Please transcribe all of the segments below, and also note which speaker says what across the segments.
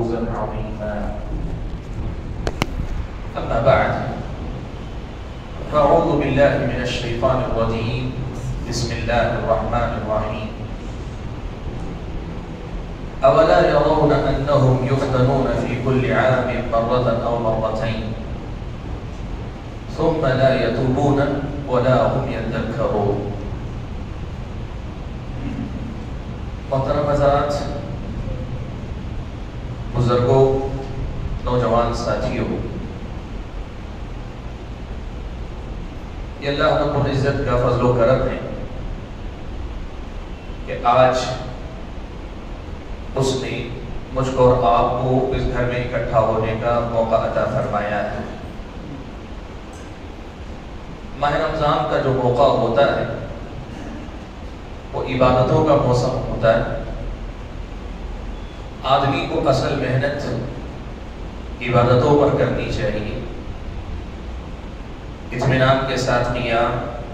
Speaker 1: فوزا عظيما. أما بعد فأعوذ بالله من الشيطان الرجيم. بسم الله الرحمن الرحيم. أولا يرون أنهم يفتنون في كل عام مرة أو مرتين ثم لا يتوبون ولا هم يذكرون. محترم حضرات، بزرگوں، نوجوان ساتھیوں، یہ اللہ رب العزت کا فضل و کرم ہے کہ آج اس نے مجھ کو اور آپ کو اس گھر میں اکٹھا ہونے کا موقع عطا فرمایا ہے. ماہ رمضان کا جو موقع ہوتا ہے وہ عبادتوں کا موسم ہوتا ہے. آدمی کو اصل محنت عبادتوں پر کرنی چاہیے. اطمینان کے ساتھ قیام،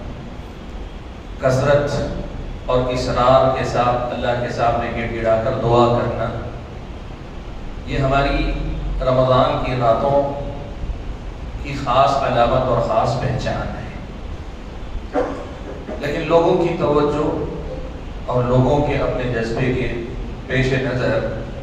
Speaker 1: کثرت اور اصرار کے ساتھ اللہ کے سامنے گڑ گڑا کر دعا کرنا، یہ ہماری رمضان کی راتوں کی خاص علامت اور خاص پہچان ہے. لیکن لوگوں کی توجہ اور لوگوں کے اپنے جذبے کے پیش نظر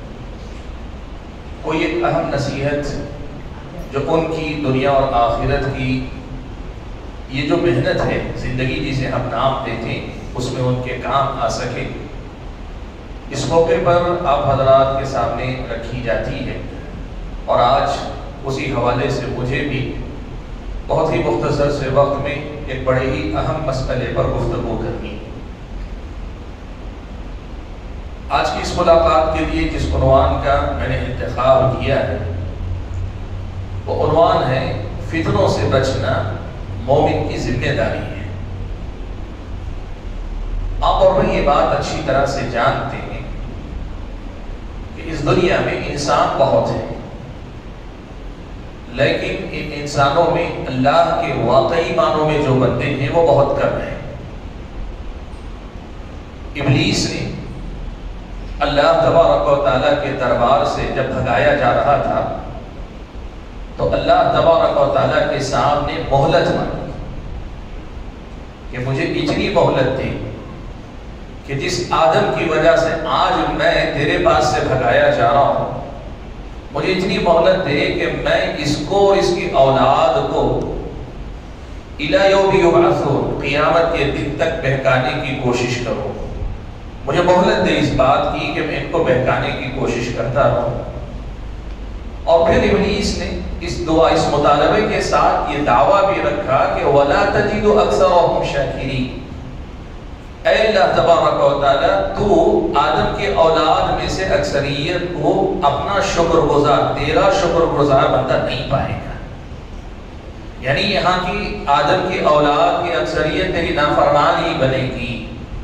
Speaker 1: کوئی ایک اہم نصیحت جو ان کی دنیا اور آخرت کی یہ جو محنت ہے، زندگی جسے ہم نام دیتے ہیں، اس میں ان کے کام آ سکے، اس موقع پر آپ حضرات کے سامنے رکھی جاتی ہے. اور آج اسی حوالے سے مجھے بھی بہت ہی مختصر سے وقت میں ایک بڑے ہی اہم مسئلے پر گفتگو کرنی. آج کی اس ملاقات کے لیے جس عنوان کا میں نے انتخاب کیا ہے وہ عنوان ہے فتنوں سے بچنا مومن کی ذمہ داری ہے. آپ اور میں یہ بات اچھی طرح سے جانتے ہیں کہ اس دنیا میں انسان بہت ہیں، لیکن ان انسانوں میں اللہ کے واقعی معنوں میں جو بندے ہیں وہ بہت کم ہیں. ابلیس نے اللہ تبارک و تعالیٰ کے دربار سے جب بھگایا جا رہا تھا تو اللہ تبارک و تعالیٰ کے سامنے مہلت مانگی کہ مجھے اتنی مہلت دے کہ جس آدم کی وجہ سے آج میں تیرے پاس سے بھگایا جا رہا ہوں، مجھے اتنی مہلت دے کہ میں اس کو اور اس کی اولاد کو الی یوم یبعثون، قیامت کے دن تک بہکانے کی کوشش کروں. مجھے مہلت دے اس بات کی کہ میں ان کو بہکانے کی کوشش کرتا رہوں. اور پھر ابلیس نے اس دعا، اس مطالبے کے ساتھ یہ دعویٰ بھی رکھا کہ وَلَا تَجِدُ أَكْثَرَهُمْ شَاكِرِينَ. اے اللہ تبارک و تعالیٰ، تو آدم کے اولاد میں سے اکثریت کو اپنا شکر گزار، تیرا شکر گزار بندہ نہیں پائے گا. یعنی یہاں کی آدم کی اولاد کی اکثریت تیری نافرمان ہی بنے گی،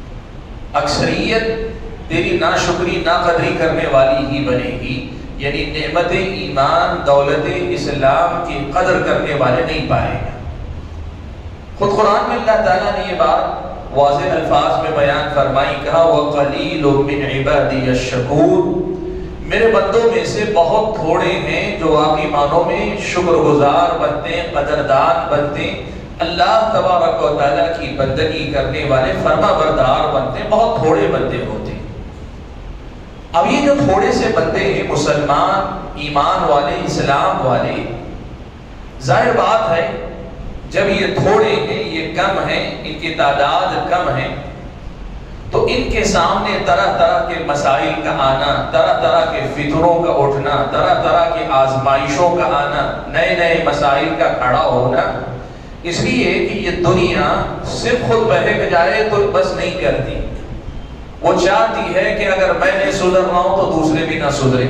Speaker 1: اکثریت تیری ناشکری ناقدری کرنے والی ہی بنے گی. یعنی نعمت ایمان، دولت اسلام کی قدر کرنے والے نہیں پائے گا. خود قرآن میں اللہ تعالیٰ نے یہ بات واضح الفاظ میں بیان فرمائی، کہا وَقَلِيلٌ مِّنْ عِبَادِيَ الشَّكُورُ. میرے بندوں میں سے بہت تھوڑے ہیں جو واقعی معنوں میں شکر گزار بنتے ہیں، قدردان بنتے ہیں، اللہ تبارک و تعالیٰ کی بندگی کرنے والے فرما بردار بنتے ہیں. بہت تھوڑے بندے ہوتے ہیں. اب یہ جو تھوڑے سے بندے ہیں، مسلمان، ایمان والے، اسلام والے، ظاہر بات ہے جب یہ تھوڑے ہیں، یہ کم ہیں، ان کی تعداد کم ہے، تو ان کے سامنے طرح طرح کے مسائل کا آنا، طرح طرح کے فتنوں کا اٹھنا، طرح طرح کی آزمائشوں کا آنا، نئے نئے مسائل کا کھڑا ہونا، اس لیے کہ یہ دنیا صرف خود بہک جائے تو بس نہیں کرتی. وہ چاہتی ہے کہ اگر میں نے سدھر رہا ہوں تو دوسرے بھی نہ سدھرے.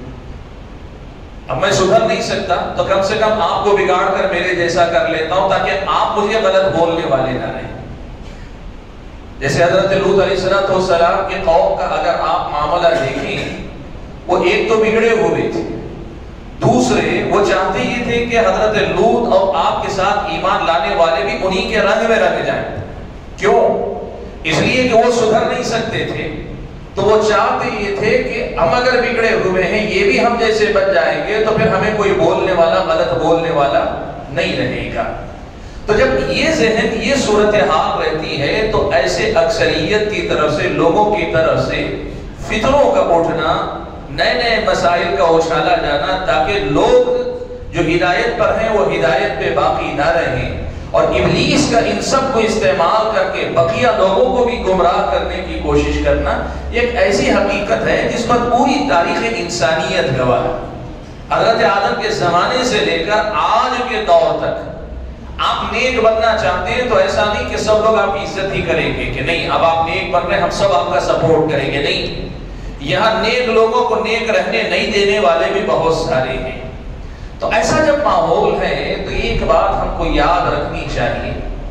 Speaker 1: اب میں سدھر نہیں سکتا تو کم سے کم آپ کو بگاڑ کر میرے جیسا کر لیتا ہوں تاکہ آپ مجھے غلط بولنے والے نہ رہیں. جیسے حضرت لوط علیہ السلام کے قوم کا اگر آپ معاملہ دیکھیں، وہ ایک تو بگڑے ہوئے تھے، دوسرے وہ چاہتے یہ تھے کہ حضرت لوط اور آپ کے ساتھ ایمان لانے والے بھی انہی کے رنگ میں رنگ جائیں. کیوں؟ اس لیے کہ وہ سدھر نہیں سکتے تھے. تو وہ چاہتے یہ تھے کہ ہم اگر بگڑے ہوئے ہیں یہ بھی ہم جیسے بن جائیں گے تو پھر ہمیں کوئی بولنے والا، غلط بولنے والا نہیں رہے گا۔ تو جب یہ ذہن، یہ صورتحال رہتی ہے تو ایسے اکثریت کی طرف سے، لوگوں کی طرف سے فتنوں کا اٹھنا، نئے نئے مسائل کا اچھالا جانا، تاکہ لوگ جو ہدایت پر ہیں وہ ہدایت پہ باقی نہ رہیں، اور ابلیس کا ان سب کو استعمال کر کے بقیہ لوگوں کو بھی گمراہ کرنے کی کوشش کرنا، یہ ایک ایسی حقیقت ہے جس پر پوری تاریخ انسانیت گواہ ہے۔ حضرت آدم کے زمانے سے لے کر آج کے دور تک آپ نیک بننا چاہتے ہیں تو ایسا نہیں کہ سب لوگ آپ کی عزت ہی کریں گے کہ نہیں اب آپ نیک بن رہے ہیں ہم سب آپ کا سپورٹ کریں گے، نہیں، یہاں نیک لوگوں کو نیک رہنے نہیں دینے والے بھی بہت سارے ہیں۔ تو ایسا جب ماحول ہے تو ایک بات ہم کو یاد رکھنی چاہیے،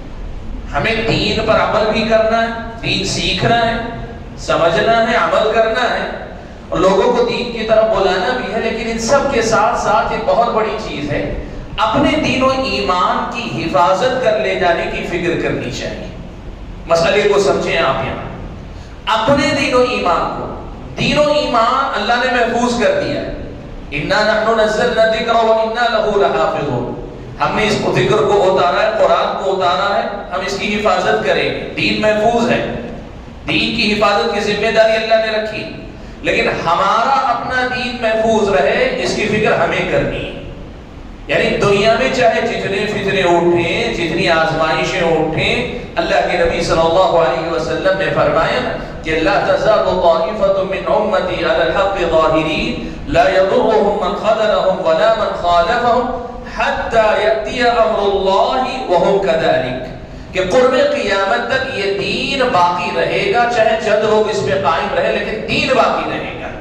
Speaker 1: ہمیں دین پر عمل بھی کرنا ہے، دین سیکھنا ہے، سمجھنا ہے، عمل کرنا ہے، اور لوگوں کو دین کی طرف بلانا بھی ہے، لیکن ان سب کے ساتھ ساتھ ایک بہت بڑی چیز ہے، اپنے دین و ایمان کی حفاظت کر لے جانے کی فکر کرنی چاہیے۔ مسئلے کو سمجھیں آپ یہاں، اپنے دین و ایمان کو، دین و ایمان اللہ نے محفوظ کر دیا ہے، اِنَّا نَحْنُ نَزَّلْنَا الذِّكْرَ وَإِنَّا لَهُ لَحَافِظُونَ، ہم نے اس ذکر کو اتارا ہے، قرآن کو اتارا ہے، ہم اس کی حفاظت کریں گے، دین محفوظ ہے، دین کی حفاظت کی ذمہ داری اللہ نے رکھی، لیکن ہمارا اپنا دین محفوظ رہے اس کی فکر ہمیں کرنی ہے۔ یعنی دنیا میں چاہے جتنے فتنے اٹھیں، جتنی آزمائشیں اٹھیں، اللہ کے نبی صلی اللہ علیہ وسلم نے فرمایا کہ لا تزال طائفة من امتی علی الحق ظاہرین لا يضرهم من خذلهم ولا من خالفهم حتى يأتي امر اللہ وهم كذلك، کہ قرب قیامت تک یہ دین باقی رہے گا، چاہے چند لوگ اس پہ قائم رہے لیکن دین باقی رہے گا۔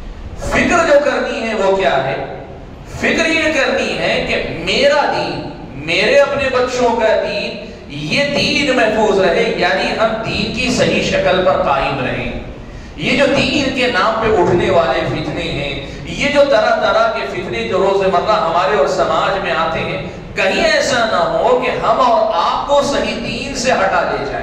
Speaker 1: فکر جو کرنی ہے وہ کیا ہے؟ فکر یہ کرنی ہے کہ میرا دین، میرے اپنے بچوں کا دین، یہ دین محفوظ رہے، یعنی ہم دین کی صحیح شکل پر قائم رہیں۔ یہ جو دین کے نام پہ اٹھنے والے فتنے ہیں، یہ جو طرح طرح کے فتنے جو روزمرہ ہمارے اور سماج میں آتے ہیں، کہیں ایسا نہ ہو کہ ہم اور آپ کو صحیح دین سے ہٹا لے جائیں۔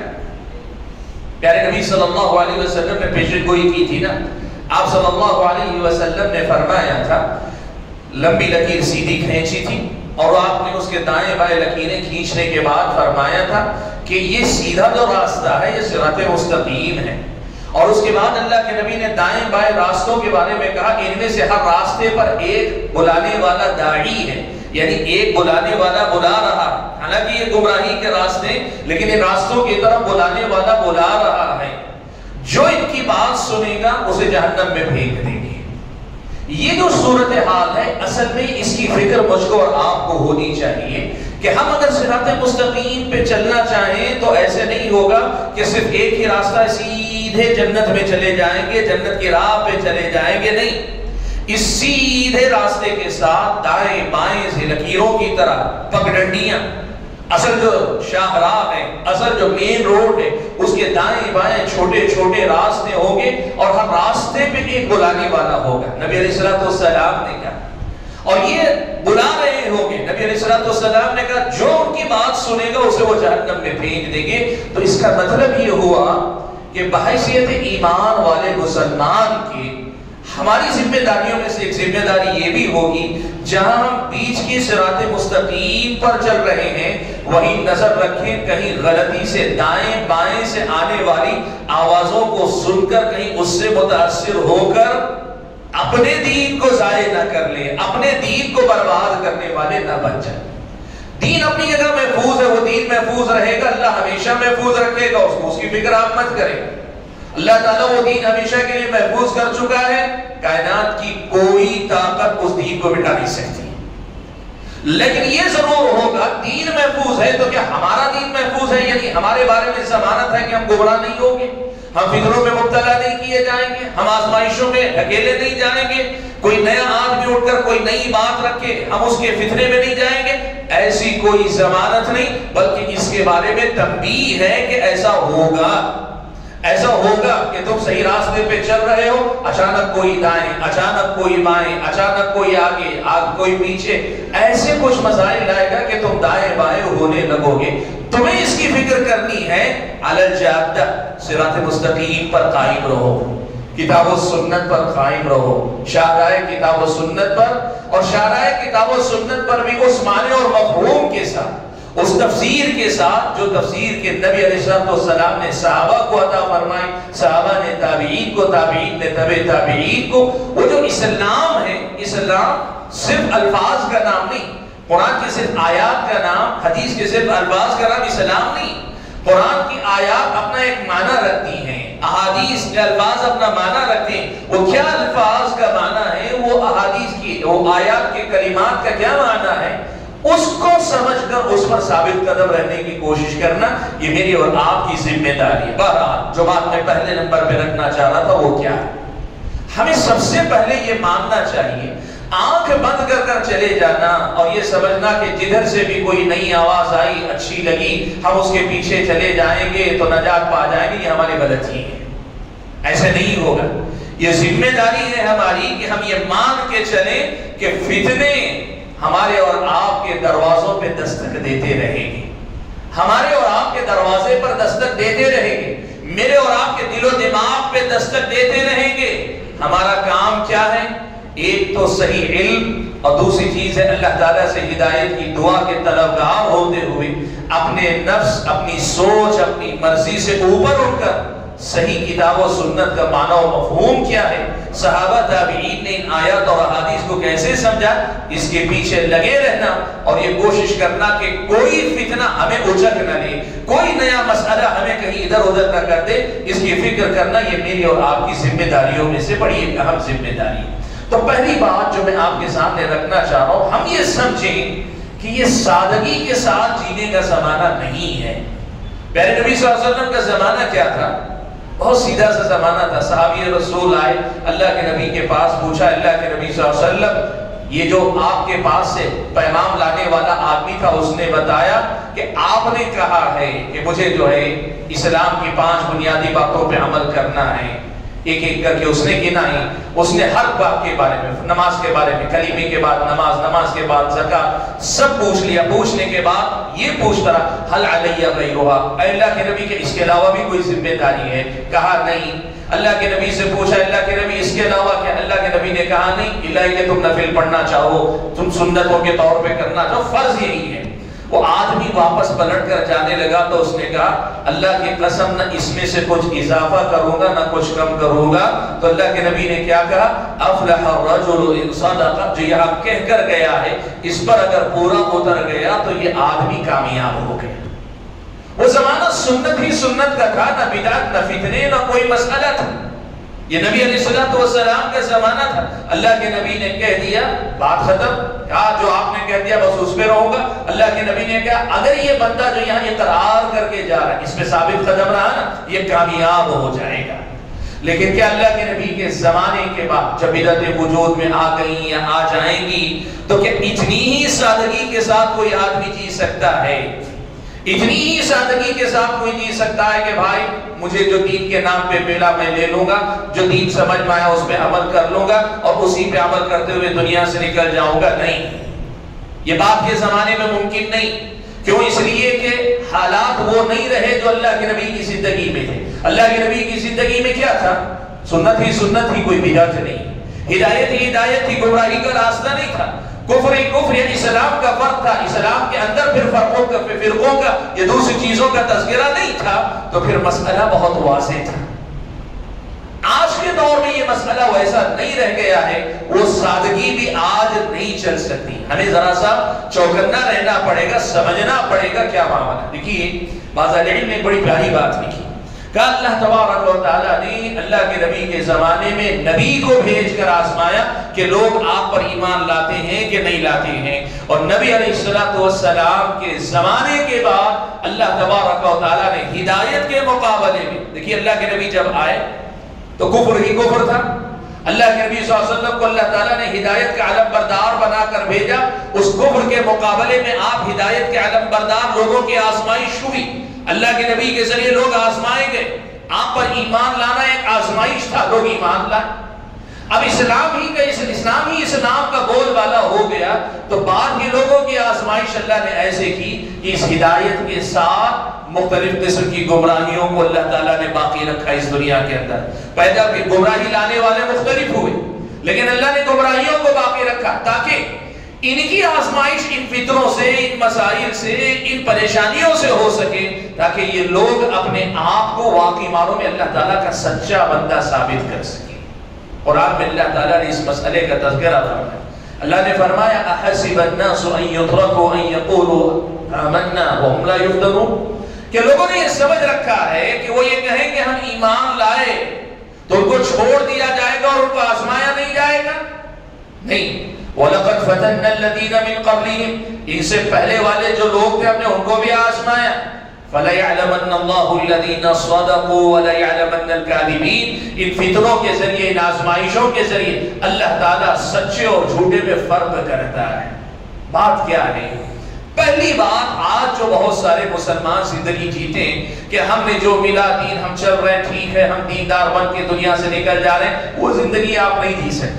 Speaker 1: پیارے نبی صلی اللہ علیہ وسلم نے پیشن گوئی کی تھی نا، آپ صلی اللہ علیہ وسلم نے فرمایا تھا، لمبی لکیر سیدھی کھینچی تھی اور آپ نے اس کے دائیں بائیں لکیریں کھینچنے کے بعد فرمایا تھا کہ یہ سیدھا جو راستہ ہے یہ صراط مستقیم ہے، اور اس کے بعد اللہ کے نبی نے دائیں بائیں راستوں کے بارے میں کہا کہ ان میں سے ہر راستے پر ایک بلانے والا داعی ہے، یعنی ایک بلانے والا بلا رہا ہے، حالانکہ یہ گمراہی کے راستے لیکن ان راستوں کی طرف بلانے والا بلا رہا ہے، جو ان کی بات سنے گا اسے جہنم میں پھینک دیں گے۔ یہ جو صورتحال ہے اصل میں اس کی فکر مجھ کو اور آپ کو ہونی چاہیے کہ ہم اگر صراط مستقیم پہ چلنا چاہیں تو ایسے نہیں ہوگا کہ صرف ایک ہی راستہ سیدھے جنت میں چلے جائیں گے، جنت کی راہ پہ چلے جائیں گے، نہیں، اس سیدھے راستے کے ساتھ دائیں بائیں سے لکیروں کی طرح پگڈنڈیاں، اصل جو شاہراہ ہے، اصل جو مین روڈ ہے، اس کے دائیں بائیں چھوٹے چھوٹے راستے ہوں گے اور ہر راستے پہ ایک بلانے والا ہوگا۔ نبی علیہ السلام نے کہا، اور یہ بلا رہے ہوں گے، نبی علیہ السلام نے کہا جو ان کی بات سنے گا اسے وہ جہنم میں پھینک دیں گے۔ تو اس کا مطلب یہ ہوا کہ بحیثیت ایمان والے مسلمان کی ہماری ذمہ داریوں میں سے ایک ذمہ داری یہ بھی ہوگی، جہاں ہم بیچ کی صراط مستقیم پر چل رہے ہیں وہیں نظر رکھیں کہیں غلطی سے دائیں بائیں سے آنے والی آوازوں کو سن کر کہیں اس سے متاثر ہو کر اپنے دین کو ضائع نہ کر لیں، اپنے دین کو برباد کرنے والے نہ بن جائیں۔ دین اپنی جگہ محفوظ ہے، وہ دین محفوظ رہے گا، اللہ ہمیشہ محفوظ رکھے گا، اس کی فکر آپ مت کریں۔ اللہ تعالیٰ وہ دین ہمیشہ کے لیے محفوظ کر چکا ہے، کائنات کی کوئی طاقت اس دین کو مٹا نہیں سکتی۔ لیکن یہ ضرور ہوگا دین محفوظ ہے تو کیا ہمارا دین محفوظ ہے؟ یعنی ہمارے بارے میں ضمانت ہے کہ ہم گمراہ نہیں ہوں گے، ہم فتنوں میں مبتلا نہیں کیے جائیں گے، ہم آزمائشوں میں ڈھکیلے نہیں جائیں گے، کوئی نیا آدمی اٹھ کر کوئی نئی بات رکھے ہم اس کے فتنے میں نہیں جائیں گے؟ ایسی کوئی ضمانت نہیں، بلکہ اس کے بارے میں تنبیہ ہے کہ ایسا ہوگا، ایسا ہوگا کہ تم صحیح راستے پہ چل رہے ہو، اچانک کوئی دائیں، اچانک کوئی بائیں، اچانک کوئی آگے، کوئی پیچھے، ایسے کچھ مسائل آئے گا کہ تم دائیں بائیں ہونے لگو گے۔ تمہیں اس کی فکر کرنی ہے، علی الجادہ، صراط مستقیم پر قائم رہو۔ کتاب و سنت پر قائم رہو، شاہراہ کتاب و سنت پر، اور شاہراہ کتاب و سنت پر بھی اس معنی اور مفہوم کے ساتھ، اس تفسیر کے ساتھ جو تفسیر کے نبی علیہ السلام نے صحابہ کو عطا فرمائی، صحابہ نے تابعین کو، تابعین نے تبع تابعین کو۔ وہ جو اسلام ہے، اسلام صرف الفاظ کا نام نہیں، قرآن کی صرف آیات کا نام، حدیث کے صرف الفاظ کا نام اسلام نہیں۔ قرآن کی آیات اپنا ایک معنی رکھتی ہیں، احادیث کے الفاظ اپنا معنی رکھتے ہیں۔ وہ کیا الفاظ کا معنی ہے، وہ احادیث کی، وہ آیات کے کلمات کا کیا معنی ہے، اس کو سمجھ کر اس پر ثابت قدم رہنے کی کوشش کرنا، یہ میری اور آپ کی ذمہ داری ہے۔ بہرحال جو بات میں پہلے نمبر پہ رکھنا چاہ رہا تھا وہ کیا ہے، ہمیں سب سے پہلے یہ ماننا چاہیے، آنکھ بند کر کر چلے جانا اور یہ سمجھنا کہ جدھر سے بھی کوئی نئی آواز آئی، اچھی لگی، ہم اس کے پیچھے چلے جائیں گے تو نجات پا جائیں گے، یہ ہماری غلطی ہے، ایسے نہیں ہوگا۔ یہ ذمہ داری ہے ہماری کہ ہم یہ مان کے چلیں کہ فتنے ہمارے اور آپ کے دروازوں پہ دستک دیتے رہیں گے، ہمارے اور آپ کے دروازے پر دستک دیتے رہیں گے، میرے اور آپ کے دل و دماغ پہ دستک دیتے رہیں گے۔ ہمارا کام کیا ہے، ایک تو صحیح علم اور دوسری چیز ہے اللہ تعالیٰ سے ہدایت کی دعا کے طلبگار ہوتے ہوئے اپنے نفس، اپنی سوچ، اپنی مرضی سے اوپر اٹھ کر صحیح کتاب و سنت کا معنی و مفہوم کیا ہے، صحابہ تابعین نے ان آیات اور احادیث کو کیسے سمجھا، اس کے پیچھے لگے رہنا اور یہ کوشش کرنا کہ کوئی فتنہ ہمیں اچک نہ لے، کوئی نیا مسئلہ ہمیں کہیں ادھر ادھر نہ کر دے، اس کی فکر کرنا یہ میری اور آپ کی ذمہ داریوں میں سے بڑی ایک اہم ذمہ داری ہے۔ تو پہلی بات جو میں آپ کے سامنے رکھنا چاہ رہا ہوں، ہم یہ سمجھیں کہ یہ سادگی کے ساتھ جینے کا زمانہ نہیں ہے۔ پیارے نبی صلی اللہ علیہ وسلم کا زمانہ کیا تھا، بہت سیدھا سا زمانہ تھا۔ صحابی رسول آئے اللہ کے نبی کے پاس، پوچھا اللہ کے نبی صلی اللہ علیہ وسلم یہ جو آپ کے پاس سے پیغام لانے والا آدمی تھا، اس نے بتایا کہ آپ نے کہا ہے کہ مجھے جو ہے اسلام کی 5 بنیادی باتوں پہ عمل کرنا ہے۔ ایک ایک کر کے اس نے گنائی، اس نے ہر بات کے بارے میں، نماز کے بارے میں، کلمے کے بعد نماز، نماز کے بعد زکات، سب پوچھ لیا۔ پوچھنے کے بعد یہ پوچھتا رہا حل علیہ غیرہا، اے اللہ کے نبی کہ اس کے علاوہ بھی کوئی ذمہ داری ہے؟ کہا نہیں۔ اللہ کے نبی سے پوچھا اللہ کے نبی اس کے علاوہ کیا؟ اللہ کے نبی نے کہا نہیں، اللہ کہ تم نفل پڑھنا چاہو، تم سنتوں کے طور پہ کرنا چاہو، فرض یہی ہے۔ وہ آدمی واپس پلٹ کر جانے لگا تو اس نے کہا اللہ کی قسم نہ اس میں سے کچھ اضافہ کروں گا نہ کچھ کم کروں گا۔ تو اللہ کے نبی نے کیا کہا، افلح الرجل ان صدق، جو یہاں کہہ کر گیا ہے اس پر اگر پورا اتر گیا تو یہ آدمی کامیاب ہو گیا۔ وہ زمانہ سنت ہی سنت کا تھا، نہ بدعت نہ فتنے نہ کوئی مسئلہ تھا، یہ نبی علیہ السلام کا زمانہ تھا۔ اللہ کے نبی نے کہہ دیا بات ختم، کہا جو آپ نے کہہ دیا بس اس پہ رہوں گا۔ اللہ کے نبی نے کہا اگر یہ بندہ جو یہاں اقرار کر کے جا رہا ہے اس پہ ثابت قدم رہا نا، یہ کامیاب ہو جائے گا۔ لیکن کیا اللہ کے نبی کے زمانے کے بعد جب بدعتیں وجود میں آ گئی یا آ جائیں گی تو کیا اتنی ہی سادگی کے ساتھ کوئی آدمی جی سکتا ہے؟ اتنی ہی سادگی کے ساتھ کوئی جی سکتا ہے کہ بھائی مجھے جو دین کے نام پہ ملا میں لے لوں گا، جو دین سمجھ میں آیا اس پہ عمل کر لوں گا اور اسی پہ عمل کرتے ہوئے دنیا سے نکل جاؤں گا؟ نہیں، یہ بات کے زمانے میں ممکن نہیں۔ کیوں؟ اس لیے کہ حالات وہ نہیں رہے جو اللہ کے نبی کی زندگی میں تھے۔ اللہ کے نبی کی زندگی میں کیا تھا؟ سنت ہی کوئی بدعت نہیں، ہدایت ہی، گمراہی کا راستہ نہیں تھا، کفر یعنی اسلام کا فرق تھا، اسلام کے اندر پھر فرقوں کا یا دوسری چیزوں کا تذکرہ نہیں تھا، تو پھر مسئلہ بہت واضح تھا۔ آج کے دور میں یہ مسئلہ ویسا نہیں رہ گیا ہے، وہ سادگی بھی آج نہیں چل سکتی، ہمیں ذرا سا چوکنا رہنا پڑے گا، سمجھنا پڑے گا کیا معاملہ۔ دیکھیے بعض علم نے بڑی پیاری بات لکھی، کہا اللہ تبارک و تعالیٰ نے اللہ کے نبی کے زمانے میں نبی کو بھیج کر آزمایا کہ لوگ آپ پر ایمان لاتے ہیں کہ نہیں لاتے ہیں، اور نبی علیہ السلام کے زمانے کے بعد اللہ تبارک و تعالیٰ نے ہدایت کے مقابلے میں، دیکھیے اللہ کے نبی جب آئے تو کفر ہی کفر تھا، اللہ کے نبی صلی اللہ علیہ وسلم کو اللہ تعالیٰ نے ہدایت کا علم بردار بنا کر بھیجا، اس کفر کے مقابلے میں آپ ہدایت کے علم بردار لوگوں کی آزمائش ہوئی، اللہ کے نبی کے ذریعے لوگ آزمائے گئے، آپ پر ایمان لانا ایک آزمائش تھا، لوگ ایمان لائے۔ اب اسلام ہی اسلام کا بول والا ہو گیا تو بعد کے لوگوں کی آزمائش اللہ نے ایسے کی کہ اس ہدایت کے ساتھ مختلف قسم کی گمراہیوں کو اللہ تعالیٰ نے باقی رکھا اس دنیا کے اندر. پیدا کی گمراہی لانے والے مختلف ہوئے لیکن اللہ نے گمراہیوں کو باقی رکھا تاکہ ان کی آزمائش ان فطروں سے، ان مسائل سے، ان پریشانیوں سے ہو سکے تاکہ یہ لوگ اپنے آپ کو واقعی معنوں میں اللہ تعالیٰ کا سچا بندہ ثابت کر سکے. قرآن میں اللہ تعالیٰ نے اس مسئلے کا تذکرہ فرمایا. اللہ نے فرمایا احسب الناس ان يتركوا ان يقولوا آمنا وهم لا يفتنون، کہ لوگوں نے یہ سمجھ رکھا ہے کہ وہ یہ کہیں کہ ہم ایمان لائے تو ان کو چھوڑ دیا جائے گا اور ان کو آزمایا نہیں جائے گا. نہیں، وَلَقَدْ فَتَنَّ الَّذِينَ مِن قَبْلِهِمْ، ان سے پہلے والے جو لوگ تھے ہم نے ان کو بھی آزمایا. فَلَيَعْلَمَنَّ اللَّهُ الَّذِينَ صَدَقُوا وَلَيَعْلَمَنَّ الْكَاذِبِينَ. ان فطروں کے ذریعے، ان آزمائشوں کے ذریعے اللہ تعالیٰ سچے اور جھوٹے میں فرق کرتا ہے. بات کیا ہے؟ پہلی بات، آج جو بہت سارے مسلمان زندگی جیتے ہیں کہ ہم نے جو ملا دین ہم چل رہے ہیں، ٹھیک ہے، ہم دیندار بن کے دنیا سے نکل جا رہے ہیں، وہ زندگی آپ نہیں جی سکتے.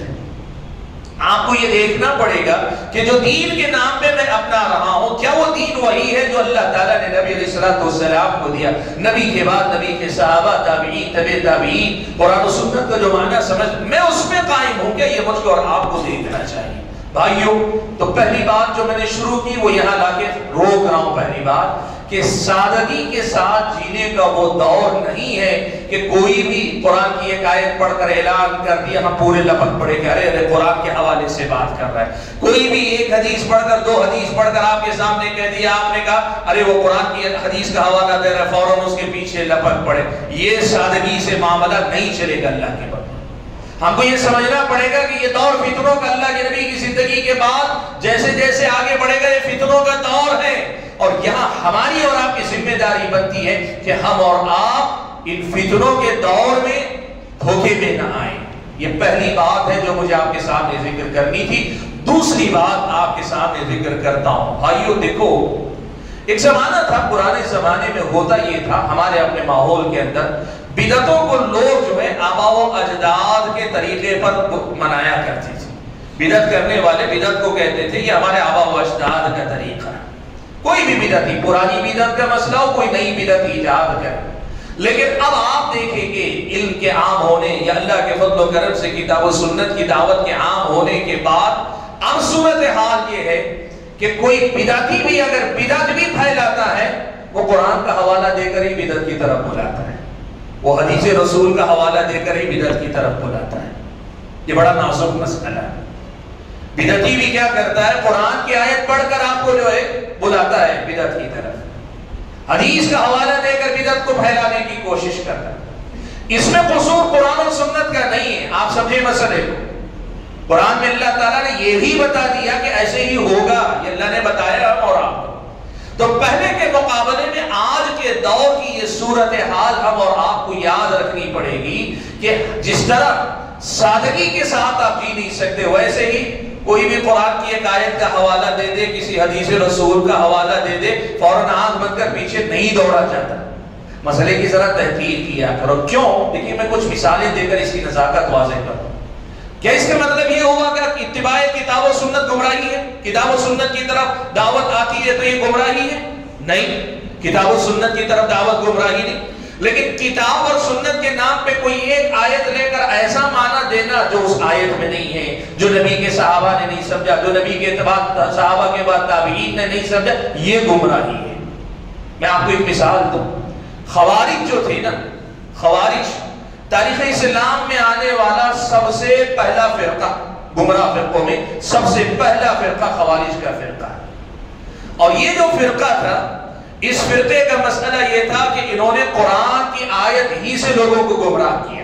Speaker 1: آپ کو یہ دیکھنا پڑے گا کہ جو دین کے نام پہ میں اپنا رہا ہوں، کیا وہ دین وہی ہے جو اللہ تعالیٰ نے نبی علیہ السلام کو دیا؟ نبی کے بعد نبی کے صحابہ، تابعین، تبع تابعین، قرآن و سنت کا جو معنی سمجھ میں اس میں قائم ہوں. کیا یہ مجھ کو اور آپ کو دیکھنا چاہیے بھائیوں. تو پہلی بات جو میں نے شروع کی وہ یہاں لا کے روک رہا ہوں. پہلی بات کہ سادگی کے ساتھ جینے کا وہ دور نہیں ہے کہ کوئی بھی قرآن کی ایک آیت پڑھ کر اعلان کر دیا، ہم پورے لپک پڑے کہ ارے قرآن کے حوالے سے بات کر رہا ہے. کوئی بھی ایک حدیث پڑھ کر، دو حدیث پڑھ کر آپ کے سامنے کہہ دیا، آپ نے کہا ارے وہ قرآن کی حدیث کا حوالہ دے رہا ہے، فوراً اس کے پیچھے لپک پڑے. یہ سادگی سے معاملہ نہیں چلے گا اللہ کے بندے. ہم کو یہ سمجھنا پڑے گا کہ یہ دور فطروں کا، اللہ کے نبی کی زندگی کے بعد جیسے جیسے آگے بڑھے گا یہ فطروں کا دور ہے. اور یہاں ہماری اور آپ کی ذمہ داری بنتی ہے کہ ہم اور آپ ان فتنوں کے دور میں دھوکے میں نہ آئیں. یہ پہلی بات ہے جو مجھے آپ کے سامنے ذکر کرنی تھی. دوسری بات آپ کے سامنے ذکر کرتا ہوں. بھائیو دیکھو، ایک زمانہ تھا، پرانے زمانے میں ہوتا یہ تھا ہمارے اپنے ماحول کے اندر، بدعتوں کو لوگ جو ہے آبا و اجداد کے طریقے پر منایا کرتے تھے. بدعت کرنے والے بدعت کو کہتے تھے یہ ہمارے آبا و اجداد کا طریقہ ہے. کوئی بھی بدعت نہیں، پرانی بدعت کا مسئلہ ہو، کوئی نئی بدعت ایجاد کرے. لیکن اب آپ دیکھیں گے علم کے عام ہونے یا اللہ کے فضل و کرم سے کتاب و سنت کی دعوت کے عام ہونے کے بعد اب صورتحال یہ ہے کہ کوئی بدعتی بھی اگر بدعت بھی پھیلاتا ہے وہ قرآن کا حوالہ دے کر ہی بدعت کی طرف بلاتا ہے، وہ حدیث رسول کا حوالہ دے کر ہی بدعت کی طرف بلاتا ہے. یہ بڑا نازک مسئلہ ہے. بدعتی بھی کیا کرتا ہے؟ قرآن کی آیت پڑھ کر آپ کو جو ہے بلاتا ہے بدعت کی طرف، حدیث کا حوالہ دے کر بدعت کو پھیلانے کی کوشش کرتا ہے. اس میں قصور قرآن و سنت کا نہیں ہے. آپ سمجھے مسئلے کو. قرآن میں اللہ تعالیٰ نے یہ بھی بتا دیا کہ ایسے ہی ہوگا، یہ اللہ نے بتایا ہم اور آپ کو. تو پہلے کے مقابلے میں آج کے دور کی یہ صورتحال ہم اور آپ کو یاد رکھنی پڑے گی کہ جس طرح سادگی کے ساتھ آپ جی نہیں سکتے، ویسے ہی کوئی بھی قرآن کی ایک آیت کا حوالہ دے دے، کسی حدیث رسول کا حوالہ دے دے، فوراً آنکھ بند کر پیچھے نہیں دوڑا جاتا. مسئلے کی ذرا تحقیق کیا کرو. کیوں؟ دیکھیے میں کچھ مثالیں دے کر اس کی نزاکت واضح کروں. کیا اس کا مطلب یہ ہوا کہ اتباع کتاب و سنت گمراہی ہے؟ کتاب و سنت کی طرف دعوت آتی ہے تو یہ گمراہی ہے؟ نہیں، کتاب و سنت کی طرف دعوت گمراہی نہیں. لیکن کتاب اور سنت کے نام پہ کوئی ایک آیت لے کر ایسا معنی دینا جو اس آیت میں نہیں ہے، جو نبی کے صحابہ نے نہیں سمجھا، جو نبی کے بعد صحابہ کے بعد تابعین نے نہیں سمجھا، یہ گمراہی ہے. میں آپ کو ایک مثال دوں. خوارج جو تھے نا، خوارج تاریخ اسلام میں آنے والا سب سے پہلا فرقہ، گمراہ فرقوں میں سب سے پہلا فرقہ خوارج کا فرقہ ہے. اور یہ جو فرقہ تھا، اس فرقے کا مسئلہ یہ تھا کہ انہوں نے قرآن کی آیت ہی سے لوگوں کو گمراہ کیا.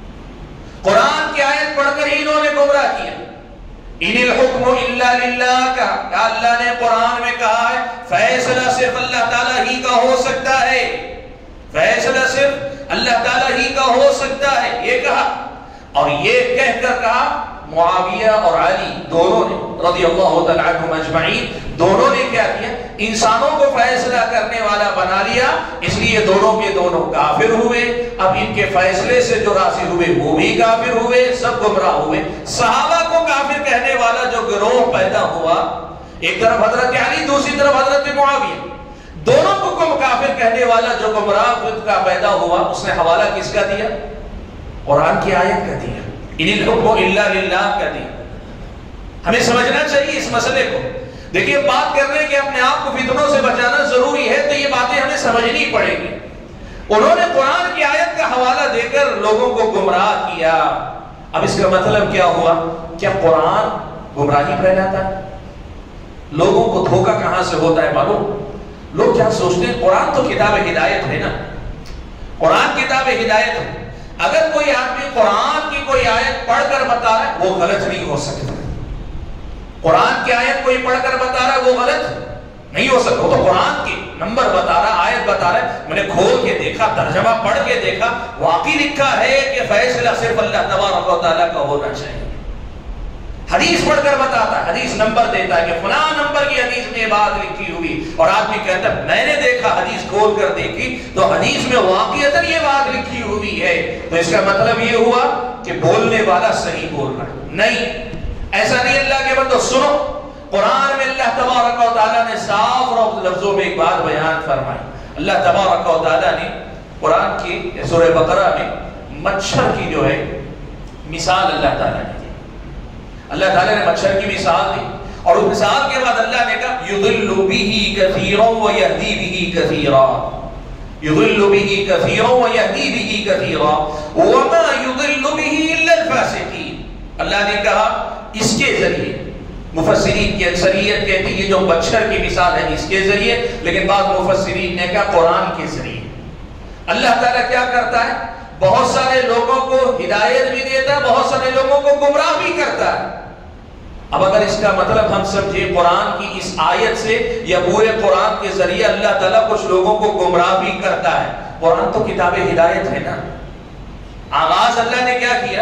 Speaker 1: قرآن کی آیت پڑھ کر ہی انہوں نے گمراہ کیا. ان الحکم الا للہ کا، اللہ نے قرآن میں کہا ہے فیصلہ صرف اللہ تعالیٰ ہی کا ہو سکتا ہے، فیصلہ صرف اللہ تعالیٰ ہی کا ہو سکتا ہے، یہ کہا. اور یہ کہہ کر کہا معاویہ اور علی دونوں نے رضی اللہ تعالیٰ عنہم اجمعین، دونوں نے کیا کیا؟ انسانوں کو فیصلہ کرنے والا بنا لیا، اس لیے دونوں کے دونوں کافر ہوئے۔ اب ان کے فیصلے سے جو راضی ہوئے وہ بھی کافر ہوئے، سب گمراہ ہوئے۔ صحابہ کو کافر کہنے والا جو گروہ پیدا ہوا، ایک طرف حضرت علی، دوسری طرف حضرت معاویہ، دونوں کو کافر کہنے والا جو گمراہ کا پیدا ہوا، اس نے حوالہ کس کا دیا؟ قرآن کی آیت کا دیا، ان الحکم الا للہ کا دیا۔ ہمیں سمجھنا چاہیے اس مسئلے کو۔ دیکھیے بات کر رہے ہیں کہ اپنے آپ کو فتنوں سے بچانا ضروری ہے، تو یہ باتیں ہمیں سمجھنی پڑے گی۔ انہوں نے قرآن کی آیت کا حوالہ دے کر لوگوں کو گمراہ کیا۔ اب اس کا مطلب کیا ہوا؟ کیا قرآن گمراہی پھیلاتا ہے؟ لوگوں کو دھوکہ کہاں سے ہوتا ہے معلوم؟ لوگ کیا سوچتے ہیں قرآن تو کتاب ہدایت ہے نا، قرآن کتاب ہدایت ہے، اگر کوئی آدمی قرآن کی کوئی آیت پڑھ کر بتا رہا ہے وہ غلط نہیں ہو سکتا۔ قرآن کی آیت کوئی پڑھ کر بتا رہا ہے وہ غلط نہیں ہو سکتا، وہ تو قرآن کی نمبر بتا رہا، آیت بتا رہا ہے، میں نے کھول کے دیکھا، ترجمہ پڑھ کے دیکھا، واقعی لکھا ہے کہ فیصلہ صرف اللہ تبارک و تعالیٰ کا ہونا چاہیے۔ حدیث پڑھ کر بتاتا ہے، حدیث نمبر دیتا ہے کہ فلاں نمبر کی حدیث میں یہ بات لکھی ہوئی، اور آدمی کہتا ہے میں نے دیکھا، حدیث کھول کر دیکھی تو حدیث میں واقعتاً یہ بات لکھی ہوئی ہے، تو اس کا مطلب یہ ہوا کہ بولنے والا صحیح بول رہا ہے۔ نہیں، ایسا نہیں۔ اللہ کے بندو سنو، قرآن میں اللہ تبارک و تعالیٰ نے صاف اور لفظوں میں ایک بات بیان فرمائی۔ اللہ تبارک و تعالیٰ نے قرآن کی سورہ بقرہ میں مچھر کی جو ہے مثال اللہ تعالیٰ نے دی، اللہ تعالیٰ نے مچھر کی مثال دی، اور اس مثال کے بعد اللہ نے کہا یضل بہ کثیرا ویہدی بہ کثیرا، یضل بہ کثیرا ویہدی بہ کثیرا وما یضل بہ الا الفاسقین۔ اللہ نے کہا اس کے ذریعے، مفسرین کی اکثریت کہتی ہے یہ جو مچھر کی مثال ہے اس کے ذریعے، لیکن بعض مفسرین نے کہا قرآن کے ذریعے۔ اللہ تعالیٰ کیا کرتا ہے؟ بہت سارے لوگوں کو ہدایت بھی دیتا ہے، بہت سارے لوگوں کو گمراہ بھی کرتا ہے۔ اب اگر اس کا مطلب ہم سمجھیں قرآن کی اس آیت سے یا پورے قرآن کے ذریعے اللہ تعالیٰ کچھ لوگوں کو گمراہ بھی کرتا ہے، قرآن تو کتاب ہدایت ہے نا۔ آغاز اللہ نے کیا کیا؟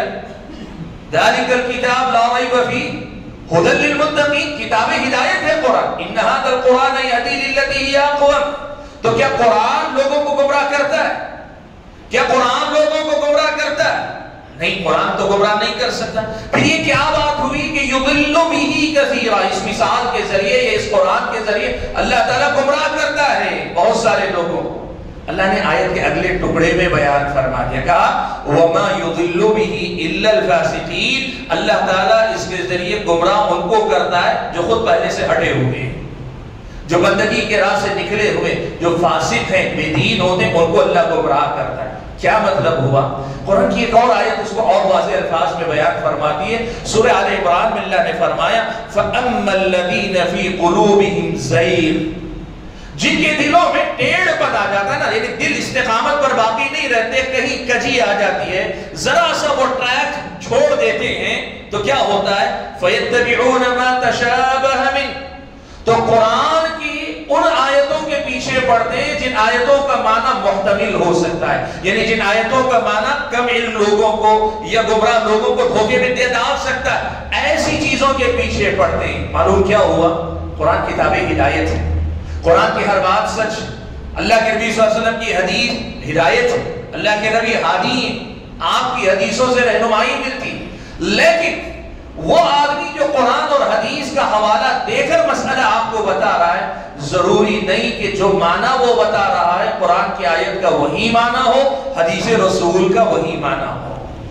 Speaker 1: ذالک الکتاب لا ریب فیہ ھدی للمتقین، کتاب ہدایت ہے قرآن، ان ھذا القرآن یہدی للتی ہی اقوم۔ تو کیا قرآن لوگوں کو گمراہ کرتا ہے؟ کیا قرآن لوگوں کو گمراہ کرتا ہے؟ نہیں، قرآن تو گمراہ نہیں کر سکتا۔ پھر یہ کیا بات ہوئی کہ یضل بہ کثیرا، اس مثال کے ذریعے یا اس قرآن کے ذریعے اللہ تعالیٰ گمراہ کرتا ہے بہت سارے لوگوں کو۔ اللہ نے آیت کے اگلے ٹکڑے میں بیان فرما دیا، کہا وما یضل بہ الا الفاسقین، اللہ تعالیٰ اس کے ذریعے گمراہ ان کو کرتا ہے جو خود پہلے سے ہٹے ہوئے ہیں، جو بندگی کے راہ سے نکلے ہوئے، جو فاسق ہیں، بے دین ہوتے ہیں، ان کو اللہ گمراہ کرتا ہے۔ کیا مطلب ہوا؟ قرآن کی ایک اور آیت اس کو اور واضح الفاظ میں بیان فرماتی ہے۔ سورہ آل عمران میں اللہ نے فرمایا فَأَمَّا الَّذِينَ فِي قُلُوبِهِمْ زَيْغٌ، جن کے دلوں میں ٹیڑھ پن آ جاتا ہے نا، یعنی دل استقامت پر باقی نہیں رہتے، کہیں کجی آ جاتی ہے، ذرا سا وہ ٹریک چھوڑ دیتے ہیں تو کیا ہوتا ہے؟ فَيَتَّبِعُونَ مَا تَشَابَهَ مِنْهُ، تو قرآن کی ان آیتوں کے پیچھے پڑھتے ہیں جن آیتوں کا معنی محتمل ہو سکتا ہے، یعنی جن آیتوں کا معنی کم علم لوگوں کو یا گمراہ لوگوں کو دھوکے میں دے ڈال سکتا ہے، ایسی چیزوں کے پیچھے پڑھتے ہیں۔ معلوم کیا ہوا؟ قرآن کتاب ہدایت ہے، قرآن کی ہر بات سچ، اللہ کے نبی صلی اللہ علیہ وسلم کی حدیث ہدایت ہے، اللہ کے نبی ہادی ہیں، آپ کی حدیثوں سے رہنمائی ملتی، لیکن وہ آدمی جو قرآن اور حدیث کا حوالہ دے کر مسئلہ آپ کو بتا رہا ہے، ضروری نہیں کہ جو معنی وہ بتا رہا ہے قرآن کی آیت کا وہی معنی ہو، حدیث رسول کا وہی معنی ہو۔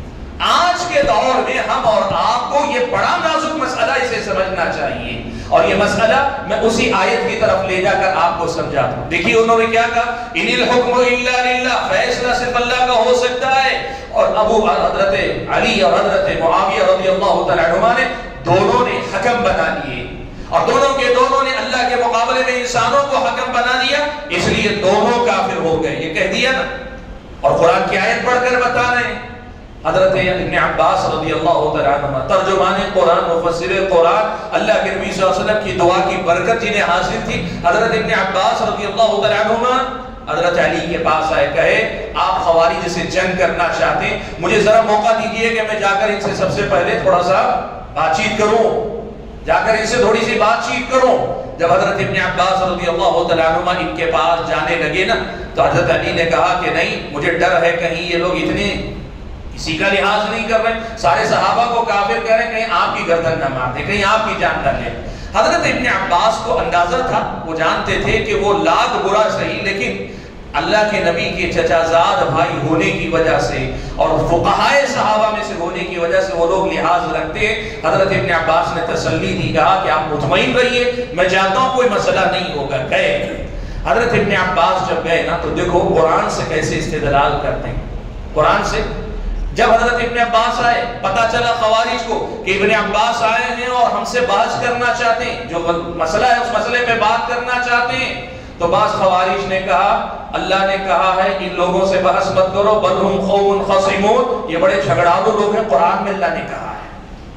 Speaker 1: آج کے دور میں ہم اور آپ کو یہ بڑا نازک مسئلہ اسے سمجھنا چاہیے، اور یہ مسئلہ میں اسی آیت کی طرف لے جا کر آپ کو سمجھاتا ہوں۔ دیکھیے انہوں نے کیا کہا، ان الحکم الا للہ، فیصلہ صرف اللہ کا ہو سکتا ہے، اور حضرت علی اور حضرت معاویہ رضی اللہ تعالی عنہما نے دونوں نے حکم بنا لیے، اور دونوں کے دونوں نے اللہ کے مقابلے میں انسانوں کو حکم بنا دیا، اس لیے دونوں کافر ہو گئے، یہ کہہ دیا نا، اور قرآن کی آیت پڑھ کر بتا رہے ہیں۔ حضرت ابن عباس رضی اللہ تعالیٰ عنہ ترجمان قرآن، مفسر قرآن، اللہ کے نبی صلی اللہ علیہ وسلم کی دعا کی برکت جنہیں حاصل تھی، حضرت ابن عباس رضی اللہ تعالیٰ عنہ حضرت علی کے پاس آئے، کہے آپ خوارج سے جنگ کرنا چاہتے ہیں، مجھے ذرا موقع دیجئے کہ میں جا کر ان سے سب سے پہلے تھوڑا سا بات چیت کروں، جا کر ان سے تھوڑی سی بات چیت کروں۔ جب حضرت ابن عباس رضی اللہ تعالیٰ عنہ ان کے پاس جانے لگے نا تو حضرت علی نے کہا کہ نہیں، مجھے ڈر ہے کہیں یہ لوگ اتنے کسی کا لحاظ نہیں کر رہے، سارے صحابہ کو کافر کہہ رہے ہیں، کہیں آپ کی گردن نہ مار دے، کہیں آپ کی جان نہ لے۔ حضرت ابن عباس کو اندازہ تھا، وہ جانتے تھے کہ وہ لاکھ برا صحیح لیکن اللہ کے نبی کے چچا زاد بھائی ہونے کی وجہ سے اور فقہائے صحابہ میں سے ہونے کی وجہ سے وہ لوگ لحاظ رکھتے ہیں۔ حضرت ابن عباس نے تسلی دی، کہا کہ آپ مطمئن رہیے، میں جاتا ہوں، کوئی مسئلہ نہیں ہوگا۔ گئے حضرت ابن عباس جب گئے نا تو دیکھو قرآن سے کیسے استدلال کرتے ہیں۔ قرآن سے جب حضرت ابن عباس آئے، پتا چلا خوارج کو کہ ابن عباس آئے ہیں اور ہم سے بحث کرنا چاہتے ہیں، جو مسئلہ ہے اس مسئلے پہ بات کرنا چاہتے ہیں، تو بعض خوارج نے کہا اللہ نے کہا ہے ان لوگوں سے بحث مت کرو، بل ہم قوم خصمون، یہ بڑے جھگڑالو لوگ ہیں، قرآن میں اللہ نے کہا ہے۔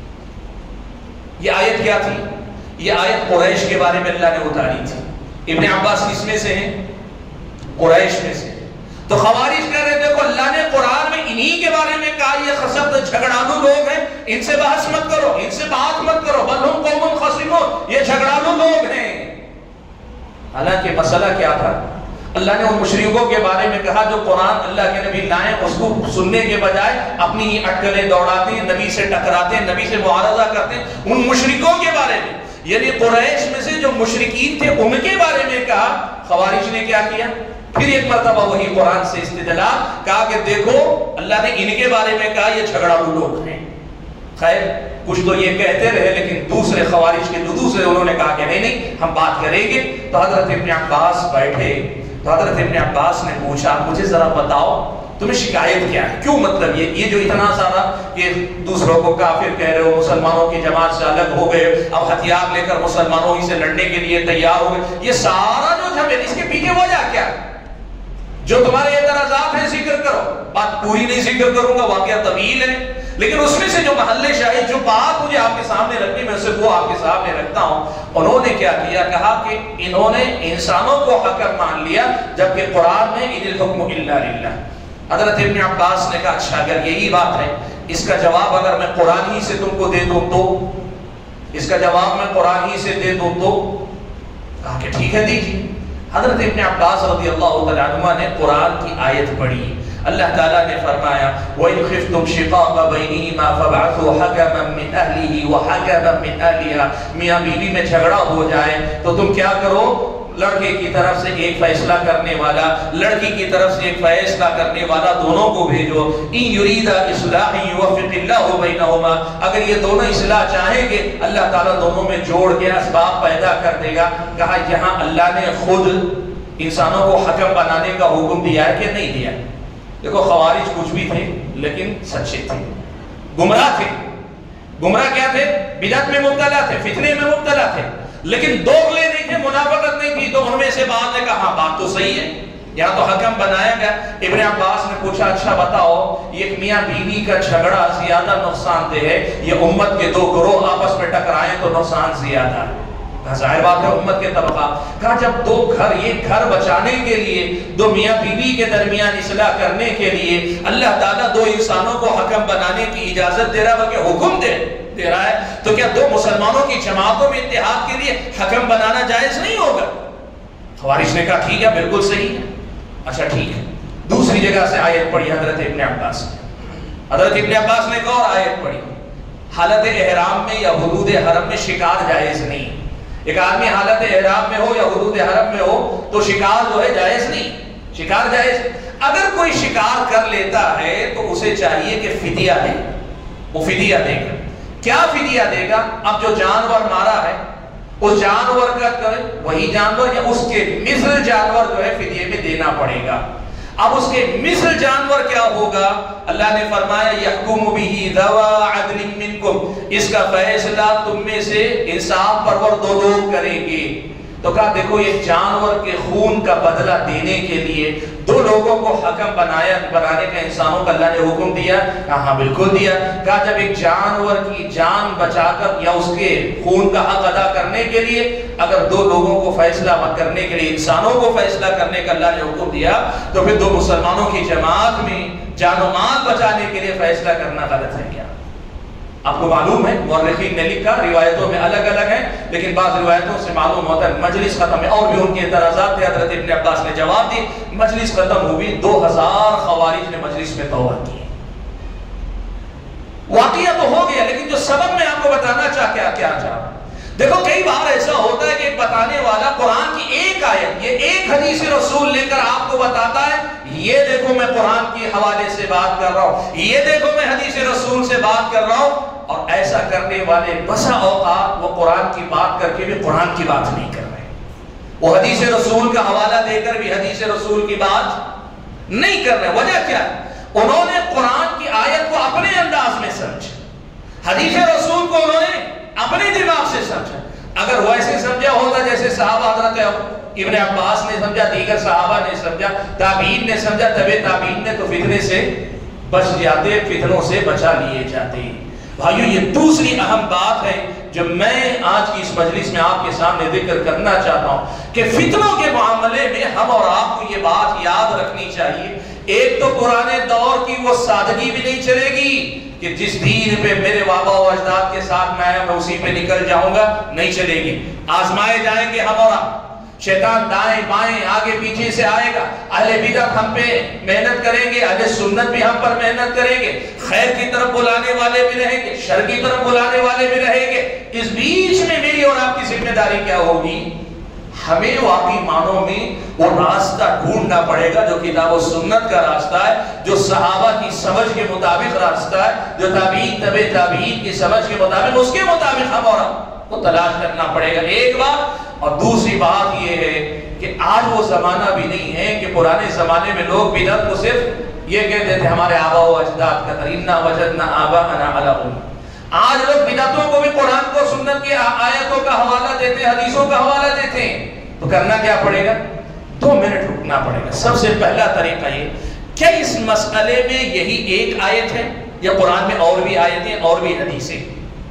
Speaker 1: یہ آیت کیا تھی؟ یہ آیت قریش کے بارے میں اللہ نے اتاری تھی۔ ابن عباس کس میں سے ہیں؟ قریش میں سے۔ تو خوارج کہہ رہے دیکھو اللہ نے قرآن میں انہی کے بارے میں کہا یہ خسفت جھگڑالو لوگ ہیں، ان سے بحث مت کرو، ان سے بات مت کرو، بل ہم قوم خصمون، یہ جھگڑالو لوگ ہیں۔ حالانکہ مسئلہ کیا تھا؟ اللہ نے ان مشرکوں کے بارے میں کہا جو قرآن اللہ کے نبی لائیں اس کو سننے کے بجائے اپنی ہی اٹکلیں دوڑاتے ہیں، نبی سے ٹکراتے ہیں، نبی سے معارضہ کرتے ہیں۔ ان مشرکوں کے بارے میں یعنی قریش میں سے جو مشرکین تھے ان کے بارے میں کہا۔ خوارج نے کیا کیا؟ پھر ایک مرتبہ وہی قرآن سے استدلال، کہا کہ دیکھو اللہ نے ان کے بارے میں کہا یہ جھگڑالو لوگ ہیں۔ خیر کچھ تو یہ کہتے رہے لیکن دوسرے خوارج کے جو دوسرے انہوں نے کہا کہ نہیں ہم بات کریں گے۔ تو حضرت ابن عباس بیٹھے تو حضرت ابن عباس نے پوچھا مجھے ذرا بتاؤ تمہیں شکایت کیا ہے؟ کیوں مطلب یہ جو اتنا سارا کہ دوسروں کو کافر کہہ رہے ہو، مسلمانوں کی جماعت سے الگ ہو گئے، اب ہتھیار لے کر مسلمانوں ہی سے لڑنے کے لیے تیار ہو گئے، یہ سارا جو جھمیلا اس کے پیچھے وجہ کیا ہے؟ جو تمہارے اعتراضات ہیں ذکر کرو، بات پوری نہیں ذکر کروں گا، واقعہ طویل ہے، لیکن اس میں سے جو محل شاہد جو بات مجھے آپ کے سامنے رکھنی میں سے وہ آپ کے سامنے رکھتا ہوں۔ انہوں نے کیا کیا؟ کہا کہ انہوں نے انسانوں کو حکم مان لیا جبکہ قرآن میں ان الحکم الا للہ۔ حضرت ابن عباس نے کہا اچھا اگر یہی بات ہے اس کا جواب اگر میں قرآن ہی سے تم کو دے دوں تو، اس کا جواب میں قرآن ہی سے دے دوں تو؟ کہا کہ ٹھیک ہے دیجیے۔ حضرت ابن عباس رضی اللہ تعالیٰ عنہ نے قرآن کی آیت پڑھی، اللہ تعالیٰ نے فرمایا وَإِنْ خِفْتُمْ شِقَاقَ بَيْنِهِمَا فَابْعَثُوا حَكَمًا مِّنْ أَهْلِهِ وَحَكَمًا مِّنْ أَهْلِهَا، میاں بیوی میں جھگڑا ہو جائے تو تم کیا کرو؟ لڑکے کی طرف سے ایک فیصلہ کرنے والا، لڑکی کی طرف سے ایک فیصلہ کرنے والا، دونوں کو بھیجو۔ إِن يُرِيدَ إِصْلَاحًا يُوَفِّقِ اللَّهُ بَيْنَهُمَا، اگر یہ دونوں اصلاح چاہیں گے اللہ تعالیٰ دونوں میں جوڑ کے اسباب پیدا کر دے گا۔ کہا یہاں اللہ نے خود انسانوں کو حکم بنانے کا حکم دیا ہے کہ نہیں دیا؟ دیکھو خوارج کچھ بھی تھے لیکن سچے تھے، گمراہ تھے۔ گمراہ کیا تھے؟ بدعت میں مبتلا تھے، فتنے میں مبتلا تھے، لیکن دوغلے نہیں تھے، منافقت نہیں تھی۔ تو ان میں سے بعض نے کہا ہاں بات تو صحیح ہے، یہاں تو حکم بنایا گیا۔ ابن عباس نے پوچھا اچھا بتاؤ یہ میاں بیوی کا جھگڑا زیادہ نقصان دہ ہے، یہ امت کے دو گروہ آپس میں ٹکرائیں تو نقصان زیادہ ہے؟ ظاہر بات ہے امت کے طبقہ۔ کہا جب دو گھر ایک گھر بچانے کے لیے، دو میاں بیوی کے درمیان اصلاح کرنے کے لیے اللہ تعالیٰ دو انسانوں کو حکم بنانے کی اجازت دے رہا ہے بلکہ حکم دے رہا ہے، تو کیا دو مسلمانوں کی جماعتوں میں اتحاد کے لیے حکم بنانا جائز نہیں ہوگا؟ خوارج نے کہا ٹھیک ہے بالکل صحیح ہے۔ اچھا ٹھیک ہے، دوسری جگہ سے آیت پڑھی حضرت ابن عباس نے۔ حضرت ابن عباس نے ایک اور آیت پڑھی، حالت احرام میں یا حدود حرم میں شکار جائز نہیں۔ ایک آدمی حالت احرام میں ہو یا حدود حرم میں ہو تو شکار جو ہے جائز نہیں، شکار جائز۔ اگر کوئی شکار کر لیتا ہے تو اسے چاہیے کہ فدیہ دے، وہ فدیہ دے گا۔ کیا فدیہ دے گا؟ اب جو جانور مارا ہے اس جانور کا کرے وہی جانور یا اس کے مثل جانور جو ہے فدیے میں دینا پڑے گا۔ اب اس کے مثل جانور کیا ہوگا؟ اللہ نے فرمایا یحکم بہ ذوی عدل منکم، اس کا فیصلہ تم میں سے انصاف پرور دو لوگ کریں گے۔ تو کہا دیکھو یہ جانور کے خون کا بدلہ دینے کے لیے دو لوگوں کو حکم بنانے کا انسانوں کا اللہ نے حکم دیا؟ کہا ہاں بالکل دیا۔ کہا جب ایک جانور کی جان بچا کر یا اس کے خون کا حق ادا کرنے کے لیے اگر دو لوگوں کو فیصلہ کرنے کے لیے انسانوں کو فیصلہ کرنے کا اللہ نے حکم دیا تو پھر دو مسلمانوں کی جماعت میں جان و مال بچانے کے لیے فیصلہ کرنا غلط ہے کیا؟ آپ کو معلوم ہے مورخین نے لکھا، روایتوں میں الگ الگ ہیں، لیکن بعض روایتوں سے معلوم ہوتا ہے مجلس ختم ہے، اور بھی ان کے اعتراضات تھے، حضرت ابن عباس نے جواب دی، مجلس ختم ہوئی، 2000 خوارج نے مجلس میں توبہ کی۔ واقعہ تو ہو گیا، لیکن جو سبب میں آپ کو بتانا کیا چاہ دیکھو، کئی بار ایسا ہوتا ہے کہ ایک بتانے والا قرآن کی ایک آیت، یہ ایک حدیث رسول لے کر آپ کو بتاتا ہے، یہ دیکھو میں قرآن کے حوالے سے بات کر رہا ہوں، یہ دیکھو میں حدیث رسول سے بات کر رہا ہوں، اور ایسا کرنے والے بسا اوقات وہ قرآن کی بات کر کے بھی قرآن کی بات نہیں کر رہے، وہ حدیث رسول کا حوالہ دے کر بھی حدیث رسول کی بات نہیں کر رہے۔ وجہ کیا ہے؟ انہوں نے قرآن کی آیت کو اپنے انداز میں سمجھا، حدیث رسول کو انہوں نے اپنے دماغ سے سمجھا۔ اگر وہ ایسے سمجھا ہوتا جیسے صحابہ حضرت ابن عباس نے سمجھا، دیگر صحابہ نے سمجھا، تابعین نے سمجھا، تابعین نے تو فتنے سے بچ جاتے، فتنوں سے بچا لیے جاتے۔ بھائیو، یہ دوسری اہم بات ہے جو میں آج کی اس مجلس میں آپ کے سامنے ذکر کرنا چاہتا ہوں کہ فتنوں کے معاملے میں ہم اور آپ کو یہ بات یاد رکھنی چاہیے۔ ایک تو پرانے دور کی وہ سادگی بھی نہیں چلے گی کہ جس دین پہ میرے بابا و اجداد کے ساتھ میں اسی پہ نکل جاؤں گا، نہیں چلے گی۔ آزمائے جائیں گے ہم اور آپ، شیطان دائیں بائیں آگے پیچھے سے آئے گا، اہل بدعت ہم پہ محنت کریں گے، اہل سنت بھی ہم پر محنت کریں گے، خیر کی طرف بلانے والے بھی رہیں گے، شر کی طرف بلانے والے بھی رہیں گے۔ اس بیچ میں میری اور آپ کی ذمہ داری کیا ہوگی؟ ہمیں واقعی معنوں میں وہ راستہ ڈھونڈنا پڑے گا جو کتاب و سنت کا راستہ ہے، جو صحابہ کی سمجھ کے مطابق راستہ ہے، جو تابعین کی سمجھ کے مطابق، اس کے مطابق ہم اور آپ کو تلاش کرنا پڑے گا، ایک بات۔ اور دوسری بات یہ ہے کہ آج وہ زمانہ بھی نہیں ہے کہ پرانے زمانے میں لوگ بدعت کو صرف یہ کہتے تھے ہمارے آبا و اجداد کا اِنَّا وَجَدْنَا آبَاءَنَا عَلَىٰ أُمَّةٍ۔ آج لوگ بدعتوں کو بھی قرآن کو سنت کی آیتوں کا حوالہ دیتے ہیں، حدیثوں کا حوالہ دیتے ہیں، تو کرنا کیا پڑے گا؟ 2 منٹ رکنا پڑے گا۔ سب سے پہلا طریقہ یہ، کیا اس مسئلے میں یہی ایک آیت ہے یا قرآن میں اور بھی آیتیں اور بھی حدیثیں؟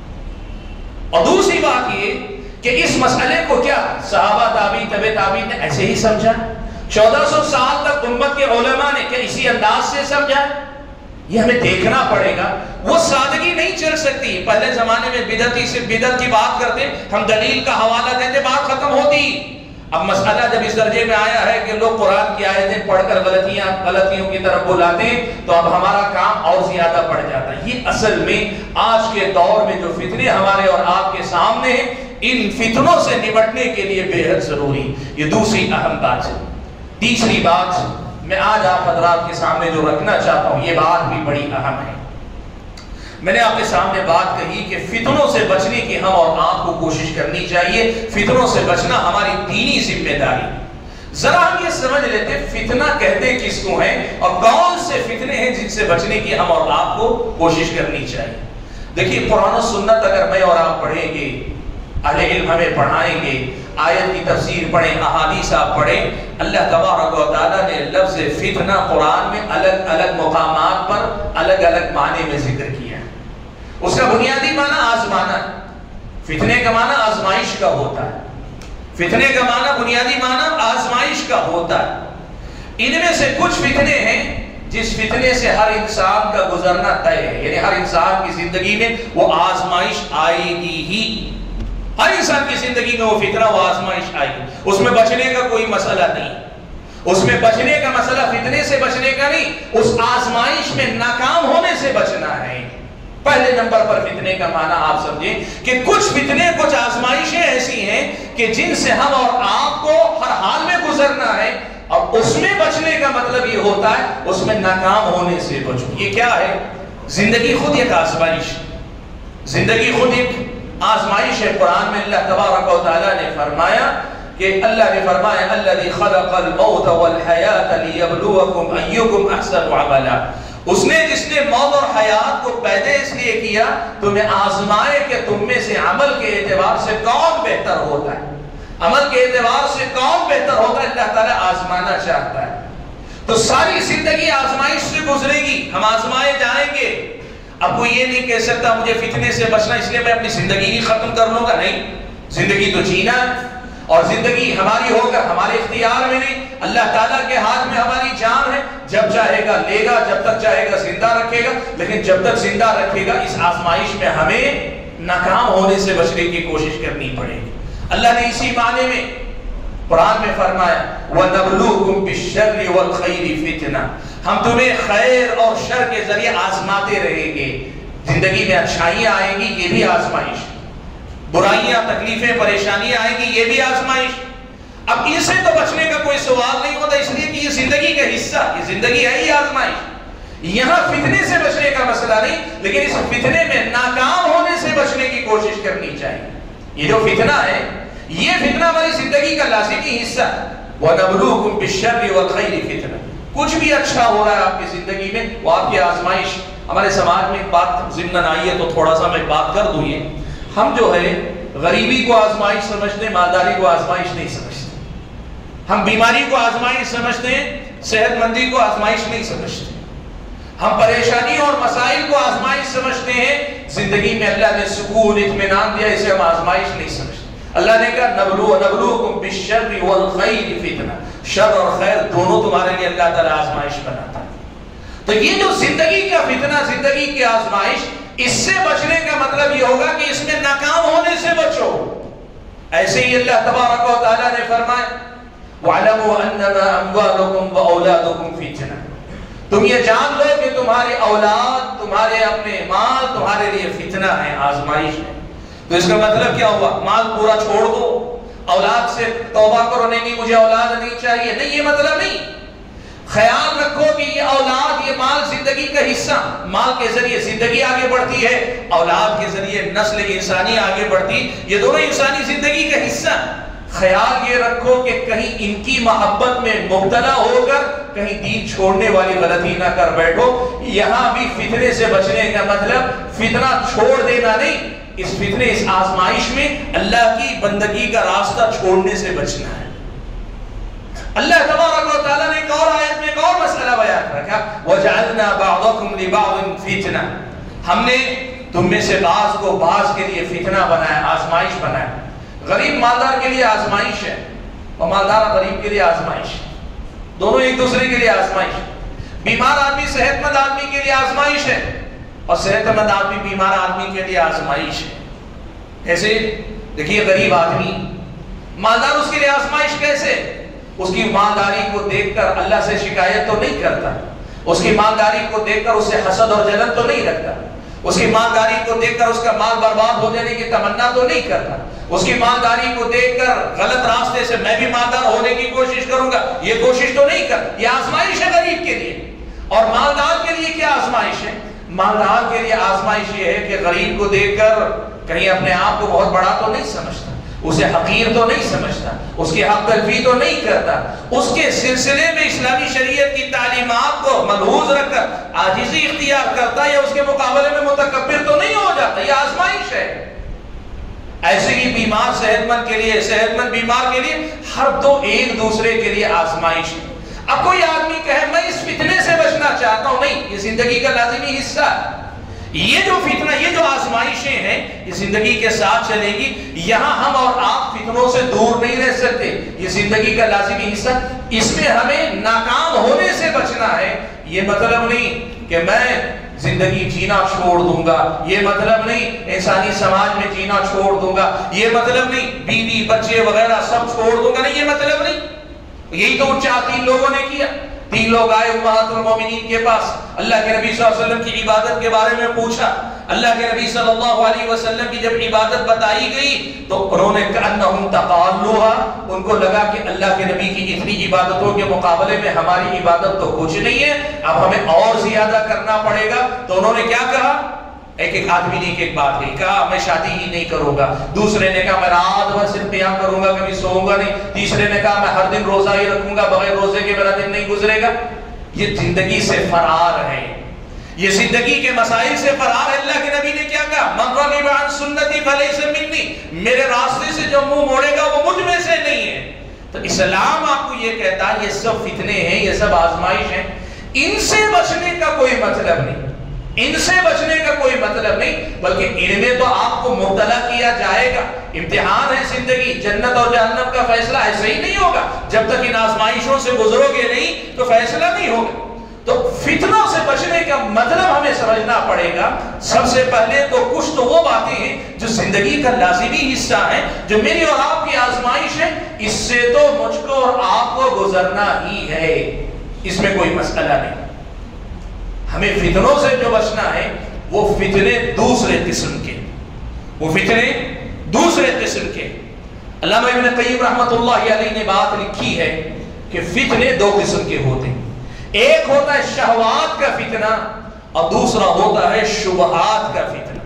Speaker 1: اور دوسری بات یہ کہ اس مسئلے کو کیا صحابہ تابعین نے ایسے ہی سمجھا؟ 1400 سال تک امت کے علماء نے کیا اسی انداز سے سمجھا؟ یہ ہمیں دیکھنا پڑے گا۔ وہ سادگی نہیں چل سکتی۔ پہلے زمانے میں بدعت کی بات کرتے، ہم دلیل کا حوالہ دیتے، بات ختم ہوتی۔ اب مسئلہ جب اس درجے میں آیا ہے کہ لوگ قرآن کی آیتیں پڑھ کر غلطیوں کی طرف بلاتے ہیں، تو اب ہمارا کام اور زیادہ بڑھ جاتا ہے۔ یہ اصل میں آج کے دور میں جو فتنے ہمارے اور آپ کے سامنے ہیں، ان فتنوں سے نمٹنے کے لیے بے حد ضروری، یہ دوسری اہم بات ہے۔ تیسری بات میں آج آپ حضرات کے سامنے جو رکھنا چاہتا ہوں، یہ بات بھی بڑی اہم ہے۔ میں نے آپ کے سامنے بات کہی کہ فتنوں سے بچنے کی ہم اور آپ کو کوشش کرنی چاہیے، فتنوں سے بچنا ہماری دینی ذمہ داری۔ ذرا ہم یہ سمجھ لیتے فتنہ کہتے کس کو ہیں اور کون سے فتنے ہیں جن سے بچنے کی ہم اور آپ کو کوشش کرنی چاہیے۔ دیکھیے، قرآن و سنت اگر میں اور آپ پڑھیں گے، اہل علم ہمیں پڑھائیں گے، آیت کی تفسیر پڑھیں، احادیث آپ پڑھیں، اللہ تبارک و تعالیٰ نے لفظ فتنہ قرآن میں الگ الگ مقامات پر الگ الگ معنی میں ذکر کیا ہے۔ اس کا بنیادی معنی آزمانا ہے۔ فتنے کا معنی آزمائش کا ہوتا ہے۔ فتنے کا معنی بنیادی معنی آزمائش کا ہوتا ہے۔ ان میں سے کچھ فتنے ہیں جس فتنے سے ہر انسان کا گزرنا طے ہے، یعنی ہر انسان کی زندگی میں وہ آزمائش آئے گی ہی۔ ہر انسان کی زندگی میں وہ فتنہ، وہ آزمائش آئے گی، اس میں بچنے کا کوئی مسئلہ نہیں۔ اس میں بچنے کا مسئلہ فتنے سے بچنے کا نہیں، اس آزمائش میں ناکام ہونے سے بچنا ہے۔ پہلے نمبر پر فتنے کا معنی آپ سمجھیں کہ کچھ فتنے، کچھ آزمائشیں ایسی ہیں کہ جن سے ہم اور آپ کو ہر حال میں گزرنا ہے، اور اس میں بچنے کا مطلب یہ ہوتا ہے اس میں ناکام ہونے سے بچو۔ یہ کیا ہے؟ زندگی خود ایک آزمائش، زندگی خود ایک آزمائش ہے۔ قرآن میں اللہ تبارک و تعالیٰ نے فرمایا کہ اللہ نے فرمایا الذی خلق الموت والحیات لیبلوکم ایکم احسن عملا۔ اس نے جس نے موت اور حیات کو پیدا اس لیے کیا تمہیں آزمائے کہ تم میں سے عمل کے اعتبار سے کون بہتر ہوتا ہے، عمل کے اعتبار سے کون بہتر ہوتا ہے، اللہ تعالیٰ آزمانا چاہتا ہے۔ تو ساری زندگی آزمائش سے گزرے گی، ہم آزمائے جائیں گے۔ اب کوئی یہ نہیں کہہ سکتا مجھے فتنے سے بچنا اس لیے میں اپنی زندگی ہی ختم کر لوں گا، نہیں، زندگی تو جینا ہے، اور زندگی ہماری ہو کر ہمارے اختیار میں نہیں، اللہ تعالیٰ کے ہاتھ میں ہماری جان ہے۔ جب جب چاہے گا لے گا، جب تک چاہے گا زندہ رکھے گا، لیکن جب تک زندہ رکھے گا اس آزمائش میں ہمیں ناکام ہونے سے بچنے کی کوشش کرنی پڑے گی۔ اللہ نے اسی معنی میں قرآن میں فرمایا وَنَبْلُوكُمْ بِالشَّرِّ وَالْخَيْرِ فِتْنَةً، ہم تمہیں خیر اور شر کے ذریعے آزماتے رہیں گے۔ زندگی میں اچھائیاں آئیں گی، یہ بھی آزمائش، برائیاں تکلیفیں پریشانیاں آئیں گی، یہ بھی آزمائش۔ اب ان سے تو بچنے کا کوئی سوال نہیں ہوتا، اس لیے کہ یہ زندگی کا حصہ، یہ زندگی ہے ہی آزمائش۔ یہاں فتنے سے بچنے کا مسئلہ نہیں، لیکن اس فتنے میں ناکام ہونے سے بچنے کی کوشش کرنی چاہیے۔ یہ جو فتنہ ہے، یہ فتنہ ہماری زندگی کا لازمی حصہ ہے۔ وَنَبْلُوكُمْ بِالشَّرِّ وَالْخَيْرِ فِتْنَةً، کچھ بھی اچھا ہو رہا ہے آپ کی زندگی میں، وہ آپ کی آزمائش۔ ہمارے سماج میں ایک بات ضمن آئی ہے تو تھوڑا سا میں بات کر دوں۔ یہ ہم جو ہے غریبی کو آزمائش سمجھتے ہیں، مالداری کو آزمائش نہیں سمجھتے۔ ہم بیماری کو آزمائش سمجھتے ہیں، صحت مندی کو آزمائش نہیں سمجھتے۔ ہم پریشانی اور مسائل کو آزمائش سمجھتے ہیں، زندگی میں اللہ نے سکون اطمینان دیا، اسے ہم آزمائش نہیں سمجھتے۔ اللہ نے کہا نبلوکم بالشر والخیر فتنہ، شر اور خیر دونوں تمہارے لیے اللہ تعالیٰ آزمائش بناتا ہے۔ تو یہ جو زندگی کا فتنہ، زندگی کی آزمائش، اس سے بچنے کا مطلب یہ ہوگا کہ اس میں ناکام ہونے سے بچو۔ ایسے ہی اللہ تبارک و تعالیٰ نے فرمایا وَعْلَمُوا أَنَّمَا أَمْوَالُكُمْ وَأَوْلَادُكُمْ فِتْنَةٌ، تم یہ جان لو کہ تمہارے اولاد، تمہارے اپنے مال تمہارے لیے فتنہ ہے، آزمائش ہے۔ تو اس کا مطلب کیا ہوا؟ مال پورا چھوڑ دو، اولاد سے توبہ کرو، نہیں مجھے اولاد نہیں چاہیے، نہیں، یہ مطلب نہیں۔ خیال رکھو کہ یہ اولاد، یہ مال زندگی کا حصہ، مال کے ذریعے زندگی آگے بڑھتی ہے، اولاد کے ذریعے نسل انسانی آگے بڑھتی، یہ دونوں انسانی زندگی کا حصہ۔ خیال یہ رکھو کہ کہیں ان کی محبت میں مبتلا ہو کر کہیں دین چھوڑنے والی غلطی نہ کر بیٹھو۔ یہاں بھی فتنے سے بچنے کا مطلب فتنہ چھوڑ دینا نہیں، اس فتنے، اس آزمائش میں اللہ کی بندگی کا راستہ چھوڑنے سے بچنا ہے۔ اللہ تبارک و تعالیٰ نے ایک اور آیت میں ایک اور مسئلہ بیان رکھا وَجَعَلْنَا بَعْضَكُمْ لِبَعْضٍ فِتْنَةً، ہم نے تم میں سے بعض کو بعض کے لیے فتنہ بنایا، آزمائش بنایا۔ غریب مالدار کے لیے آزمائش ہے اور مالدار غریب کے لیے آزمائش ہے، دونوں ایک دوسرے کے لیے آزمائش ہے۔ بیمار آدمی صحت مند آدمی کے لیے آزمائش ہے اور صحت مند آدمی بیمار آدمی کے لیے آزمائش ہے۔ کیسے؟ دیکھیے غریب آدمی، مالدار اس کے لیے آزمائش کیسے؟ اس کی مالداری کو دیکھ کر اللہ سے شکایت تو نہیں کرتا، اس کی مالداری کو دیکھ کر اسے حسد اور جلن تو نہیں رکھتا، اس کی مالداری کو دیکھ کر اس کا مال برباد ہو جانے کی تمنا تو نہیں کرتا، اس کی مالداری کو دیکھ کر غلط راستے سے میں بھی مالدار ہونے کی کوشش کروں گا، یہ کوشش تو نہیں کرتا۔ یہ آزمائش ہے غریب کے لیے۔ اور مالدار کے لیے کیا آزمائش ہے؟ مالدار کے لیے آزمائش یہ ہے کہ غریب کو دیکھ کر کہیں اپنے آپ کو بہت بڑا تو نہیں سمجھتا، اسے حقیر تو نہیں سمجھتا، اس کی حق تلفی تو نہیں کرتا، اس کے سلسلے میں اسلامی شریعت کی تعلیمات کو ملحوظ رکھ کر عاجزی اختیار کرتا یا اس کے مقابلے میں متکبر تو نہیں ہو جاتا۔ یہ آزمائش ہے۔ ایسے ہی بیمار صحت مند کے لیے، صحت مند بیمار کے لیے، ہر دو ایک دوسرے کے لیے آزمائش ہے۔ اب کوئی آدمی کہے میں اس فتنے سے بچنا چاہتا ہوں، نہیں، یہ زندگی کا لازمی حصہ ہے۔ یہ جو فتنہ، یہ جو آزمائشیں ہیں، یہ زندگی کے ساتھ چلے گی۔ یہاں ہم اور آپ فتنوں سے دور نہیں رہ سکتے، یہ زندگی کا لازمی حصہ۔ اس میں ہمیں ناکام ہونے سے بچنا ہے۔ یہ مطلب نہیں کہ میں زندگی جینا چھوڑ دوں گا، یہ مطلب نہیں انسانی سماج میں جینا چھوڑ دوں گا، یہ مطلب نہیں بیوی بچے وغیرہ سب چھوڑ دوں گا، نہیں، یہ مطلب نہیں۔ یہی تو 4 لوگوں نے کیا۔ 3 لوگ آئے امہات المومنین کے پاس، اللہ کے نبی صلی اللہ علیہ وسلم کی عبادت کے بارے میں پوچھا۔ اللہ کے نبی صلی اللہ علیہ وسلم کی جب عبادت بتائی گئی تو انہوں نے کأنہم تقالوها، ان کو لگا کہ اللہ کے نبی کی اتنی عبادتوں کے مقابلے میں ہماری عبادت تو کچھ نہیں ہے، اب ہمیں اور زیادہ کرنا پڑے گا۔ تو انہوں نے کیا کہا؟ ایک آدمی نے ایک بات کہا میں شادی ہی نہیں کروں گا، دوسرے نے کہا میں رات بھر صرف قیام کروں گا، کبھی سوؤں گا نہیں، تیسرے نے کہا میں ہر دن روزہ ہی رکھوں گا، بغیر روزے کے میرا دن نہیں گزرے گا۔ یہ زندگی سے فرار ہے، یہ زندگی کے مسائل سے فرار ہے۔ اللہ کے نبی نے کیا کہا؟ من رغب عن سنتی فلیس منی، میرے راستے سے جو منہ موڑے گا وہ مجھ میں سے نہیں ہے۔ تو اسلام آپ کو یہ کہتا ہے یہ سب فتنے ہیں، یہ سب آزمائش ہیں، ان سے بچنے کا کوئی مطلب نہیں، ان سے بچنے کا کوئی مطلب نہیں، بلکہ ان میں تو آپ کو مبتلا کیا جائے گا۔ امتحان ہے زندگی، جنت اور جہنم کا فیصلہ ایسے ہی نہیں ہوگا، جب تک ان آزمائشوں سے گزرو گے نہیں تو فیصلہ نہیں ہوگا۔ تو فتنوں سے بچنے کا مطلب ہمیں سمجھنا پڑے گا. سب سے پہلے تو کچھ تو وہ باتیں ہیں جو زندگی کا لازمی حصہ ہیں، جو میری اور آپ کی آزمائش ہے، اس سے تو مجھ کو اور آپ کو گزرنا ہی ہے، اس میں کوئی مسئلہ نہیں. ہمیں فتنوں سے جو بچنا ہے وہ فتنے دوسرے قسم کے، وہ فتنے دوسرے قسم کے. علامہ ابن قیم رحمۃ اللہ علیہ نے بات لکھی ہے کہ فتنے دو قسم کے ہوتے ہیں. ایک ہوتا ہے شہوات کا فتنہ اور دوسرا ہوتا ہے شبہات کا فتنہ.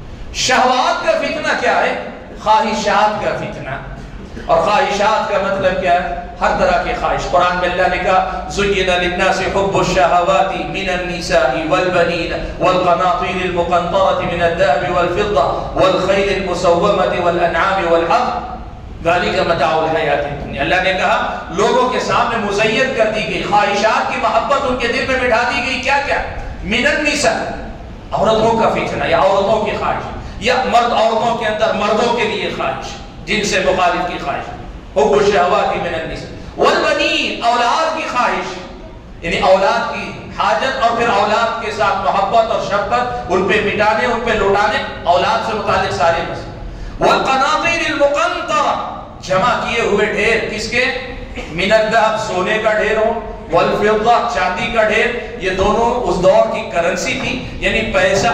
Speaker 1: شہوات کا فتنہ کیا ہے؟ خواہشات کا فتنہ. اور خواہشات کا مطلب کیا ہے؟ ہر طرح کی خواہش. قرآن میں اللہ نے کہا زُيِّنَ لِلنَّاسِ حُبُّ الشَّهَوَاتِ مِنَ النِّسَاءِ وَالْبَنِينَ وَالْقَنَاطِيرِ الْمُقَنطَرَةِ مِنَ الذَّهَبِ وَالْفِضَّةِ وَالْخَيْلِ الْمُسَوَّمَةِ وَالْأَنْعَامِ وَالْحَرْثِ ذَلِكَ مَتَاعُ الْحَيَاةِ الدُّنْيَا. اللہ نے کہا لوگوں کے سامنے مزین کر دی گئی خواہشات کی محبت ان کے دل میں بٹھا دی گئی. کیا کیا؟ من النساء، عورتوں کا فتنہ یا عورتوں کی خواہش، یا مرد عورتوں کے اندر مردوں کے لیے خواہش، جن سے مخالف کی خواہش. حب الشہوات من النساء والبنین، اولاد کی خواہش، یعنی اولاد کی حاجت اور پھر اولاد کے ساتھ محبت اور شفقت، ان پہ مٹانے، ان پہ لوٹانے، اولاد سے متعلق سارے مسئلے. والقناطیر المقنطرہ، جمع کیے ہوئے ڈھیر، کس کے؟ من الذهب، سونے کا ڈھیر ہو، والفضہ، چاندی کا ڈھیر. یہ دونوں اس دور کی کرنسی تھی، یعنی پیسہ.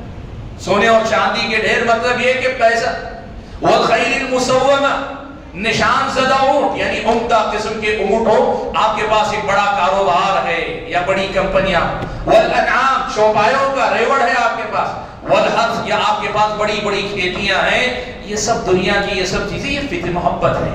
Speaker 1: سونے اور چاندی کے ڈھیر مطلب یہ کہ پیسہ. والخیل المسومہ، نشان زدہ اونٹ، یعنی عمدہ قسم کے اونٹ ہو، آپ کے پاس ایک بڑا کاروبار ہے یا بڑی کمپنیاں. والانعام، چوپایوں کا ریوڑ ہے آپ کے پاس. والحرث، یا آپ کے پاس بڑی بڑی کھیتیاں ہیں. یہ سب دنیا کی یہ سب چیزیں، یہ فتنہ محبت ہے.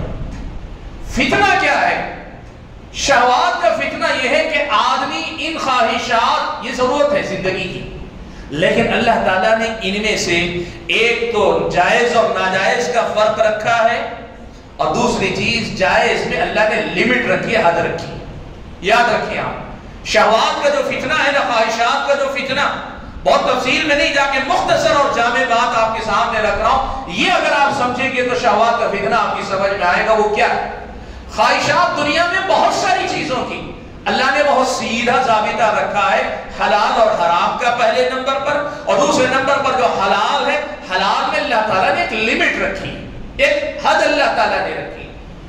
Speaker 1: فتنہ کیا ہے؟ شہوات کا فتنہ یہ ہے کہ آدمی ان خواہشات، یہ ضرورت ہے زندگی کی، لیکن اللہ تعالیٰ نے ان میں سے ایک تو جائز اور ناجائز کا فرق رکھا ہے، اور دوسری چیز جائز میں اللہ نے لمٹ رکھی ہے، حد رکھی. یاد رکھیں آپ، شہوات کا جو فتنہ ہے نا، خواہشات کا جو فتنہ، بہت تفصیل میں نہیں جا کے مختصر اور جامع بات آپ کے سامنے رکھ رہا ہوں. یہ اگر آپ سمجھیں گے تو شہوات کا فتنہ آپ کی سمجھ میں آئے گا. وہ کیا ہے؟ خواہشات دنیا میں بہت ساری چیزوں کی اللہ نے بہت سیدھا ضابطہ رکھا ہے، حلال اور حرام کا پہلے نمبر پر، اور دوسرے نمبر پر جو حلال ہے، حلال میں اللہ تعالیٰ نے ایک لمٹ رکھی، ایک حد اللہ تعالیٰ نے رکھی.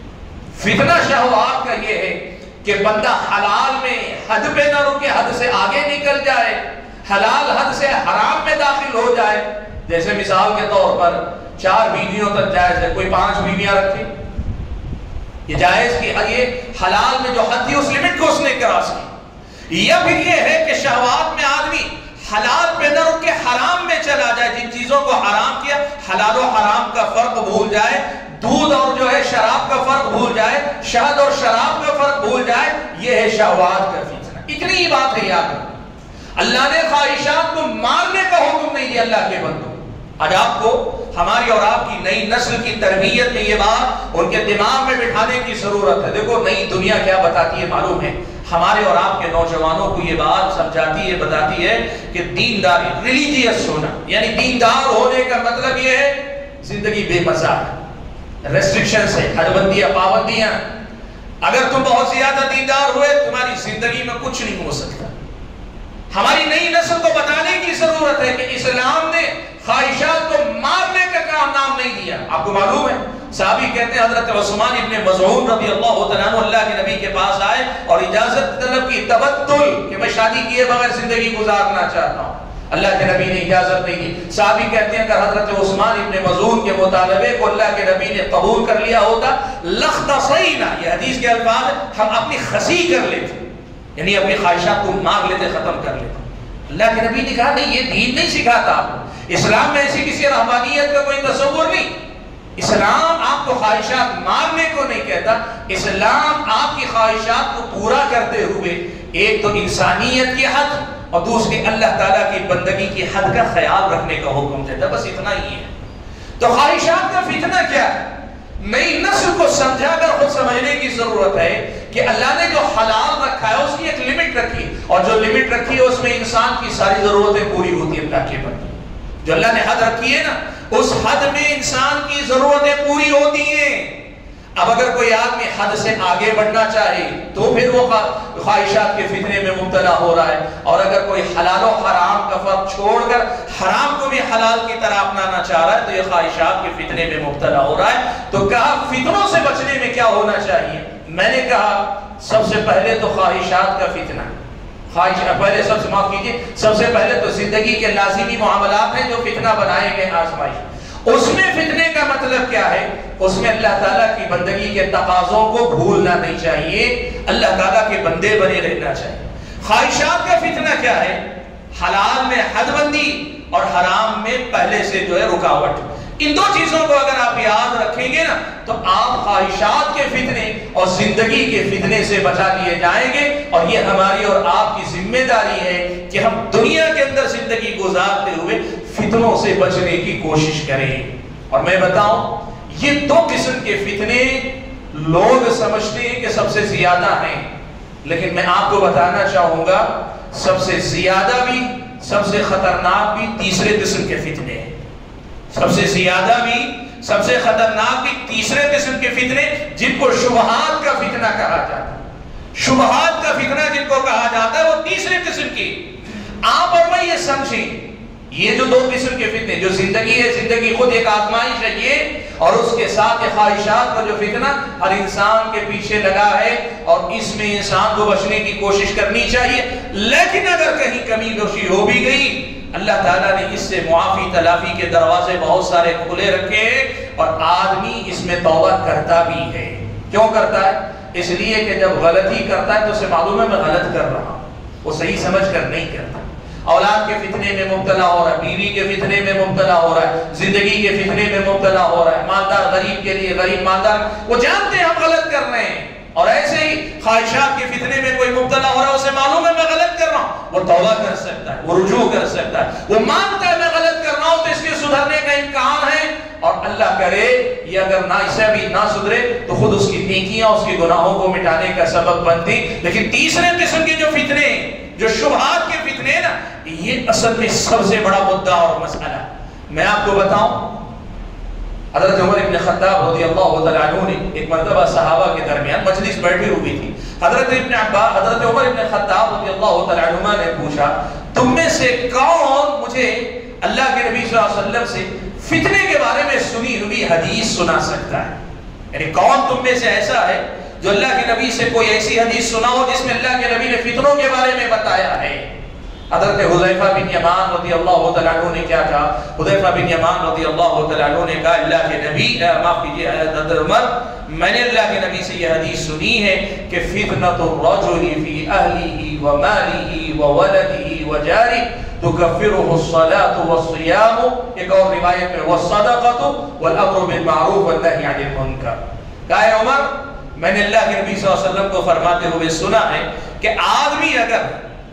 Speaker 1: فتنہ شہوات کا یہ ہے کہ بندہ حلال میں حد پہ نہ رکے، حد سے آگے نکل جائے، حلال حد سے حرام میں داخل ہو جائے. جیسے مثال کے طور پر 4 بیویوں تک جائز ہے، کوئی 5 بیویاں رکھے، یہ جائز کی حد، یہ حلال میں جو حد تھی اس لمٹ کو اس نے کراس کی. یا پھر یہ ہے کہ شہوات میں آدمی حلال پہ نہ رک کے حرام میں چلا جائے، جن چیزوں کو حرام کیا حلال و حرام کا فرق بھول جائے، دودھ اور جو ہے شراب کا فرق بھول جائے، شہد اور شراب کا فرق بھول جائے. یہ ہے شہوات کا فتنہ. اتنی ہی بات ہے یاد رکھو. اللہ نے خواہشات کو مارنے کا حکم نہیں دیا اللہ کے بندوں. آج آپ کو ہماری اور آپ کی نئی نسل کی تربیت میں یہ بات ان کے دماغ میں بٹھانے کی ضرورت ہے. دیکھو نئی دنیا کیا بتاتی ہے معلوم ہے؟ ہمارے اور آپ کے نوجوانوں کو یہ بات سمجھاتی ہے، بتاتی ہے کہ دینداری، ریلیجیس ہونا، یعنی دیندار ہونے کا مطلب یہ ہے زندگی بے مزہ ہے، ریسٹرکشنز ہے، حد بندیاں، پابندیاں. اگر تم بہت زیادہ دیندار ہوئے تمہاری زندگی میں کچھ نہیں ہو سکتا. ہماری نئی نسل کو بتانے کی ضرورت ہے کہ اسلام نے خواہشات کو مارنے کا نام نہیں دیا. آپ کو معلوم ہے صحابی کہتے ہیں حضرت عثمان ابن مظعون رضی اللہ تعالیٰ عنہ اللہ کے نبی کے پاس آئے اور اجازت طلب کی، تبتل، کہ میں شادی کیے بغیر زندگی گزارنا چاہتا ہوں. اللہ کے نبی نے اجازت نہیں دی. صحابی کہتے ہیں اگر حضرت عثمان ابن مظعون کے مطالبے کو اللہ کے نبی نے قبول کر لیا ہوتا لختصینا، یہ حدیث کے الفاظ، ہم اپنی خسی کر لیتے، یعنی اپنی خواہشات کو مار لیتے، ختم کر لیتے. اللہ کے نبی نے کہا نہیں، یہ دین نہیں سکھاتا آپ کو. اسلام میں ایسی کسی رہبانیت کا کوئی تصور نہیں. اسلام آپ کو خواہشات مارنے کو نہیں کہتا. اسلام آپ کی خواہشات کو پورا کرتے ہوئے ایک تو انسانیت کی حد اور دوسری اللہ تعالیٰ کی بندگی کی حد کا خیال رکھنے کا حکم دیتا. بس اتنا ہی ہے. تو خواہشات کا فتنہ کیا ہے؟ نئی نسل کو سمجھا کر خود سمجھنے کی ضرورت ہے کہ اللہ نے جو حلال رکھا ہے اس کی ایک لمٹ رکھی، اور جو لمٹ رکھی ہے اس میں انسان کی ساری ضرورتیں پوری ہوتی ہیں. اللہ کے بندے جو اللہ نے حد رکھی ہے نا، اس حد میں انسان کی ضرورتیں پوری ہوتی ہیں. اب اگر کوئی آدمی حد سے آگے بڑھنا چاہے تو پھر وہ خواہشات کے فتنے میں مبتلا ہو رہا ہے، اور اگر کوئی حلال و حرام کا فرق چھوڑ کر حرام کو بھی حلال کی طرح اپنانا چاہ رہا ہے تو یہ خواہشات کے فتنے میں مبتلا ہو رہا ہے۔ تو کہا فتنوں سے بچنے میں کیا ہونا چاہیے؟ میں نے کہا سب سے پہلے تو خواہشات کا فتنہ، سب سے پہلے تو زندگی کے لازمی معاملات ہیں جو فتنہ بنائے گئے آزمائش۔ اس میں فتنے کا مطلب کیا ہے؟ اس میں اللہ تعالیٰ کی بندگی کے تقاضوں کو بھولنا نہیں چاہیے، اللہ تعالیٰ کے بندے بنے رہنا چاہیے۔ خواہشات کا فتنہ کیا ہے؟ حلال میں حد بندی اور حرام میں پہلے سے جو ہے رکاوٹ۔ ان دو چیزوں کو اگر آپ یاد رکھیں گے نا تو آپ خواہشات کے فتنے اور زندگی کے فتنے سے بچا لیے جائیں گے، اور یہ ہماری اور آپ کی ذمہ داری ہے کہ ہم دنیا کے اندر زندگی گزارتے ہوئے فتنوں سے بچنے کی کوشش کریں۔ اور میں بتاؤں یہ دو قسم کے فتنے لوگ سمجھتے ہیں کہ سب سے زیادہ ہیں، لیکن میں آپ کو بتانا چاہوں گا سب سے زیادہ بھی سب سے خطرناک بھی تیسرے قسم کے فتنے ہیں۔ سب سے زیادہ بھی سب سے خطرناک بھی تیسرے قسم کے فتنے جن کو شبہات کا فتنہ کہا جاتا ہے۔ شبہات کا فتنہ جن کو کہا جاتا ہے وہ تیسرے قسم کی۔ آپ اور میں یہ سمجھیں یہ جو دو قسم کے فتنے، جو زندگی ہے، زندگی خود ایک آزمائش ہے یہ، اور اس کے ساتھ یہ خواہشات کا جو فتنہ ہر انسان کے پیچھے لگا ہے، اور اس میں انسان کو بچنے کی کوشش کرنی چاہیے۔ لیکن اگر کہیں کمی بیشی ہو بھی گئی اللہ تعالیٰ نے اس سے معافی تلافی کے دروازے بہت سارے کھلے رکھے ہیں، اور آدمی اس میں توبہ کرتا بھی ہے۔ کیوں کرتا ہے؟ اس لیے کہ جب غلطی کرتا ہے تو اسے معلوم ہے میں غلط کر رہا ہوں، وہ صحیح سمجھ کر نہیں کرتا۔ اولاد کے فتنے میں مبتلا ہو رہا ہے، بیوی کے فتنے میں مبتلا ہو رہا ہے، زندگی کے فتنے میں مبتلا ہو رہا ہے، مالدار غریب کے لیے، غریب مالدار، وہ جانتے ہیں ہم غلط کر رہے ہیں۔ اور ایسے ہی خواہشات کے فتنے میں کوئی مبتلا ہو رہا ہے، اسے معلوم ہے میں غلط کر رہا ہوں، وہ توبہ کر سکتا ہے، وہ رجوع کر سکتا ہے، وہ مانتا ہے میں غلط کر رہا ہوں تو اس کے سدھرنے کا امکان ہے، اور اللہ کرے یہ اگر نہ اسے بھی نہ سدھرے تو خود اس کی نیکیاں اس کے گناہوں کو مٹانے کا سبب بنتی۔ لیکن تیسرے قسم کے جو فتنے، جو شبہات کے فتنے نا، یہ اصل میں سب سے بڑا مدعا اور مسئلہ۔ میں آپ کو بتاؤں حضرت عمر ابن خطاب رضی اللہ تعالیٰ عنہ نے ایک مرتبہ صحابہ کے درمیان مجلس بیٹھی ہوئی تھی، حضرت عمر ابن خطاب رضی اللہ تعالیٰ عنہ نے پوچھا تم میں سے کون مجھے اللہ کے نبی صلی اللہ علیہ وسلم سے فتنے کے بارے میں سنی ہوئی حدیث سنا سکتا ہے؟ یعنی کون تم میں سے ایسا ہے جو اللہ کے نبی سے کوئی ایسی حدیث سنا ہو جس میں اللہ کے نبی نے فتنوں کے بارے میں بتایا ہے؟ حضرت حذیفہ بن یمان رضی اللہ تعالیٰ عنہ نے کیا کہا؟ حذیفہ بن یمان رضی اللہ تعالیٰ عنہ نے کہا اللہ کے نبی، معاف کیجیے حضرت عمر، میں نے اللہ کے نبی سے یہ حدیث سنی ہے کہ فتنۃ الرجل فی اہلہ ومالہ وولدہ وجارہ تکفرہ الصلاة والصیام، ایک اور روایت میں والصدقۃ والامر بالمعروف والنہی عن المنکر۔ کہا ہے عمر میں نے اللہ کے نبی صلی اللہ علیہ وسلم کو فرماتے ہوئے سنا ہے کہ آدمی اگر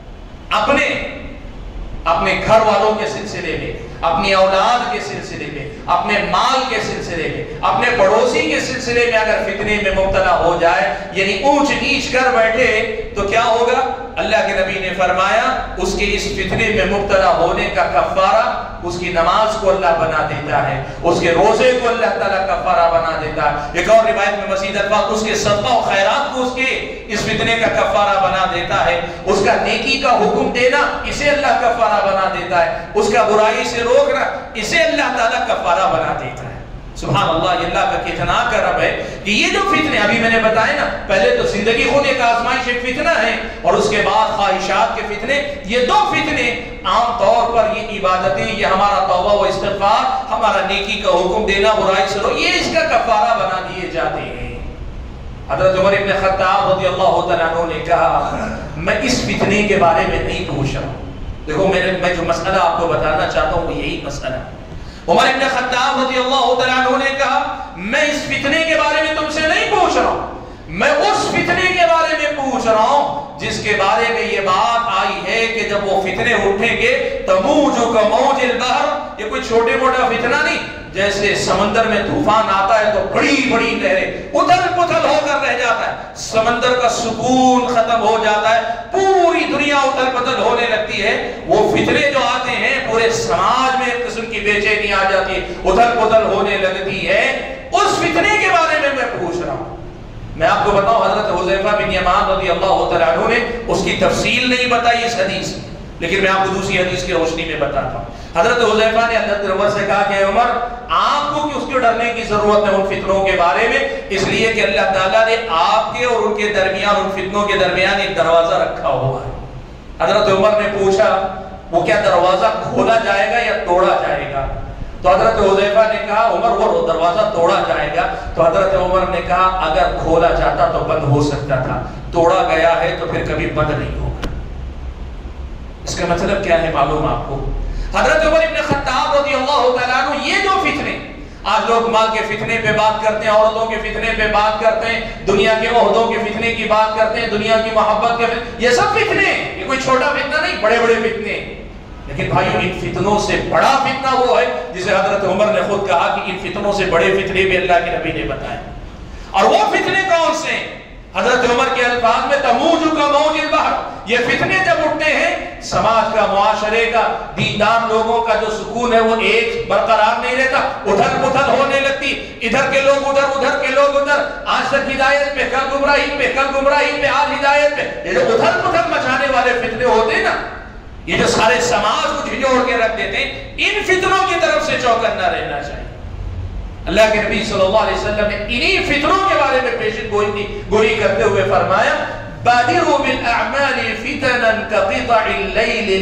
Speaker 1: اپنے گھر والوں کے سلسلے میں، اپنی اولاد کے سلسلے میں، اپنے مال کے سلسلے میں، اپنے پڑوسی کے سلسلے میں اگر فتنے میں مبتلا ہو جائے، یعنی اونچ نیچ کر بیٹھے، تو کیا ہوگا؟ اللہ کے نبی نے فرمایا اس کے اس فتنے میں مبتلا ہونے کا کفارہ اس کی نماز کو اللہ بنا دیتا ہے، اس کے روزے کو اللہ تعالیٰ کفارہ بنا دیتا ہے۔ ایک اور روایت میں مزید الفاظ اس کے صدقہ و خیرات کو اس کے اس فتنے کا کفارہ بنا دیتا ہے، اس کا نیکی کا حکم دینا اسے اللہ کفارہ بنا دیتا ہے، اس کا برائی سے روکنا اسے اللہ تعالیٰ کفارہ بنا دیتا ہے۔ سبحان اللہ، یہ اللہ کا کتنا کرم ہے کہ یہ جو فتنے ابھی میں نے بتائے نا، پہلے تو زندگی خود ایک آزمائش ایک فتنہ ہے، اور اس کے بعد خواہشات کے فتنے، یہ دو فتنے عام طور پر یہ عبادتیں، یہ ہمارا توبہ و استغفار، ہمارا نیکی کا حکم دینا، برائی سے روکنا، یہ اس کا کفارہ بنا دیے جاتے ہیں۔ حضرت عمر ابن خطاب رضی اللہ تعالیٰ عنہ نے کہا میں اس فتنے کے بارے میں نہیں پوچھ رہا ہوں، دیکھو میں جو مسئلہ آپ کو بتانا چاہتا ہوں وہ یہی مسئلہ ہے۔ عمر ابن خطاب رضی اللہ تعالیٰ عنہ نے کہا میں اس فتنے کے بارے میں تم سے نہیں پوچھ رہا ہوں، میں اس فتنے کے بارے میں پوچھ رہا ہوں جس کے بارے میں یہ بات آئی ہے کہ جب وہ فتنے اٹھیں گے تموج کموج البحر، یہ کوئی چھوٹے موٹا فتنہ نہیں، جیسے سمندر میں طوفان آتا ہے تو بڑی بڑی لہریں ادھل پتھل ہو کر رہ جاتا ہے، سمندر کا سکون ختم ہو جاتا ہے، پوری دنیا ادھل پتھل ہونے لگتی ہے، وہ فتنے جو آتے ہیں پورے سماج میں ایک قسم کی بے چینی آ جاتی ہے، ادھل پتھل ہونے لگتی ہے، اس فتنے کے بارے میں پوچھ رہا ہوں۔ میں آپ کو بتاؤں حضرت حذیفہ بن یمان رضی اللہ تعالیٰ عنہ نے اس کی تفصیل نہیں بتائی اس حدیث، لیکن میں آپ کو دوسری حدیث کی روشنی میں بتاتا ہوں۔ حضرت حذیفہ نے حضرت عمر سے کہا کہ عمر آپ کو اس کو ڈرنے کی ضرورت ہے ان فتنوں کے بارے میں، اس لیے کہ اللہ تعالیٰ نے آپ کے اور ان کے درمیان، ان فتنوں کے درمیان ایک دروازہ رکھا ہوا ہے۔ حضرت عمر نے پوچھا وہ کیا دروازہ کھولا جائے گا یا توڑا جائے گا؟ تو حضرت حذیفہ نے کہا عمر وہ دروازہ توڑا جائے گا۔ تو حضرت عمر نے کہا اگر کھولا جاتا تو بند ہو سکتا تھا، توڑا گیا ہے تو پھر کبھی بند نہیں ہوگا۔ اس کا مطلب کیا ہے معلوم آپ کو؟ حضرت عمر ابن خطاب رضی اللہ تعالیٰ عنہ یہ جو فتنے، آج لوگ مال کے فتنے پہ بات کرتے ہیں، عورتوں کے فتنے پہ بات کرتے ہیں، دنیا کے عہدوں کے فتنے کی بات کرتے ہیں، دنیا کی محبت کے فتنے، یہ سب فتنے ہیں، یہ کوئی چھوٹا فتنہ نہیں، بڑے بڑے فتنے ہیں۔ لیکن بھائیو ان فتنوں سے بڑا فتنہ وہ ہے جسے حضرت عمر نے خود کہا کہ ان فتنوں سے بڑے فتنے بھی اللہ کے نبی نے بتائے۔ اور وہ فتنے کون سے ہیں؟ حضرت عمر کے الفاظ میں تموج کا موج البحر، یہ فتنے جب اٹھتے ہیں سماج کا، معاشرے کا، دیندار لوگوں کا جو سکون ہے وہ ایک برقرار نہیں رہتا، ادھر پدھر ہونے لگتی، ادھر کے لوگ ادھر، ادھر کے لوگ ادھر، آج تک ہدایت پہ، کل گمراہی پہ، کل گمراہی پہ، آج ہدایت پہ، یہ جو ادھر پدھر مچانے والے فتنے ہوتے ہیں نا، یہ جو سارے سماج کو جھنجھوڑ کے رکھ دیتے ہیں، ان فتنوں کی طرف سے چوکنا رہنا چاہیے۔ اللہ کے نبی صلی اللہ علیہ وسلم نے انہی فتنوں کے بارے میں پیشن گوئی کرتے ہوئے فرمایا بادروا بالاعمال فتنا كقطع الليل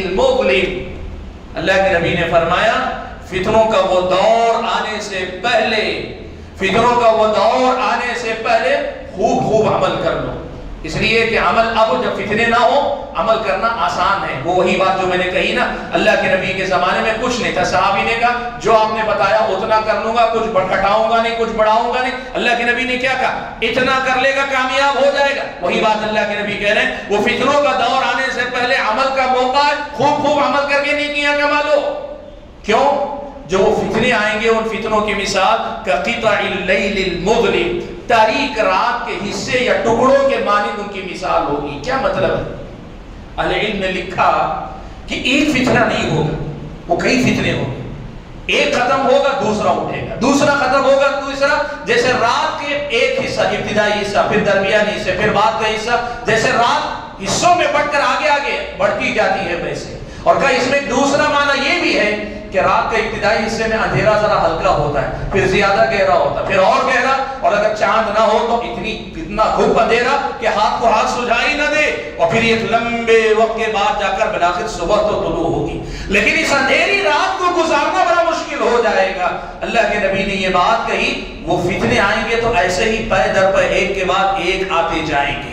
Speaker 1: المظلم۔ اللہ کے نبی نے فرمایا فتنوں کا وہ دور آنے سے پہلے، فتنوں کا وہ دور آنے سے پہلے خوب عمل کر لو، اس لیے کہ عمل اب جب فتنے نہ ہو عمل کرنا آسان ہے۔ وہ وہی بات جو میں نے کہی نا، اللہ کے نبی کے زمانے میں کچھ نہیں تھا، صحابی نے کہا جو آپ نے بتایا اتنا کر لوں گا، کچھ گھٹاؤں گا نہیں، کچھ بڑھاؤں گا نہیں۔ اللہ کے نبی نے کیا کہا؟ اتنا کر لے گا کامیاب ہو جائے گا۔ وہی بات اللہ کے نبی کہہ رہے ہیں، وہ فتنوں کا دور آنے سے پہلے عمل کا موقع ہے، خوب عمل کر کے نیکیاں کما لو۔ کیوں؟ جو وہ فتنے آئیں گے ان فتنوں کی مثال کقطع اللیل المظلم، تاریک رات کے حصے یا ٹکڑوں کے مانند ان کی مثال ہوگی۔ کیا مطلب ہے؟ اہل علم نے لکھا کہ ایک فتنہ نہیں ہوگا، وہ کئی فتنے ہوں گے، ایک ختم ہوگا دوسرا اٹھے گا، دوسرا ختم ہوگا دوسرا، جیسے رات کے ایک حصہ، ابتدائی حصہ، پھر درمیانی حصہ، پھر بعد کا حصہ، جیسے رات حصوں میں بڑھ کر آگے بڑھتی جاتی ہے ویسے۔ اور کہا اس میں دوسرا معنی یہ بھی ہے کہ رات کے ابتدائی حصے میں اندھیرا ذرا ہلکا ہوتا ہے، پھر زیادہ گہرا ہوتا ہے، پھر اور گہرا، اور اگر چاند نہ ہو تو اتنا خوب اندھیرا کہ ہاتھ کو ہاتھ سجائی نہ دے، اور پھر ایک لمبے وقت کے بعد جا کر بلاخر صبح تو طلوع ہوگی۔ لیکن اس اندھیری رات کو گزارنا بڑا مشکل ہو جائے گا۔ اللہ کے نبی نے یہ بات کہی، وہ فتنے آئیں گے تو ایسے ہی پے در پے ایک کے بعد ایک آتے جائیں گے۔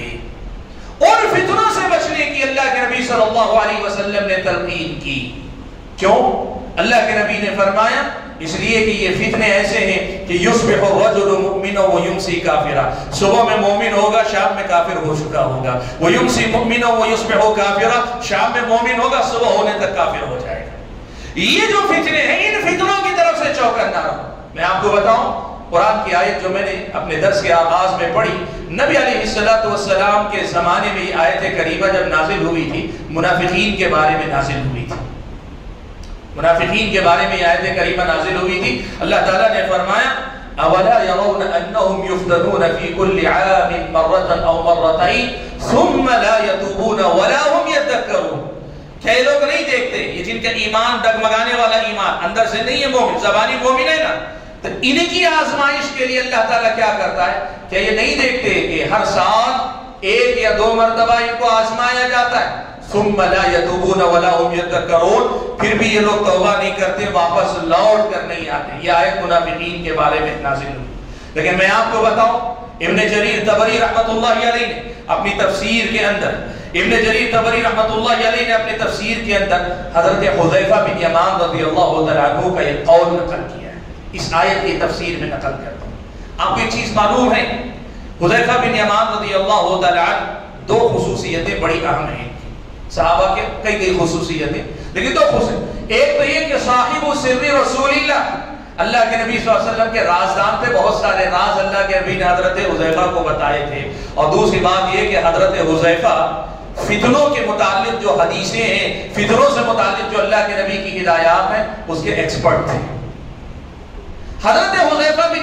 Speaker 1: اور فتنوں سے بچنے کی اللہ کے نبی صلی اللہ علیہ وسلم نے تلقین کی۔ کیوں؟ اللہ کے نبی نے فرمایا اس لیے کہ یہ فتنے ایسے ہیں کہ یصبح الرجل مؤمنا ویمسی کافرا، صبح میں مومن ہوگا شام میں کافر ہو چکا ہوگا، ویمسی مؤمنا ویصبح کافرا، شام میں مومن ہوگا صبح ہونے تک کافر ہو جائے گا۔ یہ جو فتنے ہیں ان فتنوں کی طرف سے چوکنا رہو۔ میں آپ کو بتاؤں قرآن کی آیت جو میں نے اپنے درس کے آغاز میں پڑھی، نبی علیہ السلام کے زمانے میں یہ آیت کریمہ جب نازل ہوئی تھی منافقین کے بارے میں نازل ہوئی تھی، منافقین کے بارے میں آیت کریمہ نازل ہوئی تھی۔ اللہ تعالیٰ نے فرمایا اولا يرون انهم يفتنون في كل عام مرة او مرتين ثم لا يتوبون ولا هم يذكرون۔ کیا یہ لوگ نہیں دیکھتے، یہ جن کا ایمان ڈگمگانے والا ایمان، اندر سے نہیں ہے مومن، زبانی مومن ہے نا، تو ان کی آزمائش کے لیے اللہ تعالیٰ کیا کرتا ہے؟ کیا یہ نہیں دیکھتے کہ ہر سال ایک یا دو مرتبہ ان کو آزمایا جاتا ہے؟ ثم لا يتوبون ولا هم يذكرون، پھر بھی یہ لوگ توبہ نہیں کرتے، واپس لوٹ کر نہیں آتے۔ یہ آیت منافقین کے بارے میں نازل ہوئی۔ لیکن میں آپ کو بتاؤں ابن جریر طبری رحمۃ اللہ علیہ نے اپنی تفسیر کے اندر، ابن جریر طبری رحمۃ اللہ علیہ نے اپنی تفسیر کے اندر حضرت حذیفہ بن یمان رضی اللہ تعالیٰ عنہ کا یہ قول نقل کیا ہے، اس آیت کی تفسیر میں نقل کرتا ہوں۔ آپ کو ایک چیز معلوم ہے، حذیفہ بن یمان رضی اللہ تعالیٰ عنہ دو خصوصیتیں بڑی اہم ہیں، صحابہ کے کئی خصوصیتیں، لیکن دو خصوصیت، ایک تو یہ کہ صاحب سر رسول اللہ کے نبی صلی اللہ علیہ وسلم کے رازدان تھے، بہت سارے راز اللہ کے نبی نے حضرت حذیفہ کو بتائے تھے۔ اور دوسری بات یہ کہ حضرت حذیفہ فتنوں کے متعلق جو حدیثیں ہیں، فتنوں سے متعلق جو اللہ کے نبی کی ہدایات ہیں، اس کے ایکسپرٹ تھے۔ حضرت حذیفہ بن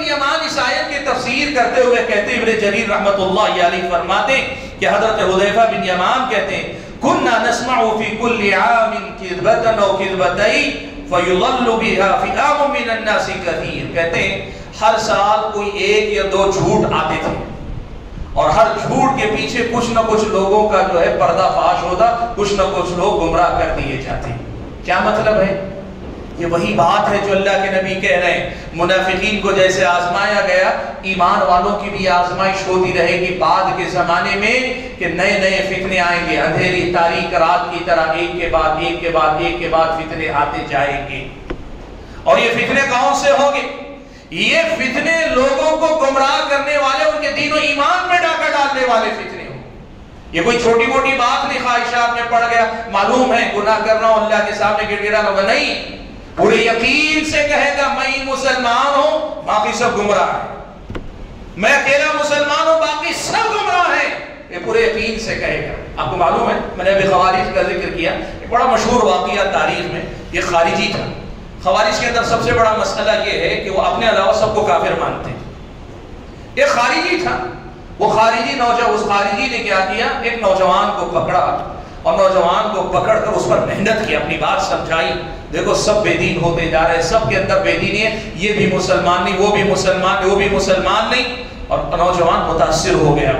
Speaker 1: بن یمان اس آیت کی تفسیر کرتے ہوئے کہتے ابن جریر رحمت اللہ علیہ فرماتے کہ حضرت حذیفہ بن یمان کہتے ہیں كنا نسمع في كل عام كذبة أو كذبتين فيضل بها فئام من الناس كثير. کہتے ہیں ہر سال کوئی ایک یا دو جھوٹ آتے تھے اور ہر جھوٹ کے پیچھے کچھ نہ کچھ لوگوں کا جو ہے پردہ فاش ہوتا, کچھ نہ کچھ لوگ گمراہ کر دیے جاتے. کیا مطلب ہے؟ یہ وہی بات ہے جو اللہ کے نبی کہہ رہے ہیں منافقین کو جیسے آزمایا گیا ایمان والوں کی بھی آزمائش ہوتی رہے گی بعد کے زمانے میں کہ نئے نئے فتنے آئیں گے, اندھیری تاریک رات کی طرح ایک کے بعد ایک کے بعد ایک کے بعد فتنے آتے جائیں گے. اور یہ فتنے کون سے ہوں گے؟ یہ فتنے لوگوں کو گمراہ کرنے والے, ان کے دین و ایمان میں ڈاکہ ڈالنے والے فتنے ہوں. یہ کوئی چھوٹی موٹی بات نہیں خواہشات میں پڑ گیا, معلوم ہے گناہ کر رہا ہوں اللہ کے سامنے گڑ گڑا ہوگا, نہیں, پورے یقین سے کہے گا میں مسلمان ہوں باقی سب گمراہ ہیں, میں اکیلا مسلمان ہوں باقی سب گمراہ ہیں, یہ پورے یقین سے کہے گا. آپ کو معلوم ہے میں نے ابھی خوارج کا ذکر کیا, ایک بڑا مشہور واقعہ تاریخ میں, یہ خارجی تھا. خوارج کے اندر سب سے بڑا مسئلہ یہ ہے کہ وہ اپنے علاوہ سب کو کافر مانتے ہیں. ایک خارجی تھا, وہ خارجی نوجوان, اس خارجی نے کیا کیا, ایک نوجوان کو پکڑا اور نوجوان کو پکڑ کر اس پر محنت کی, اپنی بات سمجھائی, دیکھو سب بے دین ہوتے جا رہے ہیں, سب کے اندر بے دینی ہے, یہ بھی مسلمان نہیں, وہ بھی مسلمان نہیں, وہ بھی مسلمان نہیں. اور نوجوان متاثر ہو گیا,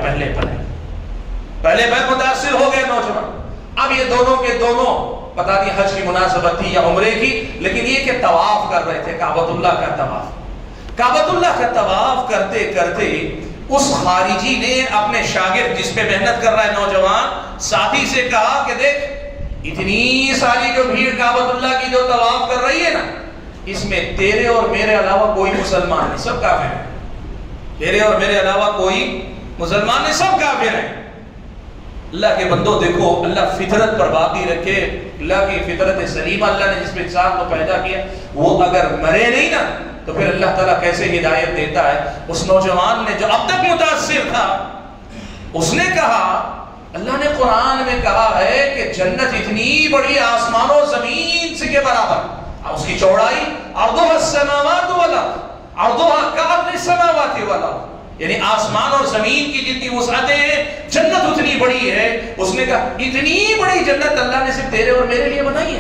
Speaker 1: پہلے متاثر ہو گیا نوجوان. اب یہ دونوں کے دونوں پتہ نہیں حج کی مناسبت تھی یا عمرے کی, لیکن یہ کہ طواف کر رہے تھے, کعبۃ اللہ کا طواف. کعبۃ اللہ کا طواف کرتے کرتے اس خارجی نے اپنے شاگرد جس پہ محنت کر رہا ہے نوجوان ساتھی سے کہا کہ دیکھ اتنی ساری جو بھیڑ کعبۃ اللہ کی جو طواف کر رہی ہے نا, اس میں تیرے اور میرے علاوہ کوئی مسلمان نہیں, سب کافر ہیں. تیرے اور میرے علاوہ کوئی مسلمان نہیں, سب کافر ہیں. اللہ کے بندوں دیکھو, اللہ فطرت پر باقی رکھے, اللہ کی فطرت سلیمہ, اللہ نے جس پہ انسان کو پیدا کیا وہ اگر مرے نہیں نا تو پھر اللہ تعالیٰ کیسے ہدایت دیتا ہے. اس نوجوان نے جو اب تک متاثر تھا اس نے کہا اللہ نے قرآن میں کہا ہے کہ جنت اتنی بڑی آسمان و زمین سے کے برابر, اس کی چوڑائی عرضها السماوات والارض, عرضها كعرض السماوات والارض, یعنی آسمان اور زمین کی جتنی وسعتیں ہیں جنت اتنی بڑی ہے. اس نے کہا اتنی بڑی جنت اللہ نے صرف تیرے اور میرے لیے بنائی ہے,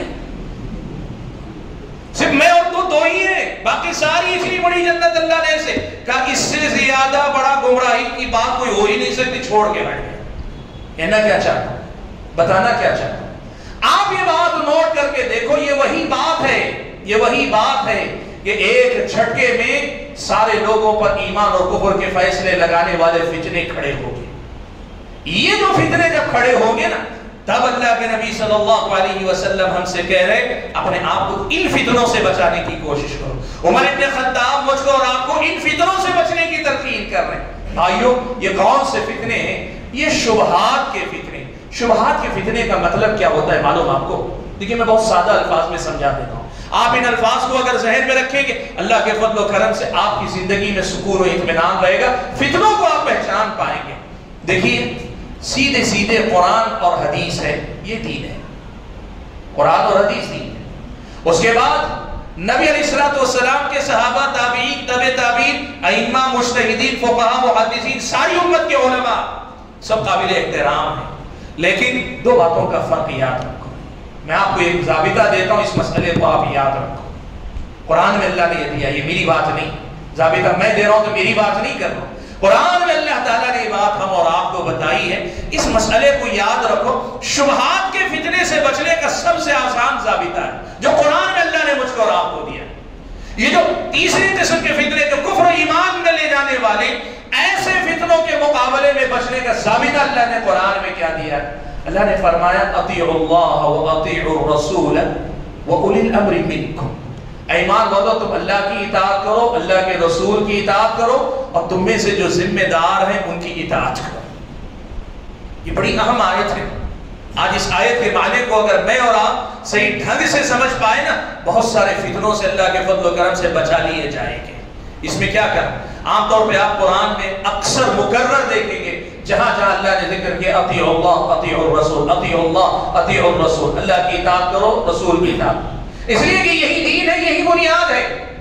Speaker 1: صرف میں اور تو دو ہی ہیں, باقی ساری اتنی بڑی جنت اللہ نے ایسے کہا اس سے زیادہ بڑا گمراہی کی بات کوئی ہو ہی نہیں سکتی. چھوڑ کے بیٹھ گئے. کہنا کیا چاہتا ہوں, بتانا کیا چاہتا ہوں, آپ یہ بات نوٹ کر کے دیکھو, یہ وہی بات ہے, یہ وہی بات ہے کہ ایک جھٹکے میں سارے لوگوں پر ایمان اور کفر کے فیصلے لگانے والے فتنے کھڑے ہوں گے. یہ جو فتنے جب کھڑے ہوں گے نا تب اللہ کے نبی صلی اللہ علیہ وسلم ہم سے کہہ رہے اپنے آپ کو ان فتنوں سے بچانے کی کوشش کرو. عمر ابن خطاب مجھ کو اور آپ کو ان فتنوں سے بچنے کی تلقین کر رہے ہیں. بھائیو یہ کون سے فتنے ہیں؟ یہ شبہات کے فتنے. شبہات کے فتنے کا مطلب کیا ہوتا ہے معلوم آپ کو؟ دیکھیں میں بہت سادہ الفاظ میں سمجھا دیتا ہوں, آپ ان الفاظ کو اگر ذہن میں رکھیں گے اللہ کے فضل و کرم سے آپ کی زندگی میں سکون و اطمینان رہے گا, فتنوں کو آپ پہچان پائیں گے. دیکھیے سیدھے سیدھے قرآن اور حدیث ہے, یہ دین ہے, قرآن اور حدیث دین ہے. اس کے بعد نبی علیہ الصلوۃ والسلام کے صحابہ, تابعین, تبع تابعین, ائمہ, مجتہدین, فقہاء, محدثین, ساری امت کے علماء سب قابل احترام ہیں. لیکن دو باتوں کا فرق یاد رکھو. میں آپ کو ایک ضابطہ دیتا ہوں, اس مسئلے کو آپ یاد رکھو. قرآن میں اللہ نے یہ دیا, یہ میری بات نہیں, ضابطہ میں دے رہا ہوں تو میری بات نہیں کر رہا ہوں. قرآن میں اللہ تعالیٰ نے یہ بات ہم اور آپ کو بتائی ہے. اس مسئلے کو یاد رکھو, شبہات کے فتنے سے بچنے کا سب سے آسان ضابطہ ہے جو قرآن میں اللہ نے مجھ کو اور آپ کو دیا. یہ جو تیسری قسم کے فتنے جو کفر و ایمان میں لے جانے والے, ایسے فتنوں کے مقابلے میں بچنے کا ضابطہ اللہ نے قرآن میں کیا دیا ہے؟ اللہ نے فرمایا اطیعوا اللہ واطیعوا الرسول واولی الامر منکم. ایمان والو تم اللہ کی اطاعت کرو, اللہ کے رسول کی اطاعت کرو, اور تم میں سے جو ذمہ دار ہیں ان کی اطاعت کرو. یہ بڑی اہم آیت ہے. آج اس آیت کے معنی کو اگر میں اور آپ صحیح ڈھنگ سے سمجھ پائے نا, بہت سارے فتنوں سے اللہ کے فضل و کرم سے بچا لیے جائیں گے. اس میں کیا کرنا, عام طور پہ آپ قرآن میں اکثر مکرر دیکھیں گے جہاں جہاں اللہ نے ذکر کیا اطیعوا اللہ اطیعوا الرسول, اطیعوا اللہ اطیعوا الرسول, اللہ کی اطاعت کرو, رسول کی اطاعت. اس لیے کہ یہی دین ہے, یہی بنیاد ہے.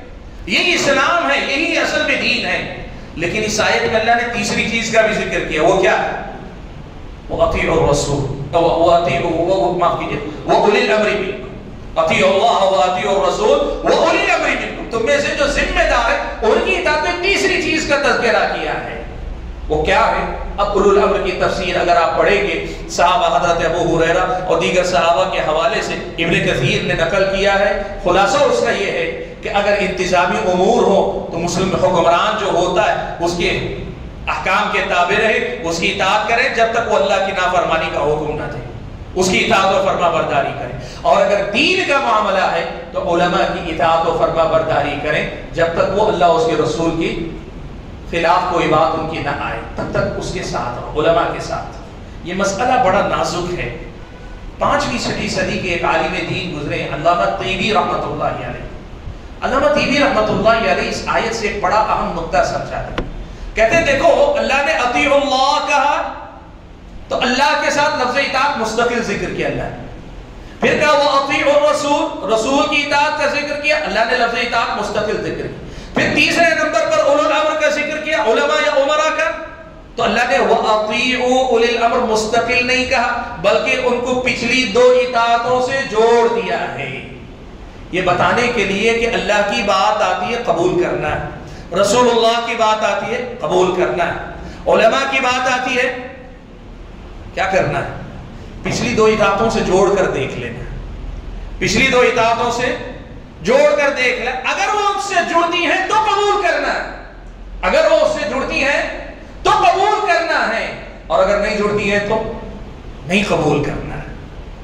Speaker 1: یہی اسلام ہے، یہی اصل میں دین ہے. لیکن اس آیت میں اللہ نے تیسری چیز کا بھی ذکر کیا. وہ کیا ہے؟ وَأَطِيعُوا الرَّسُولَ معاف کیجیے وَأُولِي الْأَمْرِ مِنْكُمْ. اطیعوا اللہ وَأَطِيعُوا الرَّسُولَ وَأُولِي الْأَمْرِ مِنْكُمْ. تم میں سے جو ذمہ دار ہے ان کی اطاعت میں تیسری چیز کا تذکرہ کیا ہے. وہ کیا ہے؟ اب اولو الامر کی تفسیر اگر آپ پڑھیں گے صحابہ حضرت ابو ہریرہ اور دیگر صحابہ کے حوالے سے ابن کثیر نے نقل کیا ہے. خلاصہ اس کا یہ ہے کہ اگر انتظامی امور ہو تو مسلم حکمران جو ہوتا ہے اس کے احکام کے تابع رہے، اس کی اطاعت کرے جب تک وہ اللہ کی نافرمانی کا حکم نہ دے، اس کی اطاعت و فرما برداری کرے. اور اگر دین کا معاملہ ہے تو علماء کی اطاعت و فرما برداری کریں جب تک وہ اللہ اس کے رسول کی خلاف کوئی بات ان کی نہ آئے، تب تک اس کے ساتھ علماء کے ساتھ. یہ مسئلہ بڑا نازک ہے. 5ویں صدی کے ایک عالم دین گزرے علامہ طیبی رحمۃ اللہ علیہ. علامہ طیبی رحمۃ اللہ علیہ اس آیت سے ایک بڑا اہم نقطہ سمجھاتے ہیں. کہتے ہیں دیکھو اللہ نے اطیعوا اللہ کہا تو اللہ کے ساتھ لفظ اطاعت مستقل ذکر کیا اللہ نے. پھر کہا وَأَطِيعُوا الرَّسُولَ، رسول کی اطاعت کا ذکر کیا اللہ نے لفظ اطاعت مستقل ذکر کیا. پھر تیسرے نمبر پر اولو الامر کا ذکر کیا، علماء یا عمراء کا، تو اللہ نے وَأَطِيعُوا أُولِي الْأَمْرِ مستقل نہیں کہا بلکہ ان کو پچھلی 2 اطاعتوں سے جوڑ دیا ہے. یہ بتانے کے لیے کہ اللہ کی بات آتی ہے قبول کرنا ہے، رسول اللہ کی بات آتی ہے قبول کرنا ہے، علماء کی بات آتی ہے کیا کرنا ہے؟ پچھلی 2 اطاعتوں سے جوڑ کر دیکھ لینا. پچھلی 2 اطاعتوں سے جوڑ کر دیکھ لیں، اگر وہ اس سے جڑتی ہیں تو قبول کرنا ہے، اگر وہ اس سے جڑتی ہیں تو قبول کرنا ہے، اور اگر نہیں جڑتی ہیں تو نہیں قبول کرنا ہے.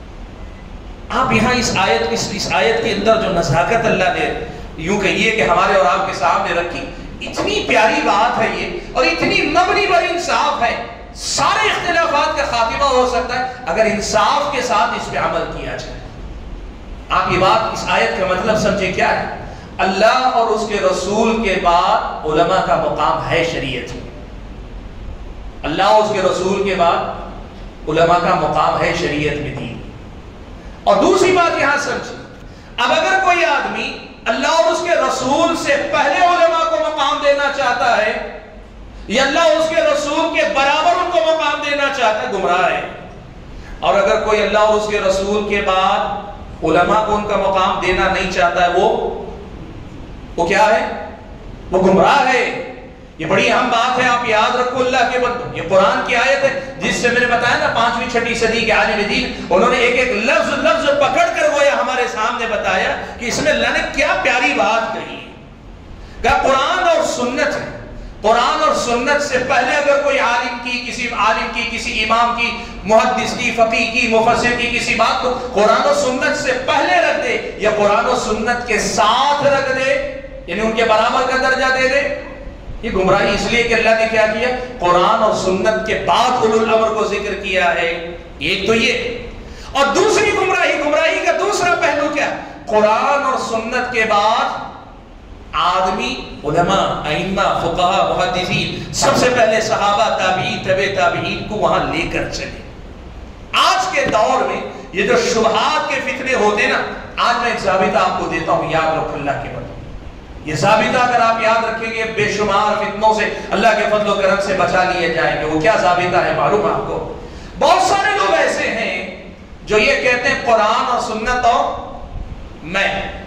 Speaker 1: آپ یہاں اس آیت کے اندر جو نزاکت اللہ نے یوں کہیے کہ ہمارے اور آپ کے سامنے رکھی، اتنی پیاری بات ہے یہ اور اتنی مبنی بر انصاف ہے. سارے اختلافات کا خاتمہ ہو سکتا ہے اگر انصاف کے ساتھ اس پہ عمل کیا جائے. آپ یہ بات اس آیت کا مطلب سمجھے کیا ہے؟ اللہ اور اس کے رسول کے بعد علماء کا مقام ہے شریعت میں. اللہ اور اس کے رسول کے بعد علماء کا مقام ہے شریعت میں دین. اور دوسری بات یہاں سمجھے، اب اگر کوئی آدمی اللہ اور اس کے رسول سے پہلے علماء کو مقام دینا چاہتا ہے یا اللہ اور اس کے رسول کے برابر ان کو مقام دینا چاہتا ہے، گمراہ ہے. اور اگر کوئی اللہ اور اس کے رسول کے بعد علماء کو ان کا مقام دینا نہیں چاہتا ہے وہ کیا ہے؟ وہ گمراہ ہے. یہ بڑی اہم بات ہے، آپ یاد رکھو اللہ کے بندو. یہ قرآن کی آیت ہے جس سے میں نے بتایا نا 5ویں صدی کے عالم دین انہوں نے ایک ایک لفظ پکڑ کر وہ ہمارے سامنے بتایا کہ اس میں اللہ نے کیا پیاری بات کہی. کہ قرآن اور سنت ہے، قرآن اور سنت سے پہلے اگر کوئی عالم کی کسی امام کی محدث کی فقیہ کی مفسر کی کسی بات کو قرآن و سنت سے پہلے رکھ دے یا قرآن و سنت کے ساتھ رکھ دے، یعنی ان کے برابر کا درجہ دے دے، یہ گمراہی اس لیے کہ اللہ نے کیا کیا؟ قرآن اور سنت کے بعد اولو الامر کو ذکر کیا ہے. ایک تو یہ، اور دوسری گمراہی کا دوسرا پہلو کیا؟ قرآن اور سنت کے بعد آدمی علماء ائمہ فقہاء محدثین سب سے پہلے صحابہ تابعین تبع تابعین کو وہاں لے کر چلے. آج کے دور میں یہ جو شبہات کے فتنے ہوتے نا، آج میں ایک ضابطہ آپ کو دیتا ہوں، یاد رکھو اللہ کے بندو. یہ ضابطہ اگر آپ یاد رکھیں گے بے شمار فتنوں سے اللہ کے فضل و کرم سے بچا لیے جائیں گے. وہ کیا ضابطہ ہے معلوم آپ کو؟ بہت سارے لوگ ایسے ہیں جو یہ کہتے ہیں قرآن اور سنت اور میں،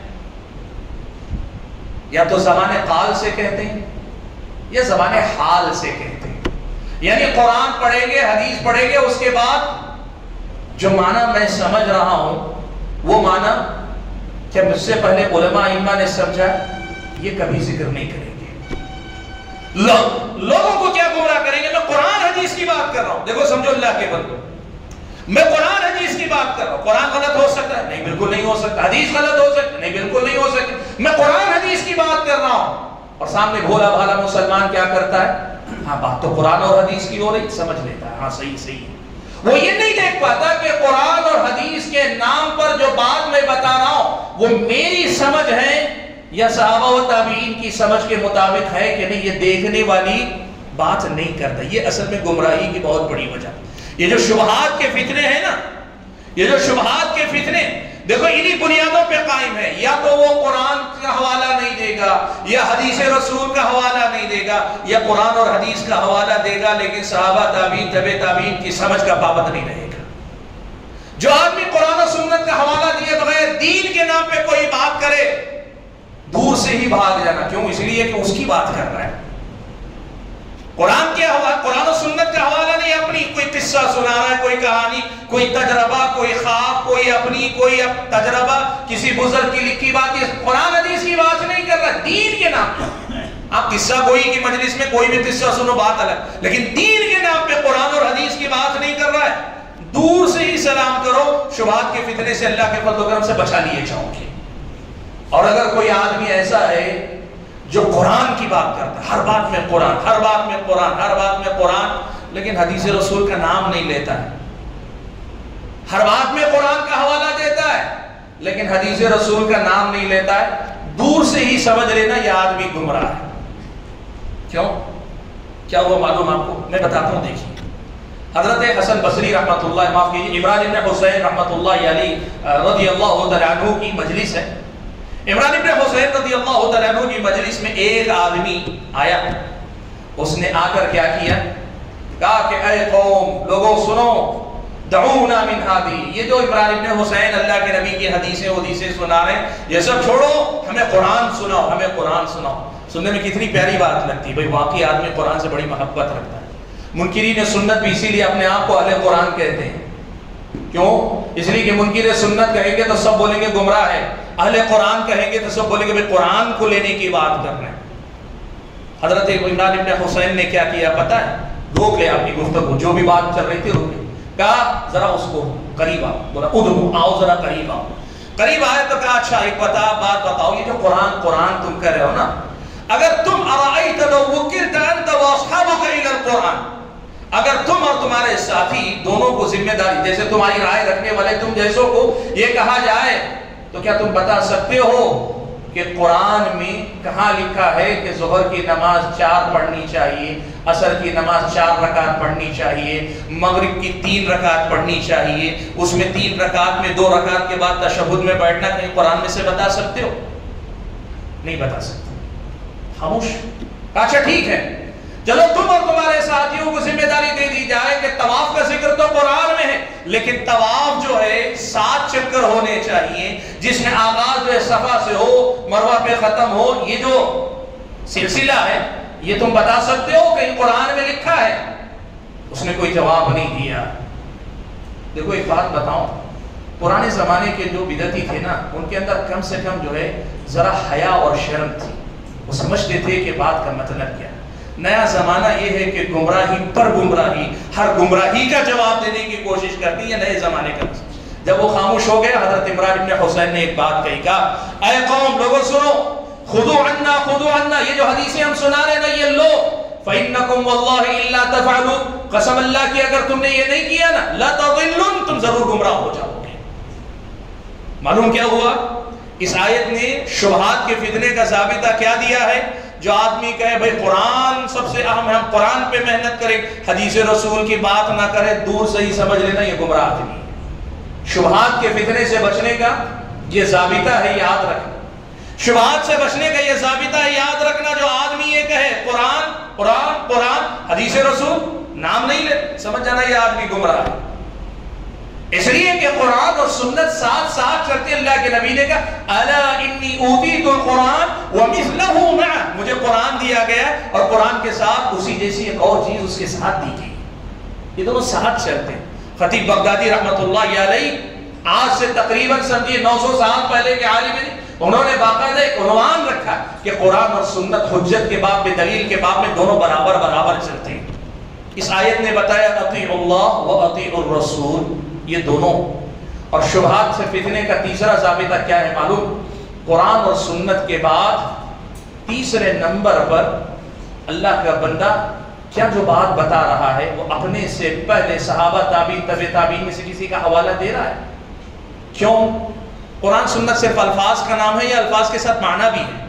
Speaker 1: یا تو زبان قال سے کہتے ہیں یا زبان حال سے کہتے ہیں. یعنی قرآن پڑھیں گے حدیث پڑھیں گے اس کے بعد جو معنی میں سمجھ رہا ہوں وہ معنی کیا مجھ سے پہلے علماء ائمہ نے سمجھا، یہ کبھی ذکر نہیں کریں گے. لوگوں کو کیا گمراہ کریں گے؟ میں قرآن حدیث کی بات کر رہا ہوں. دیکھو سمجھو اللہ کے بندو، میں قرآن حدیث کی بات کر رہا ہوں. قرآن غلط ہو سکتا ہے؟ نہیں بالکل نہیں ہو سکتا. حدیث غلط ہو سکتا ہے؟ نہیں بالکل نہیں ہو سکتا. میں قرآن حدیث کی بات کر رہا ہوں اور سامنے بھولا بھالا مسلمان کیا کرتا ہے؟ ہاں بات تو قرآن اور حدیث کی ہو رہی، سمجھ لیتا ہے ہاں صحیح. وہ یہ نہیں دیکھ پاتا کہ قرآن اور حدیث کے نام پر جو بات میں بتا رہا ہوں وہ میری سمجھ ہے یا صحابہ و تابعین کی سمجھ کے مطابق ہے کہ نہیں. یہ دیکھنے والی بات نہیں کرتا. یہ اصل میں گمراہی کی بہت بڑی وجہ. یہ جو شبہات کے فتنے ہیں نا، یہ جو شبہات کے فتنے دیکھو انہی بنیادوں پہ قائم ہے. یا تو وہ قرآن کا حوالہ نہیں دے گا, یا حدیث رسول کا حوالہ نہیں دے گا, یا قرآن اور حدیث کا حوالہ دے گا لیکن صحابہ تابعین تبع تابعین کی سمجھ کا پابند نہیں رہے گا. جو آدمی قرآن و سنت کا حوالہ دیے بغیر دین کے نام پہ کوئی بات کرے, دور سے ہی بھاگ جانا. کیوں؟ اس لیے کہ اس کی بات کر رہا ہے. قرآن و سنت کا حوالہ نہیں, اپنی کوئی قصہ سنا رہا ہے, کوئی کہانی, کوئی تجربہ, کوئی خواب, کوئی تجربہ, کسی بزرگ کی لکھی بات. قرآن حدیث کی بات نہیں کر رہا, دین کے نام پہ. آپ قصہ گوئی کی مجلس میں کوئی بھی قصہ سنو, بات الگ, لیکن دین کے نام پہ قرآن اور حدیث کی بات نہیں کر رہا ہے. دور سے ہی سلام کرو, شبہات کے فتنے سے اللہ کے فضل و کرم سے بچا لیے جاؤ گے. اور اگر کوئی آدمی ایسا ہے جو قرآن کی بات کرتا ہے, ہر بات میں قرآن, ہر بات میں قرآن, ہر بات میں قرآن, لیکن حدیث رسول کا نام نہیں لیتا ہے, ہر بات میں قرآن کا حوالہ دیتا ہے لیکن حدیث رسول کا نام نہیں لیتا ہے, دور سے ہی سمجھ لینا یہ آدمی گمراہ ہے. کیوں؟ کیا وہ معلوم آپ کو؟ میں بتاتا ہوں. دیکھیے, حضرت حسن بصری رحمۃ اللہ, معاف کیجیے, عمران بن حسین رحمۃ اللہ علیہ رضی اللہ تعالیٰ عنہ کی مجلس ہے. عمران بن حسین رضی اللہ تعالیٰ عنہ کی مجلس میں ایک آدمی آیا. اس نے آ کر کیا کیا؟ کہا کہ اے قوم, لوگوں سنو, دعونا من ہادی, یہ جو عمران بن حسین اللہ کے نبی کی حدیثیں سنا رہے ہیں, یہ سب چھوڑو, ہمیں قرآن سناؤ, ہمیں قرآن سناؤ. سننے میں کتنی پیاری بات لگتی, بھئی واقعی آدمی قرآن سے بڑی محبت رکھتا ہے. منکرین سنت بھی اسی لیے اپنے آپ کو اہل قرآن کہتے ہیں. کیوں؟ اس لیے کہ منکر سنت کہیں گے تو سب بولیں گے گمراہ ہے, اہل قرآن کہیں گے تو سب بولیں گے بھئی قرآن کو لینے کی بات کر رہے ہیں. حضرت عمران بن حسین نے کیا کیا پتہ ہے؟ روک لے اپنی گفتگو, جو بھی بات چل رہی تھی روک لے. کہا ذرا اس کو قریب آؤ, بولا ادھو آؤ, ذرا قریب آؤ. قریب آئے تو کہا اچھا ایک بات بتاؤ, یہ جو قرآن تم کہہ رہے ہو نا, اگر تم ارائیت لو وکلت انت واصحابک الی القرآن, اگر تم اور تمہارے ساتھی دونوں کو ذمہ داری, جیسے تمہاری رائے رکھنے والے تم جیسوں کو یہ کہا جائے, تو کیا تم بتا سکتے ہو کہ قرآن میں کہاں لکھا ہے کہ ظہر کی نماز 4 پڑھنی چاہیے, عصر کی نماز 4 رکعت پڑھنی چاہیے, مغرب کی 3 رکعت پڑھنی چاہیے, اس میں 3 رکعت میں 2 رکعت کے بعد تشہد میں بیٹھنا, کہیں قرآن میں سے بتا سکتے ہو؟ نہیں بتا سکتے. خاموش. اچھا ٹھیک ہے, چلو تم اور تمہارے ساتھیوں کو ذمہ داری دے دی جائے کہ طواف کا ذکر تو قرآن میں ہے, لیکن طواف جو ہے 7 چکر ہونے چاہیے, جس میں آغاز جو ہے صفا سے ہو, مروہ پہ ختم ہو, یہ جو سلسلہ ہے یہ تم بتا سکتے ہو کہیں قرآن میں لکھا ہے؟ اس نے کوئی جواب نہیں دیا. دیکھو ایک بات بتاؤں, پرانے زمانے کے جو بدعتی تھے نا, ان کے اندر کم سے کم جو ہے ذرا حیا اور شرم تھی, وہ سمجھتے تھے کہ بات کا مطلب کیا. نیا زمانہ یہ ہے کہ گمراہی پر گمراہی, ہر گمراہی کا جواب دینے کی کوشش کرتی ہے نئے زمانے کا. جب وہ خاموش ہو گیا, حضرت عمران بن حسین نے ایک بات کہی, کہا اے قوم, لوگوں سنو, خذوا عنا, یہ جو حدیثیں ہم سنا رہے نا یہ لو, فَإِنَّكُمْ وَاللَّهِ إِلَّا تَفْعَلُوا, قسم اللہ کی اگر تم نے یہ نہیں کیا نا, لَتَضِلُّن, تم ضرور گمراہ ہو جاؤ گے. معلوم کیا ہوا؟ اس آیت نے شبہات کے فتنے کا ضابطہ کیا دیا ہے؟ جو آدمی کہے بھئی قرآن سب سے اہم ہے, ہم قرآن پہ محنت کریں, حدیث رسول کی بات نہ کرے, دور سے ہی سمجھ لینا یہ گمراہ آدمی ہے. شبہات کے فتنے سے بچنے کا یہ ضابطہ ہے, یاد رکھنا. شبہات سے بچنے کا یہ ضابطہ ہے, یاد رکھنا. جو آدمی یہ کہے قرآن قرآن قرآن, حدیث رسول نام نہیں لے, سمجھ جانا یہ آدمی گمراہ ہے. اس لیے کہ قرآن اور سنت ساتھ ساتھ چلتے. اللہ کے نبی نے کہا الا انی اوتیت القرآن ومثلہ معہ, مجھے قرآن دیا گیا اور قرآن کے ساتھ اسی جیسی ایک اور چیز اس کے ساتھ دی گئی. یہ دونوں ساتھ چلتے ہیں. خطیب بغدادی رحمۃ اللہ علیہ آج سے تقریباً سمجھیے 900 سال پہلے کے عالم ہیں, انہوں نے باقاعدہ ایک عنوان رکھا کہ قرآن اور سنت حجت کے باب میں, دلیل کے باب میں دونوں برابر برابر چلتے ہیں. اس آیت نے بتایا اطیعوا اللہ و اطیعوا الرسول, یہ دونوں. اور شبہات سے فتنے کا تیسرا ضابطہ کیا ہے معلوم؟ قرآن اور سنت کے بعد تیسرے نمبر پر اللہ کا بندہ کیا جو بات بتا رہا ہے وہ اپنے سے پہلے صحابہ تابعین تبع تابعین میں سے کسی کا حوالہ دے رہا ہے. کیوں؟ قرآن سنت صرف الفاظ کا نام ہے یا الفاظ کے ساتھ معنی بھی ہے؟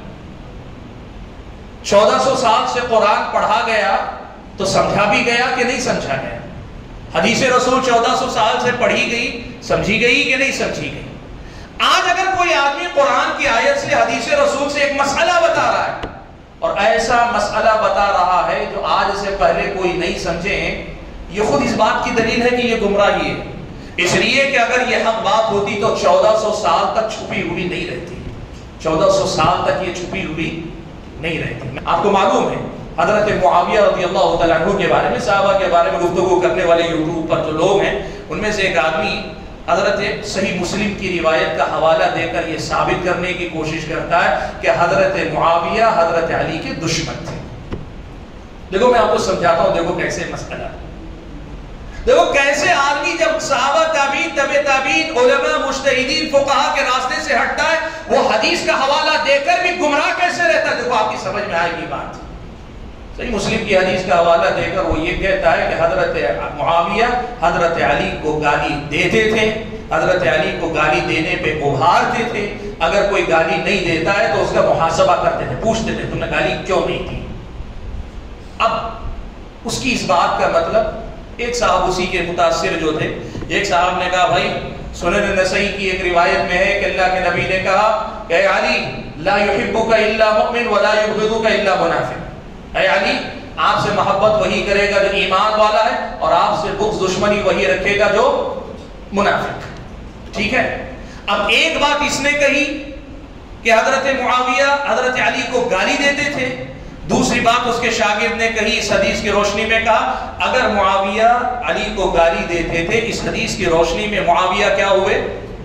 Speaker 1: 1400 سال سے قرآن پڑھا گیا تو سمجھا بھی گیا کہ نہیں سمجھا گیا؟ حدیث رسول 1400 سال سے پڑھی گئی, سمجھی گئی کہ نہیں سمجھی گئی؟ آج اگر کوئی آدمی قرآن کی آیت سے حدیث رسول سے ایک مسئلہ بتا رہا ہے اور ایسا مسئلہ بتا رہا ہے جو آج سے پہلے کوئی نہیں سمجھے، یہ خود اس بات کی دلیل ہے کہ یہ گمراہی ہے، اس لیے کہ اگر یہ حق بات ہوتی تو 1400 سال تک چھپی ہوئی نہیں رہتی، 1400 سال تک یہ چھپی ہوئی نہیں رہتی۔ آپ کو معلوم ہے حضرت معاویہ رضی اللہ تعالیٰ عنہ کے بارے میں، صحابہ کے بارے میں گفتگو کرنے والے یوٹیوب پر جو لوگ ہیں ان میں سے ایک آدمی حضرت صحیح مسلم کی روایت کا حوالہ دے کر یہ ثابت کرنے کی کوشش کرتا ہے کہ حضرت معاویہ حضرت علی کے دشمن تھے۔ دیکھو میں آپ کو سمجھاتا ہوں، دیکھو کیسے مسئلہ، دیکھو کیسے آدمی جب صحابہ تابعین تبع تابعین علماء مجتہدین فقہا کے راستے سے ہٹتا ہے، وہ حدیث کا حوالہ دے کر بھی گمراہ کیسے رہتا ہے۔ دیکھو آپ کی سمجھ میں آئے گی بات۔ صحیح مسلم کی حدیث کا حوالہ دے کر وہ یہ کہتا ہے کہ حضرت معاویہ حضرت علی کو گالی دیتے تھے، حضرت علی کو گالی دینے پہ ابھارتے تھے، اگر کوئی گالی نہیں دیتا ہے تو اس کا محاسبہ کرتے تھے، پوچھتے تھے تم نے گالی کیوں نہیں دی۔ اب اس کی اس بات کا مطلب ایک صاحب اسی کے متاثر جو تھے، ایک صاحب نے کہا بھائی سنن نسائی کی ایک روایت میں ہے کہ اللہ کے نبی نے کہا کہ اے علی لا يحبك الا مؤمن ولا يبغضك الا منافق، اے علی آپ سے محبت وہی کرے گا جو ایمان والا ہے اور آپ سے بغض دشمنی وہی رکھے گا جو منافق۔ ٹھیک ہے، اب ایک بات اس نے کہی کہ حضرت معاویہ حضرت علی کو گالی دیتے تھے، دوسری بات اس کے شاگرد نے کہی اس حدیث کی روشنی میں کہا اگر معاویہ علی کو گالی دیتے تھے اس حدیث کی روشنی میں معاویہ کیا ہوئے؟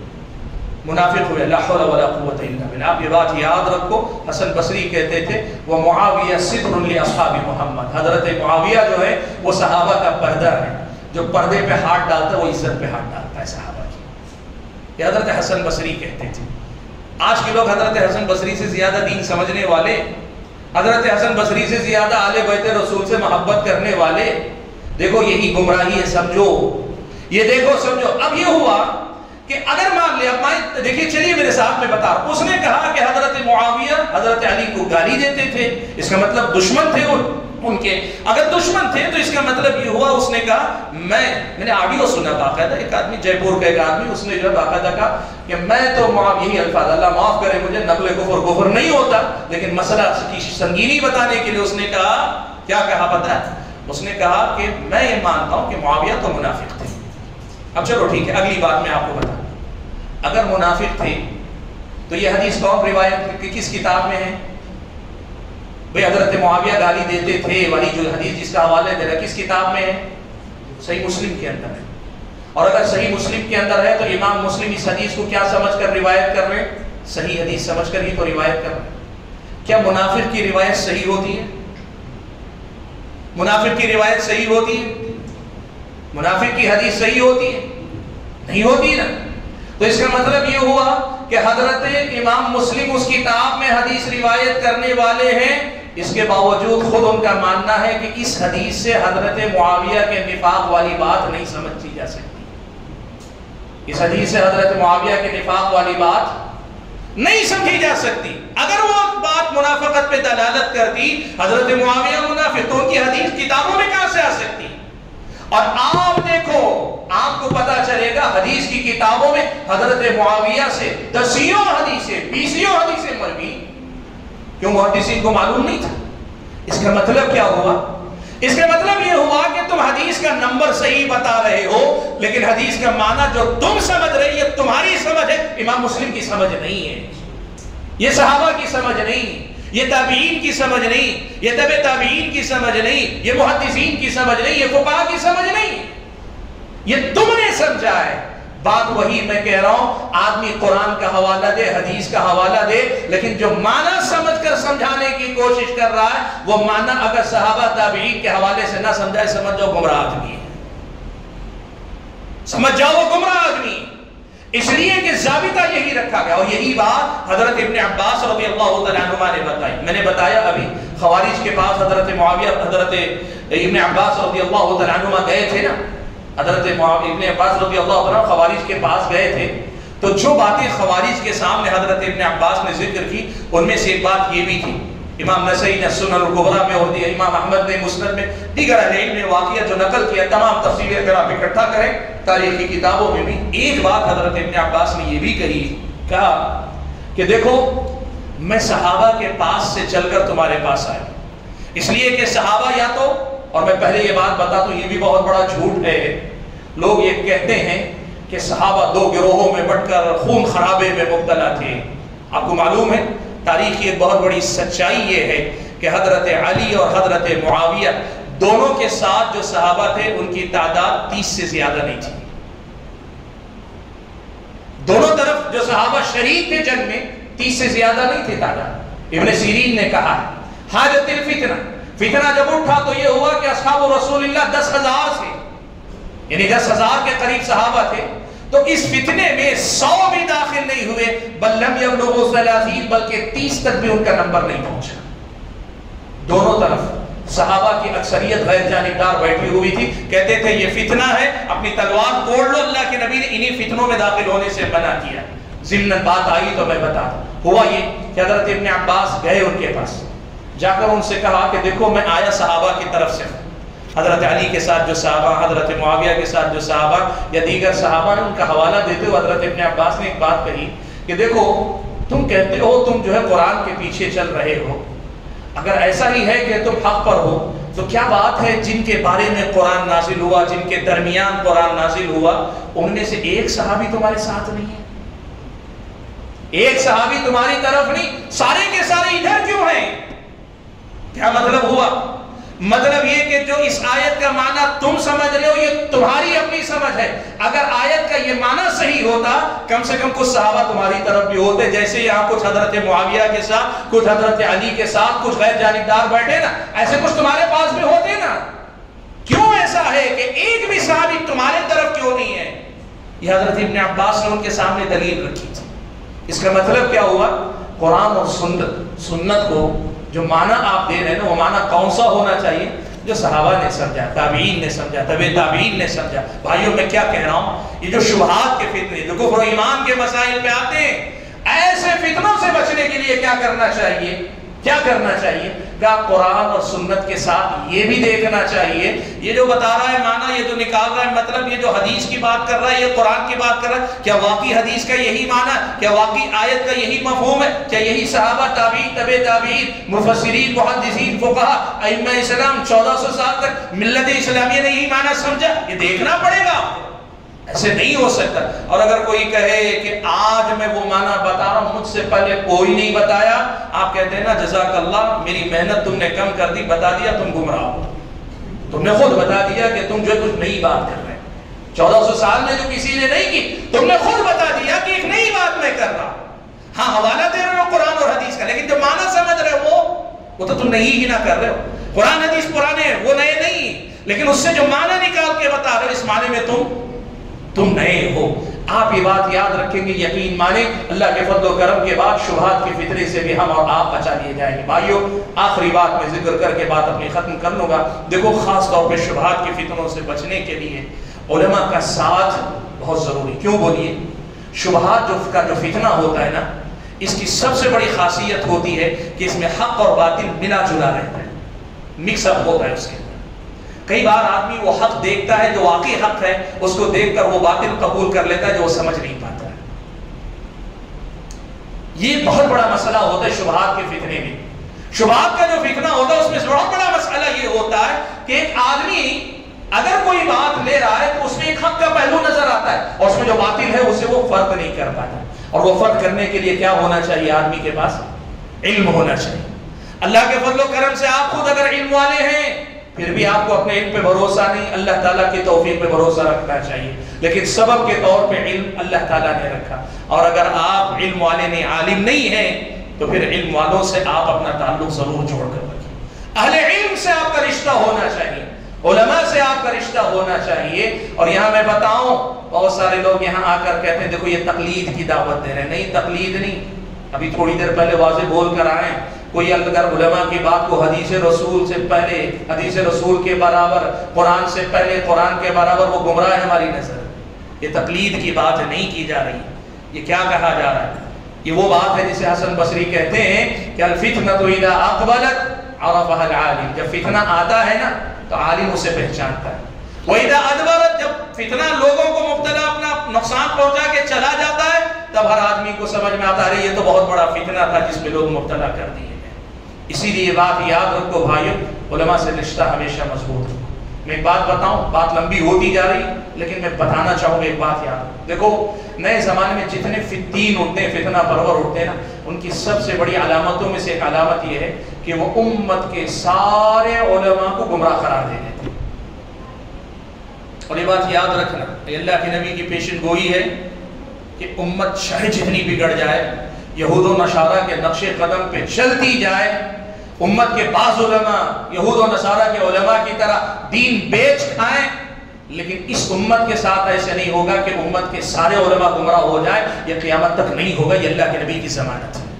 Speaker 1: منافق ہوئے۔ لا حول ولا قوت الا باللہ۔ آپ یہ بات یاد رکھو، حسن بصری کہتے تھے وہ معاویہ ستر لاصحاب محمد، حضرت معاویہ جو ہے وہ صحابہ کا پردہ ہے، جو پردے پہ ہاتھ ڈالتا ہے وہ عزت پہ ہاتھ ڈالتا ہے صحابہ کی۔ یہ حضرت حسن بصری کہتے تھے۔ آج کے لوگ حضرت حسن بصری سے زیادہ دین سمجھنے والے، حضرت حسن بصری سے زیادہ آل بیت رسول سے محبت کرنے والے، دیکھو یہی گمراہی ہے، سمجھو یہ، دیکھو سمجھو۔ اب یہ ہوا کہ اگر مان لے، اب دیکھیے چلیے میرے ساتھ میں بتا رہا ہوں، اس نے کہا کہ حضرت معاویہ حضرت علی کو گالی دیتے تھے، اس کا مطلب دشمن تھے ان کے، اگر دشمن تھے تو اس کا مطلب یہ ہوا، اس نے کہا میں نے آڈیو سنا باقاعدہ، ایک آدمی جے پور کا ایک آدمی، اس نے جو ہے باقاعدہ کہا کہ میں تو یہی الفاظ، اللہ معاف کرے مجھے، نقل کفر نہیں ہوتا، لیکن مسئلہ کی سنگینی بتانے کے لیے اس نے کہا، کیا کہا پتہ ہے؟ اس نے کہا کہ میں یہ مانتا ہوں کہ معاویہ تو منافق تھے۔ اب چلو ٹھیک ہے، اگلی بات میں آپ کو بتا، اگر منافق تھے تو یہ حدیث کون روایت کس کتاب میں ہے؟ بھئی حضرت معاویہ گالی دیتے تھے والی جو حدیث جس کا حوالہ دے رہا کس کتاب میں ہے؟ صحیح مسلم کے اندر ہے۔ اور اگر صحیح مسلم کے اندر ہے تو امام مسلم اس حدیث کو کیا سمجھ کر روایت کر رہے ہیں؟ صحیح حدیث سمجھ کر ہی تو روایت کر رہے ہیں۔ کیا منافق کی روایت صحیح ہوتی ہے؟ منافق کی روایت صحیح ہوتی ہے؟ منافق کی حدیث صحیح ہوتی ہے؟ نہیں ہوتی نا۔ تو اس کا مطلب یہ ہوا کہ حضرت امام مسلم اس کتاب میں حدیث روایت کرنے والے ہیں، اس کے باوجود خود ان کا ماننا ہے کہ اس حدیث سے حضرت معاویہ کے نفاق والی بات نہیں سمجھی جا سکتی، اس حدیث سے حضرت معاویہ کے نفاق والی بات نہیں سمجھی جا سکتی۔ اگر وہ بات منافقت پہ دلالت کرتی، حضرت معاویہ منافق، تو ان کی حدیث کتابوں میں کہاں سے آ سکتی؟ اور آپ دیکھو، آپ کو پتا چلے گا حدیث کی کتابوں میں حضرت معاویہ سے دسیوں حدیثیں، بیسیوں حدیثیں مروی، کیوں محدثین کو معلوم نہیں تھا؟ اس کا مطلب کیا ہوا؟ اس کا مطلب یہ ہوا کہ تم حدیث کا نمبر صحیح بتا رہے ہو، لیکن حدیث کا معنی جو تم سمجھ رہی ہے تمہاری سمجھ ہے، امام مسلم کی سمجھ نہیں ہے، یہ صحابہ کی سمجھ نہیں، یہ تابعین کی سمجھ نہیں، یہ تبع تابعین کی سمجھ نہیں، یہ محدثین کی سمجھ نہیں، یہ فقہا کی سمجھ نہیں، یہ تم نے سمجھا ہے۔ بات وہی میں کہہ رہا ہوں، آدمی قرآن کا حوالہ دے، حدیث کا حوالہ دے، لیکن جو معنی سمجھ کر سمجھانے کی کوشش کر رہا ہے وہ معنی اگر صحابہ تابعین کے حوالے سے نہ سمجھائے، سمجھ جاؤ گمراہ آدمی ہے، سمجھ جاؤ وہ گمراہ آدمی۔ اس لیے کہ ضابطہ یہی رکھا گیا، اور یہی بات حضرت ابن عباس رضی اللہ تعالیٰ عنہما نے بتائی۔ میں نے بتایا ابھی خوارج کے پاس حضرت معاویہ، حضرت ابن عباس رضی اللہ تعالیٰ عنہما گئے تھے نا، حضرت ابن عباس رضی اللہ عنہ خوارج کے پاس گئے تھے، تو جو باتیں خوارج کے سامنے حضرت ابن عباس نے ذکر کی ان میں سے ایک بات یہ بھی تھی، امام نسائی نے سنن الکبریٰ میں اور امام احمد نے مسند میں، دیگر اہل علم نے واقعہ جو نقل کیا، تمام تفصیلیں اگر آپ اکٹھا کریں تاریخی کتابوں میں بھی، ایک بات حضرت ابن عباس نے یہ بھی کہی کہا کہ دیکھو میں صحابہ کے پاس سے چل کر تمہارے پاس آیا، اس لیے کہ صحابہ یا تو، اور میں پہلے یہ بات بتا دوں یہ بھی بہت بڑا جھوٹ ہے، لوگ یہ کہتے ہیں کہ صحابہ دو گروہوں میں بٹ کر خون خرابے میں مبتلا تھے۔ آپ کو معلوم ہے تاریخ کی ایک بہت بڑی سچائی یہ ہے کہ حضرت علی اور حضرت معاویہ دونوں کے ساتھ جو صحابہ تھے ان کی تعداد 30 سے زیادہ نہیں تھی۔ دونوں طرف جو صحابہ شریک تھے جنگ میں 30 سے زیادہ نہیں تھے تعداد۔ ابن سیرین نے کہا ہے حاجت الفتنہ، فتنہ جب اٹھا تو یہ ہوا کہ اصحاب رسول اللہ 10,000 تھے، یعنی 10,000 کے قریب صحابہ تھے، تو اس فتنے میں 100 بھی داخل نہیں ہوئے، بل لم یبلغوا 30 بلکہ 30 تک بھی ان کا نمبر نہیں پہنچا۔ دونوں طرف صحابہ کی اکثریت غیر جانبدار بیٹھی ہوئی تھی، کہتے تھے یہ فتنہ ہے، اپنی تلوار توڑ لو، اللہ کے نبی نے انہی فتنوں میں داخل ہونے سے منع کیا۔ ضمن بات آئی تو میں بتا دوں، ہوا یہ کہ حضرت ابن عباس گئے ان کے پاس، جا کر ان سے کہا کہ دیکھو میں آیا صحابہ کی طرف سے، حضرت علی کے ساتھ جو صحابہ، حضرت معاویہ کے ساتھ جو صحابہ یا دیگر صحابہ نے ان کا حوالہ دیتے ہوئے حضرت ابن عباس نے ایک بات کہی کہ دیکھو تم کہتے ہو تم جو ہے قرآن کے پیچھے چل رہے ہو، اگر ایسا ہی ہے کہ تم حق پر ہو تو کیا بات ہے جن کے بارے میں قرآن نازل ہوا، جن کے درمیان قرآن نازل ہوا، ان میں سے ایک صحابی تمہارے ساتھ نہیں ہے، ایک صحابی تمہاری طرف نہیں، سارے کے سارے ادھر کیوں ہیں؟ کیا مطلب ہوا؟ مطلب یہ کہ جو اس آیت کا معنی تم سمجھ رہے ہو یہ تمہاری اپنی سمجھ ہے، اگر آیت کا یہ معنی صحیح ہوتا کم سے کم کچھ صحابہ تمہاری طرف بھی ہوتے، جیسے یہاں کچھ حضرت معاویہ کے ساتھ، کچھ حضرت علی کے ساتھ، کچھ غیر جانبدار بیٹھے نا، ایسے کچھ تمہارے پاس بھی ہوتے نا۔ کیوں ایسا ہے کہ ایک بھی صحابی تمہارے طرف کیوں نہیں ہے؟ یہ حضرت ابن عباس نے ان کے سامنے دلیل رکھی تھی۔ اس کا مطلب کیا ہوا؟ قرآن اور سنت کو جو معنی آپ دے رہے ہیں وہ معنی کون سا ہونا چاہیے؟ جو صحابہ نے سمجھا، تابعین نے سمجھا، تبع تابعین نے سمجھا۔ بھائیوں میں کیا کہہ رہا ہوں، یہ جو شبہات کے فتنے، جو کفر و ایمان کے مسائل پہ آتے ہیں، ایسے فتنوں سے بچنے کے لیے کیا کرنا چاہیے؟ کیا کرنا چاہیے؟ کہ قرآن اور سنت کے ساتھ یہ بھی دیکھنا چاہیے، یہ جو بتا رہا ہے معنی، یہ جو نکال رہا ہے مطلب، یہ جو حدیث کی بات کر رہا ہے، یہ قرآن کی بات کر رہا ہے، کیا واقعی حدیث کا یہی معنی ہے؟ کیا واقعی آیت کا یہی مفہوم ہے؟ کیا یہی صحابہ، تابعین، تبع تابعین، مفسرین، محدثین، فقہا، ائمہ اسلام 1400 سال تک ملت اسلامیہ نے یہی معنی سمجھا؟ یہ دیکھنا پڑے گا آپ کو، ایسے نہیں ہو سکتا۔ اور اگر کوئی کہے کہ آج میں وہ معنی بتا رہا ہوں، مجھ سے پہلے کوئی نہیں بتایا، آپ کہتے ہیں نا جزاک اللہ، میری محنت تم نے کم کر دی، بتا دیا تم گمراہ ہو، تم نے خود بتا دیا کہ تم جو کچھ نئی بات کر رہے ہیں، 1400 سال میں جو کسی نے نہیں کی، تم نے خود بتا دیا کہ ایک نئی بات میں کر رہا ہوں۔ ہاں حوالہ دے رہے ہو قرآن اور حدیث کا، لیکن جو معنی سمجھ رہے ہو وہ تو تم نئی ہی نہ کر رہے ہو۔ قرآن حدیث پرانے ہیں، وہ نئے نہیں، لیکن اس سے جو معنی نکال کے بتا رہے ہو، اس معنی میں تم نئے ہو۔ آپ یہ بات یاد رکھیں گے، یقین مانیں، اللہ کے فضل و کرم کے بعد شبہات کے فتنے سے بھی ہم اور آپ بچا لیے جائیں گے۔ بھائیو آخری بات میں ذکر کر کے بات اپنی ختم کر لوں گا۔ دیکھو خاص طور پہ شبہات کے فتنوں سے بچنے کے لیے علماء کا ساتھ بہت ضروری۔ کیوں بولیے؟ شبہات کا جو فتنہ ہوتا ہے نا، اس کی سب سے بڑی خاصیت ہوتی ہے کہ اس میں حق اور باطل ملا جلا رہتا ہے، مکس اپ ہوتا ہے اس کے۔ کئی بار آدمی وہ حق دیکھتا ہے جو واقعی حق ہے، اس کو دیکھ کر وہ باطل قبول کر لیتا ہے جو وہ سمجھ نہیں پاتا ہے۔ یہ بہت بڑا مسئلہ ہوتا ہے شبہات کے فتنے میں۔ شبہات کا جو فتنہ ہوتا ہے اس میں بہت بڑا مسئلہ یہ ہوتا ہے کہ ایک آدمی اگر کوئی بات لے رہا ہے تو اس میں ایک حق کا پہلو نظر آتا ہے، اور اس میں جو باطل ہے اسے وہ فرق نہیں کر پاتا۔ اور وہ فرق کرنے کے لیے کیا ہونا چاہیے؟ آدمی کے پاس علم ہونا چاہیے۔ اللہ کے فضل و کرم سے آپ خود اگر علم والے ہیں پھر بھی آپ کو اپنے علم پہ بھروسہ نہیں، اللہ تعالیٰ کی توفیق پہ بھروسہ رکھنا چاہیے، لیکن سبب کے طور پہ علم اللہ تعالیٰ نے رکھا۔ اور اگر آپ علم والے نہیں، عالم نہیں ہیں، تو پھر علم والوں سے آپ اپنا تعلق ضرور جوڑ کر رکھیں۔ اہل علم سے آپ کا رشتہ ہونا چاہیے، علماء سے آپ کا رشتہ ہونا چاہیے۔ اور یہاں میں بتاؤں، بہت سارے لوگ یہاں آ کر کہتے ہیں دیکھو یہ تقلید کی دعوت دے رہے ہیں۔ نہیں، تقلید نہیں، ابھی تھوڑی دیر پہلے واضح بول کر آئے، کوئی اگر علماء کی بات کو حدیث رسول سے پہلے، حدیث رسول کے برابر، قرآن سے پہلے، قرآن کے برابر، وہ گمراہ ہے ہماری نظر۔ یہ تقلید کی بات نہیں کی جا رہی، یہ کیا کہا جا رہا ہے؟ یہ وہ بات ہے جسے حسن بصری کہتے ہیں کہ الفتنۃ اذا اقبلت عرفها العالم، جب فتنہ آتا ہے نا تو عالم اسے پہچانتا ہے۔ وَإِذَا أَدْبَرَتْ، جب فتنہ لوگوں کو مبتلا اپنا نقصان پہنچا کے چلا جاتا ہے تو تب ہر آدمی کو سمجھ میں آتا ہے یہ تو بہت بڑا فتنہ تھا جس پہ لوگ مبتلا کر دیے گئے. اسی لیے بات یاد رکھو بھائیو، علماء سے رشتہ ہمیشہ مضبوط رکھو. میں ایک بات بتاؤں، بات لمبی ہوتی جا رہی لیکن میں بتانا چاہوں گا ایک بات یاد. دیکھو نئے زمانے میں جتنے فتین اٹھتے ہیں، فتنہ پرور اٹھتے ہیں نا، ان کی سب سے بڑی علامتوں میں سے ایک علامت یہ ہے کہ وہ امت کے سارے علماء کو گمراہ قرار دے دیتے ہیں. اور یہ بات یاد رکھنا، اللہ کے نبی کی پیشن گوئی ہے کہ امت چاہے جتنی بگڑ جائے، یہود و نصارہ کے نقش قدم پہ چلتی جائے، امت کے بعض علماء یہود و نصارہ کے علماء کی طرح دین بیچ کھائیں، لیکن اس امت کے ساتھ ایسے نہیں ہوگا کہ امت کے سارے علماء گمراہ ہو جائیں. یہ قیامت تک نہیں ہوگا. یہ اللہ کے نبی کی ضمانت ہے،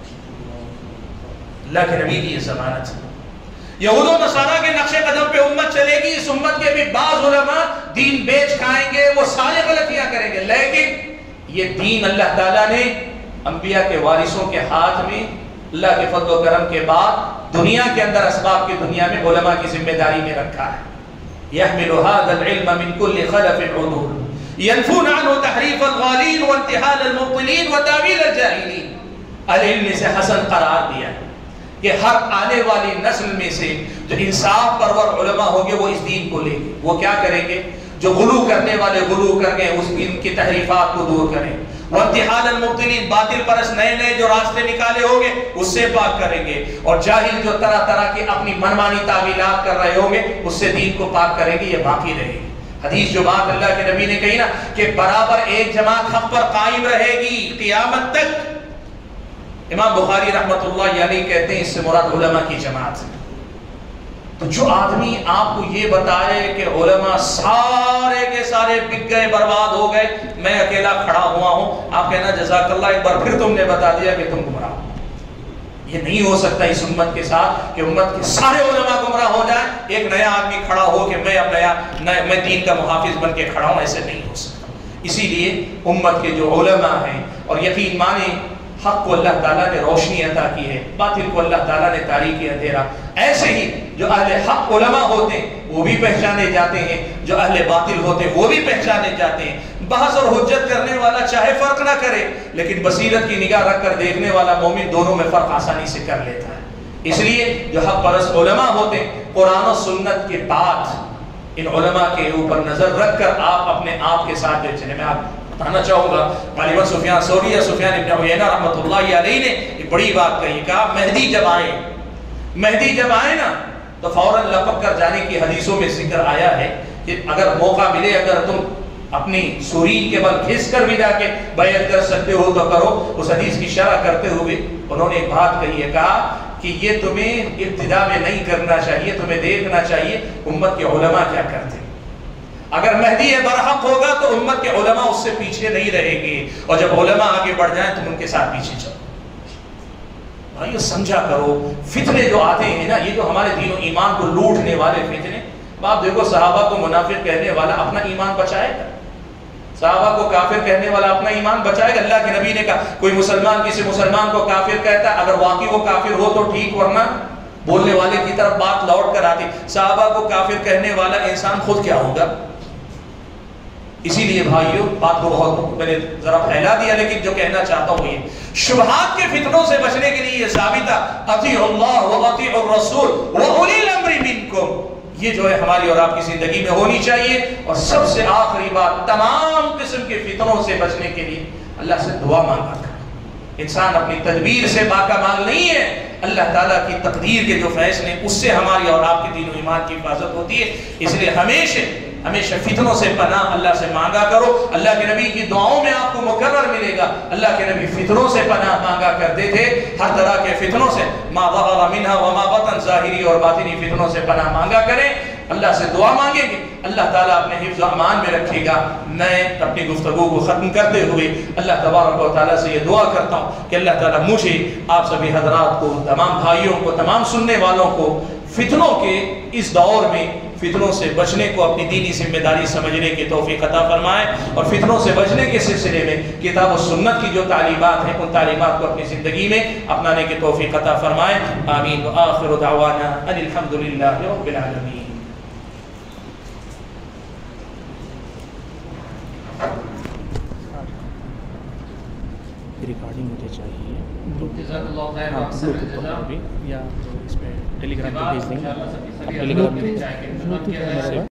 Speaker 1: اللہ کے نبی کی یہ ضمانت ہے. یہود و نصارہ کے نقش قدم پہ امت چلے گی، اس امت کے بھی بعض علماء دین بیچ کھائیں گے، وہ سارے غلطیاں کریں گے، لیکن یہ دین اللہ تعالیٰ نے انبیاء کے وارثوں کے ہاتھ میں اللہ کے فضل و کرم کے بعد دنیا کے اندر اسباب کی دنیا میں علماء کی ذمہ داری میں رکھا ہے. يحمل هذا العلم من كل خلف عدول ينفون عنه تحريف الغالين وانتحال المبطلين وتاويل الجاهلين. العلم سے حسن قرار دیا کہ ہر آنے والی نسل میں سے جو انصاف پرور علماء ہوں گے وہ اس دین کو لیں گے. وہ کیا کریں گے؟ جو غلو کرنے والے غلو کر گئے اس ان کی تحریفات کو دور کریں. وانتحال المبطلین، باطل پرست نئے نئے جو راستے نکالے ہوں گے اس سے پاک کریں گے. اور جاہل جو طرح طرح کی اپنی منمانی تعویلات کر رہے ہوں گے اس سے دین کو پاک کریں گے. یہ باقی رہے گی. حدیث جو بات اللہ کے نبی نے کہی نا کہ برابر ایک جماعت حق پر قائم رہے گی قیامت تک. امام بخاری رحمۃ اللہ علیہ کہتے ہیں اس سے مراد علماء کی جماعت ہے. تو جو آدمی آپ کو یہ بتائے کہ علماء سارے کے سارے بک گئے، برباد ہو گئے، میں اکیلا کھڑا ہوا ہوں، آپ کہنا جزاک اللہ، ایک بار پھر تم نے بتا دیا کہ تم گمراہ ہو. یہ نہیں ہو سکتا اس امت کے ساتھ کہ امت کے سارے علماء گمراہ ہو جائیں، ایک نیا آدمی کھڑا ہو کہ میں اب میں دین کا محافظ بن کے کھڑا ہوں. ایسے نہیں ہو سکتا. اسی لیے امت کے جو علماء ہیں، اور یقین مانے حق کو اللہ تعالیٰ نے روشنی عطا کی ہے، باطل کو اللہ تعالیٰ نے تاریکی اندھیرا. ایسے ہی جو اہل حق علماء ہوتے ہیں وہ بھی پہچانے جاتے ہیں، جو اہل باطل ہوتے ہیں وہ بھی پہچانے جاتے ہیں. بحث اور حجت کرنے والا چاہے فرق نہ کرے، لیکن بصیرت کی نگاہ رکھ کر دیکھنے والا مومن دونوں میں فرق آسانی سے کر لیتا ہے. اس لیے جو حق پرست علماء ہوتے ہیں، قرآن و سنت کے بعد ان علماء کے اوپر نظر رکھ کر آپ اپنے آپ کے ساتھ جو چلے. میں آپ بتانا چاہوں گا غالباً سفیان ثوری یا سفیان ابن عیینہ رحمۃ اللہ علیہ نے ایک بڑی بات کہی، کہا مہدی جب آئے نا تو فوراً لپک کر جانے کی حدیثوں میں ذکر آیا ہے کہ اگر موقع ملے، اگر تم اپنی سورین کے بل گھس کر بھی جا کے بیعت کر سکتے ہو تو کرو. اس حدیث کی شرح کرتے ہوئے انہوں نے ایک بات کہی ہے، کہا کہ یہ تمہیں ابتدا میں نہیں کرنا چاہیے، تمہیں دیکھنا چاہیے امت کے علماء کیا کرتے ہیں. اگر مہدی برحق ہوگا تو امت کے علماء اس سے پیچھے نہیں رہیں گے، اور جب علماء آگے بڑھ جائیں تم ان کے ساتھ پیچھے چلو. بھائیو سمجھا کرو، فتنے جو آتے ہیں نا، یہ جو ہمارے دین و ایمان کو لوٹنے والے فتنے. آپ دیکھو صحابہ کو منافق کہنے والا اپنا ایمان بچائے گا، صحابہ کو کافر کہنے والا اپنا ایمان بچائے گا. اللہ کے نبی نے کہا کوئی مسلمان کسی مسلمان کو کافر کہتا ہے، اگر واقعی وہ کافر ہو تو ٹھیک، ورنہ بولنے والے کی طرف بات لوٹ کر آتی. صحابہ کو کافر کہنے والا انسان خود کیا ہوگا؟ اسی لیے بھائیو بات کو بہت میں نے ذرا پھیلا دیا، لیکن جو کہنا چاہتا ہوں یہ شبہات کے فتنوں سے بچنے کے لیے یہ ثابت ہے اطیعوا اللہ واطیعوا الرسول واولی الامر منکم. یہ جو ہے ہماری اور آپ کی زندگی میں ہونی چاہیے. اور سب سے آخری بات، تمام قسم کے فتنوں سے بچنے کے لیے اللہ سے دعا مانگا کریں. انسان اپنی تدبیر سے باکمال نہیں ہے، اللہ تعالیٰ کی تقدیر کے جو فیصلے اس سے ہماری اور آپ کے دین و ایمان کی حفاظت ہوتی ہے. اس لیے ہمیشہ فتنوں سے پناہ اللہ سے مانگا کرو. اللہ کے نبی کی دعاؤں میں آپ کو مقرر ملے گا. اللہ کے نبی فتنوں سے پناہ مانگا کرتے تھے، ہر طرح کے فتنوں سے، ما ظہر منہا وما بطن، ظاہری اور باطنی فتنوں سے پناہ مانگا کریں. اللہ سے دعا مانگیں گے، اللہ تعالیٰ اپنے حفظ و امان میں رکھے گا. میں اپنی گفتگو کو ختم کرتے ہوئے اللہ تبارک و تعالیٰ سے یہ دعا کرتا ہوں کہ اللہ تعالیٰ مجھے، آپ سبھی حضرات کو، تمام بھائیوں کو، تمام سننے والوں کو فتنوں کے اس دور میں فتنوں سے بچنے کو اپنی دینی ذمہ داری سمجھنے کی توفیق عطا فرمائے، اور فتنوں سے بچنے کے سلسلے میں کتاب و سنت کی جو تعلیمات ہیں ان تعلیمات کو اپنی زندگی میں اپنانے کی توفیق عطا فرمائے. آمین. وآخر دعوانا ان الحمدللہ رب العالمین.
Speaker 2: نہیں مجھے چاہیے
Speaker 1: جزاک اللہ خیر
Speaker 2: ہاں
Speaker 1: واحسن
Speaker 2: بلوٹوتھ
Speaker 1: الجزاء
Speaker 2: پر بھی یا تو اس پہ ٹیلی گرام پہ بھیج دیں گے
Speaker 1: انشاءاللہ سبھی
Speaker 2: ٹیلی گرام
Speaker 1: اپنے چاہے کہ انتظام کیا جائے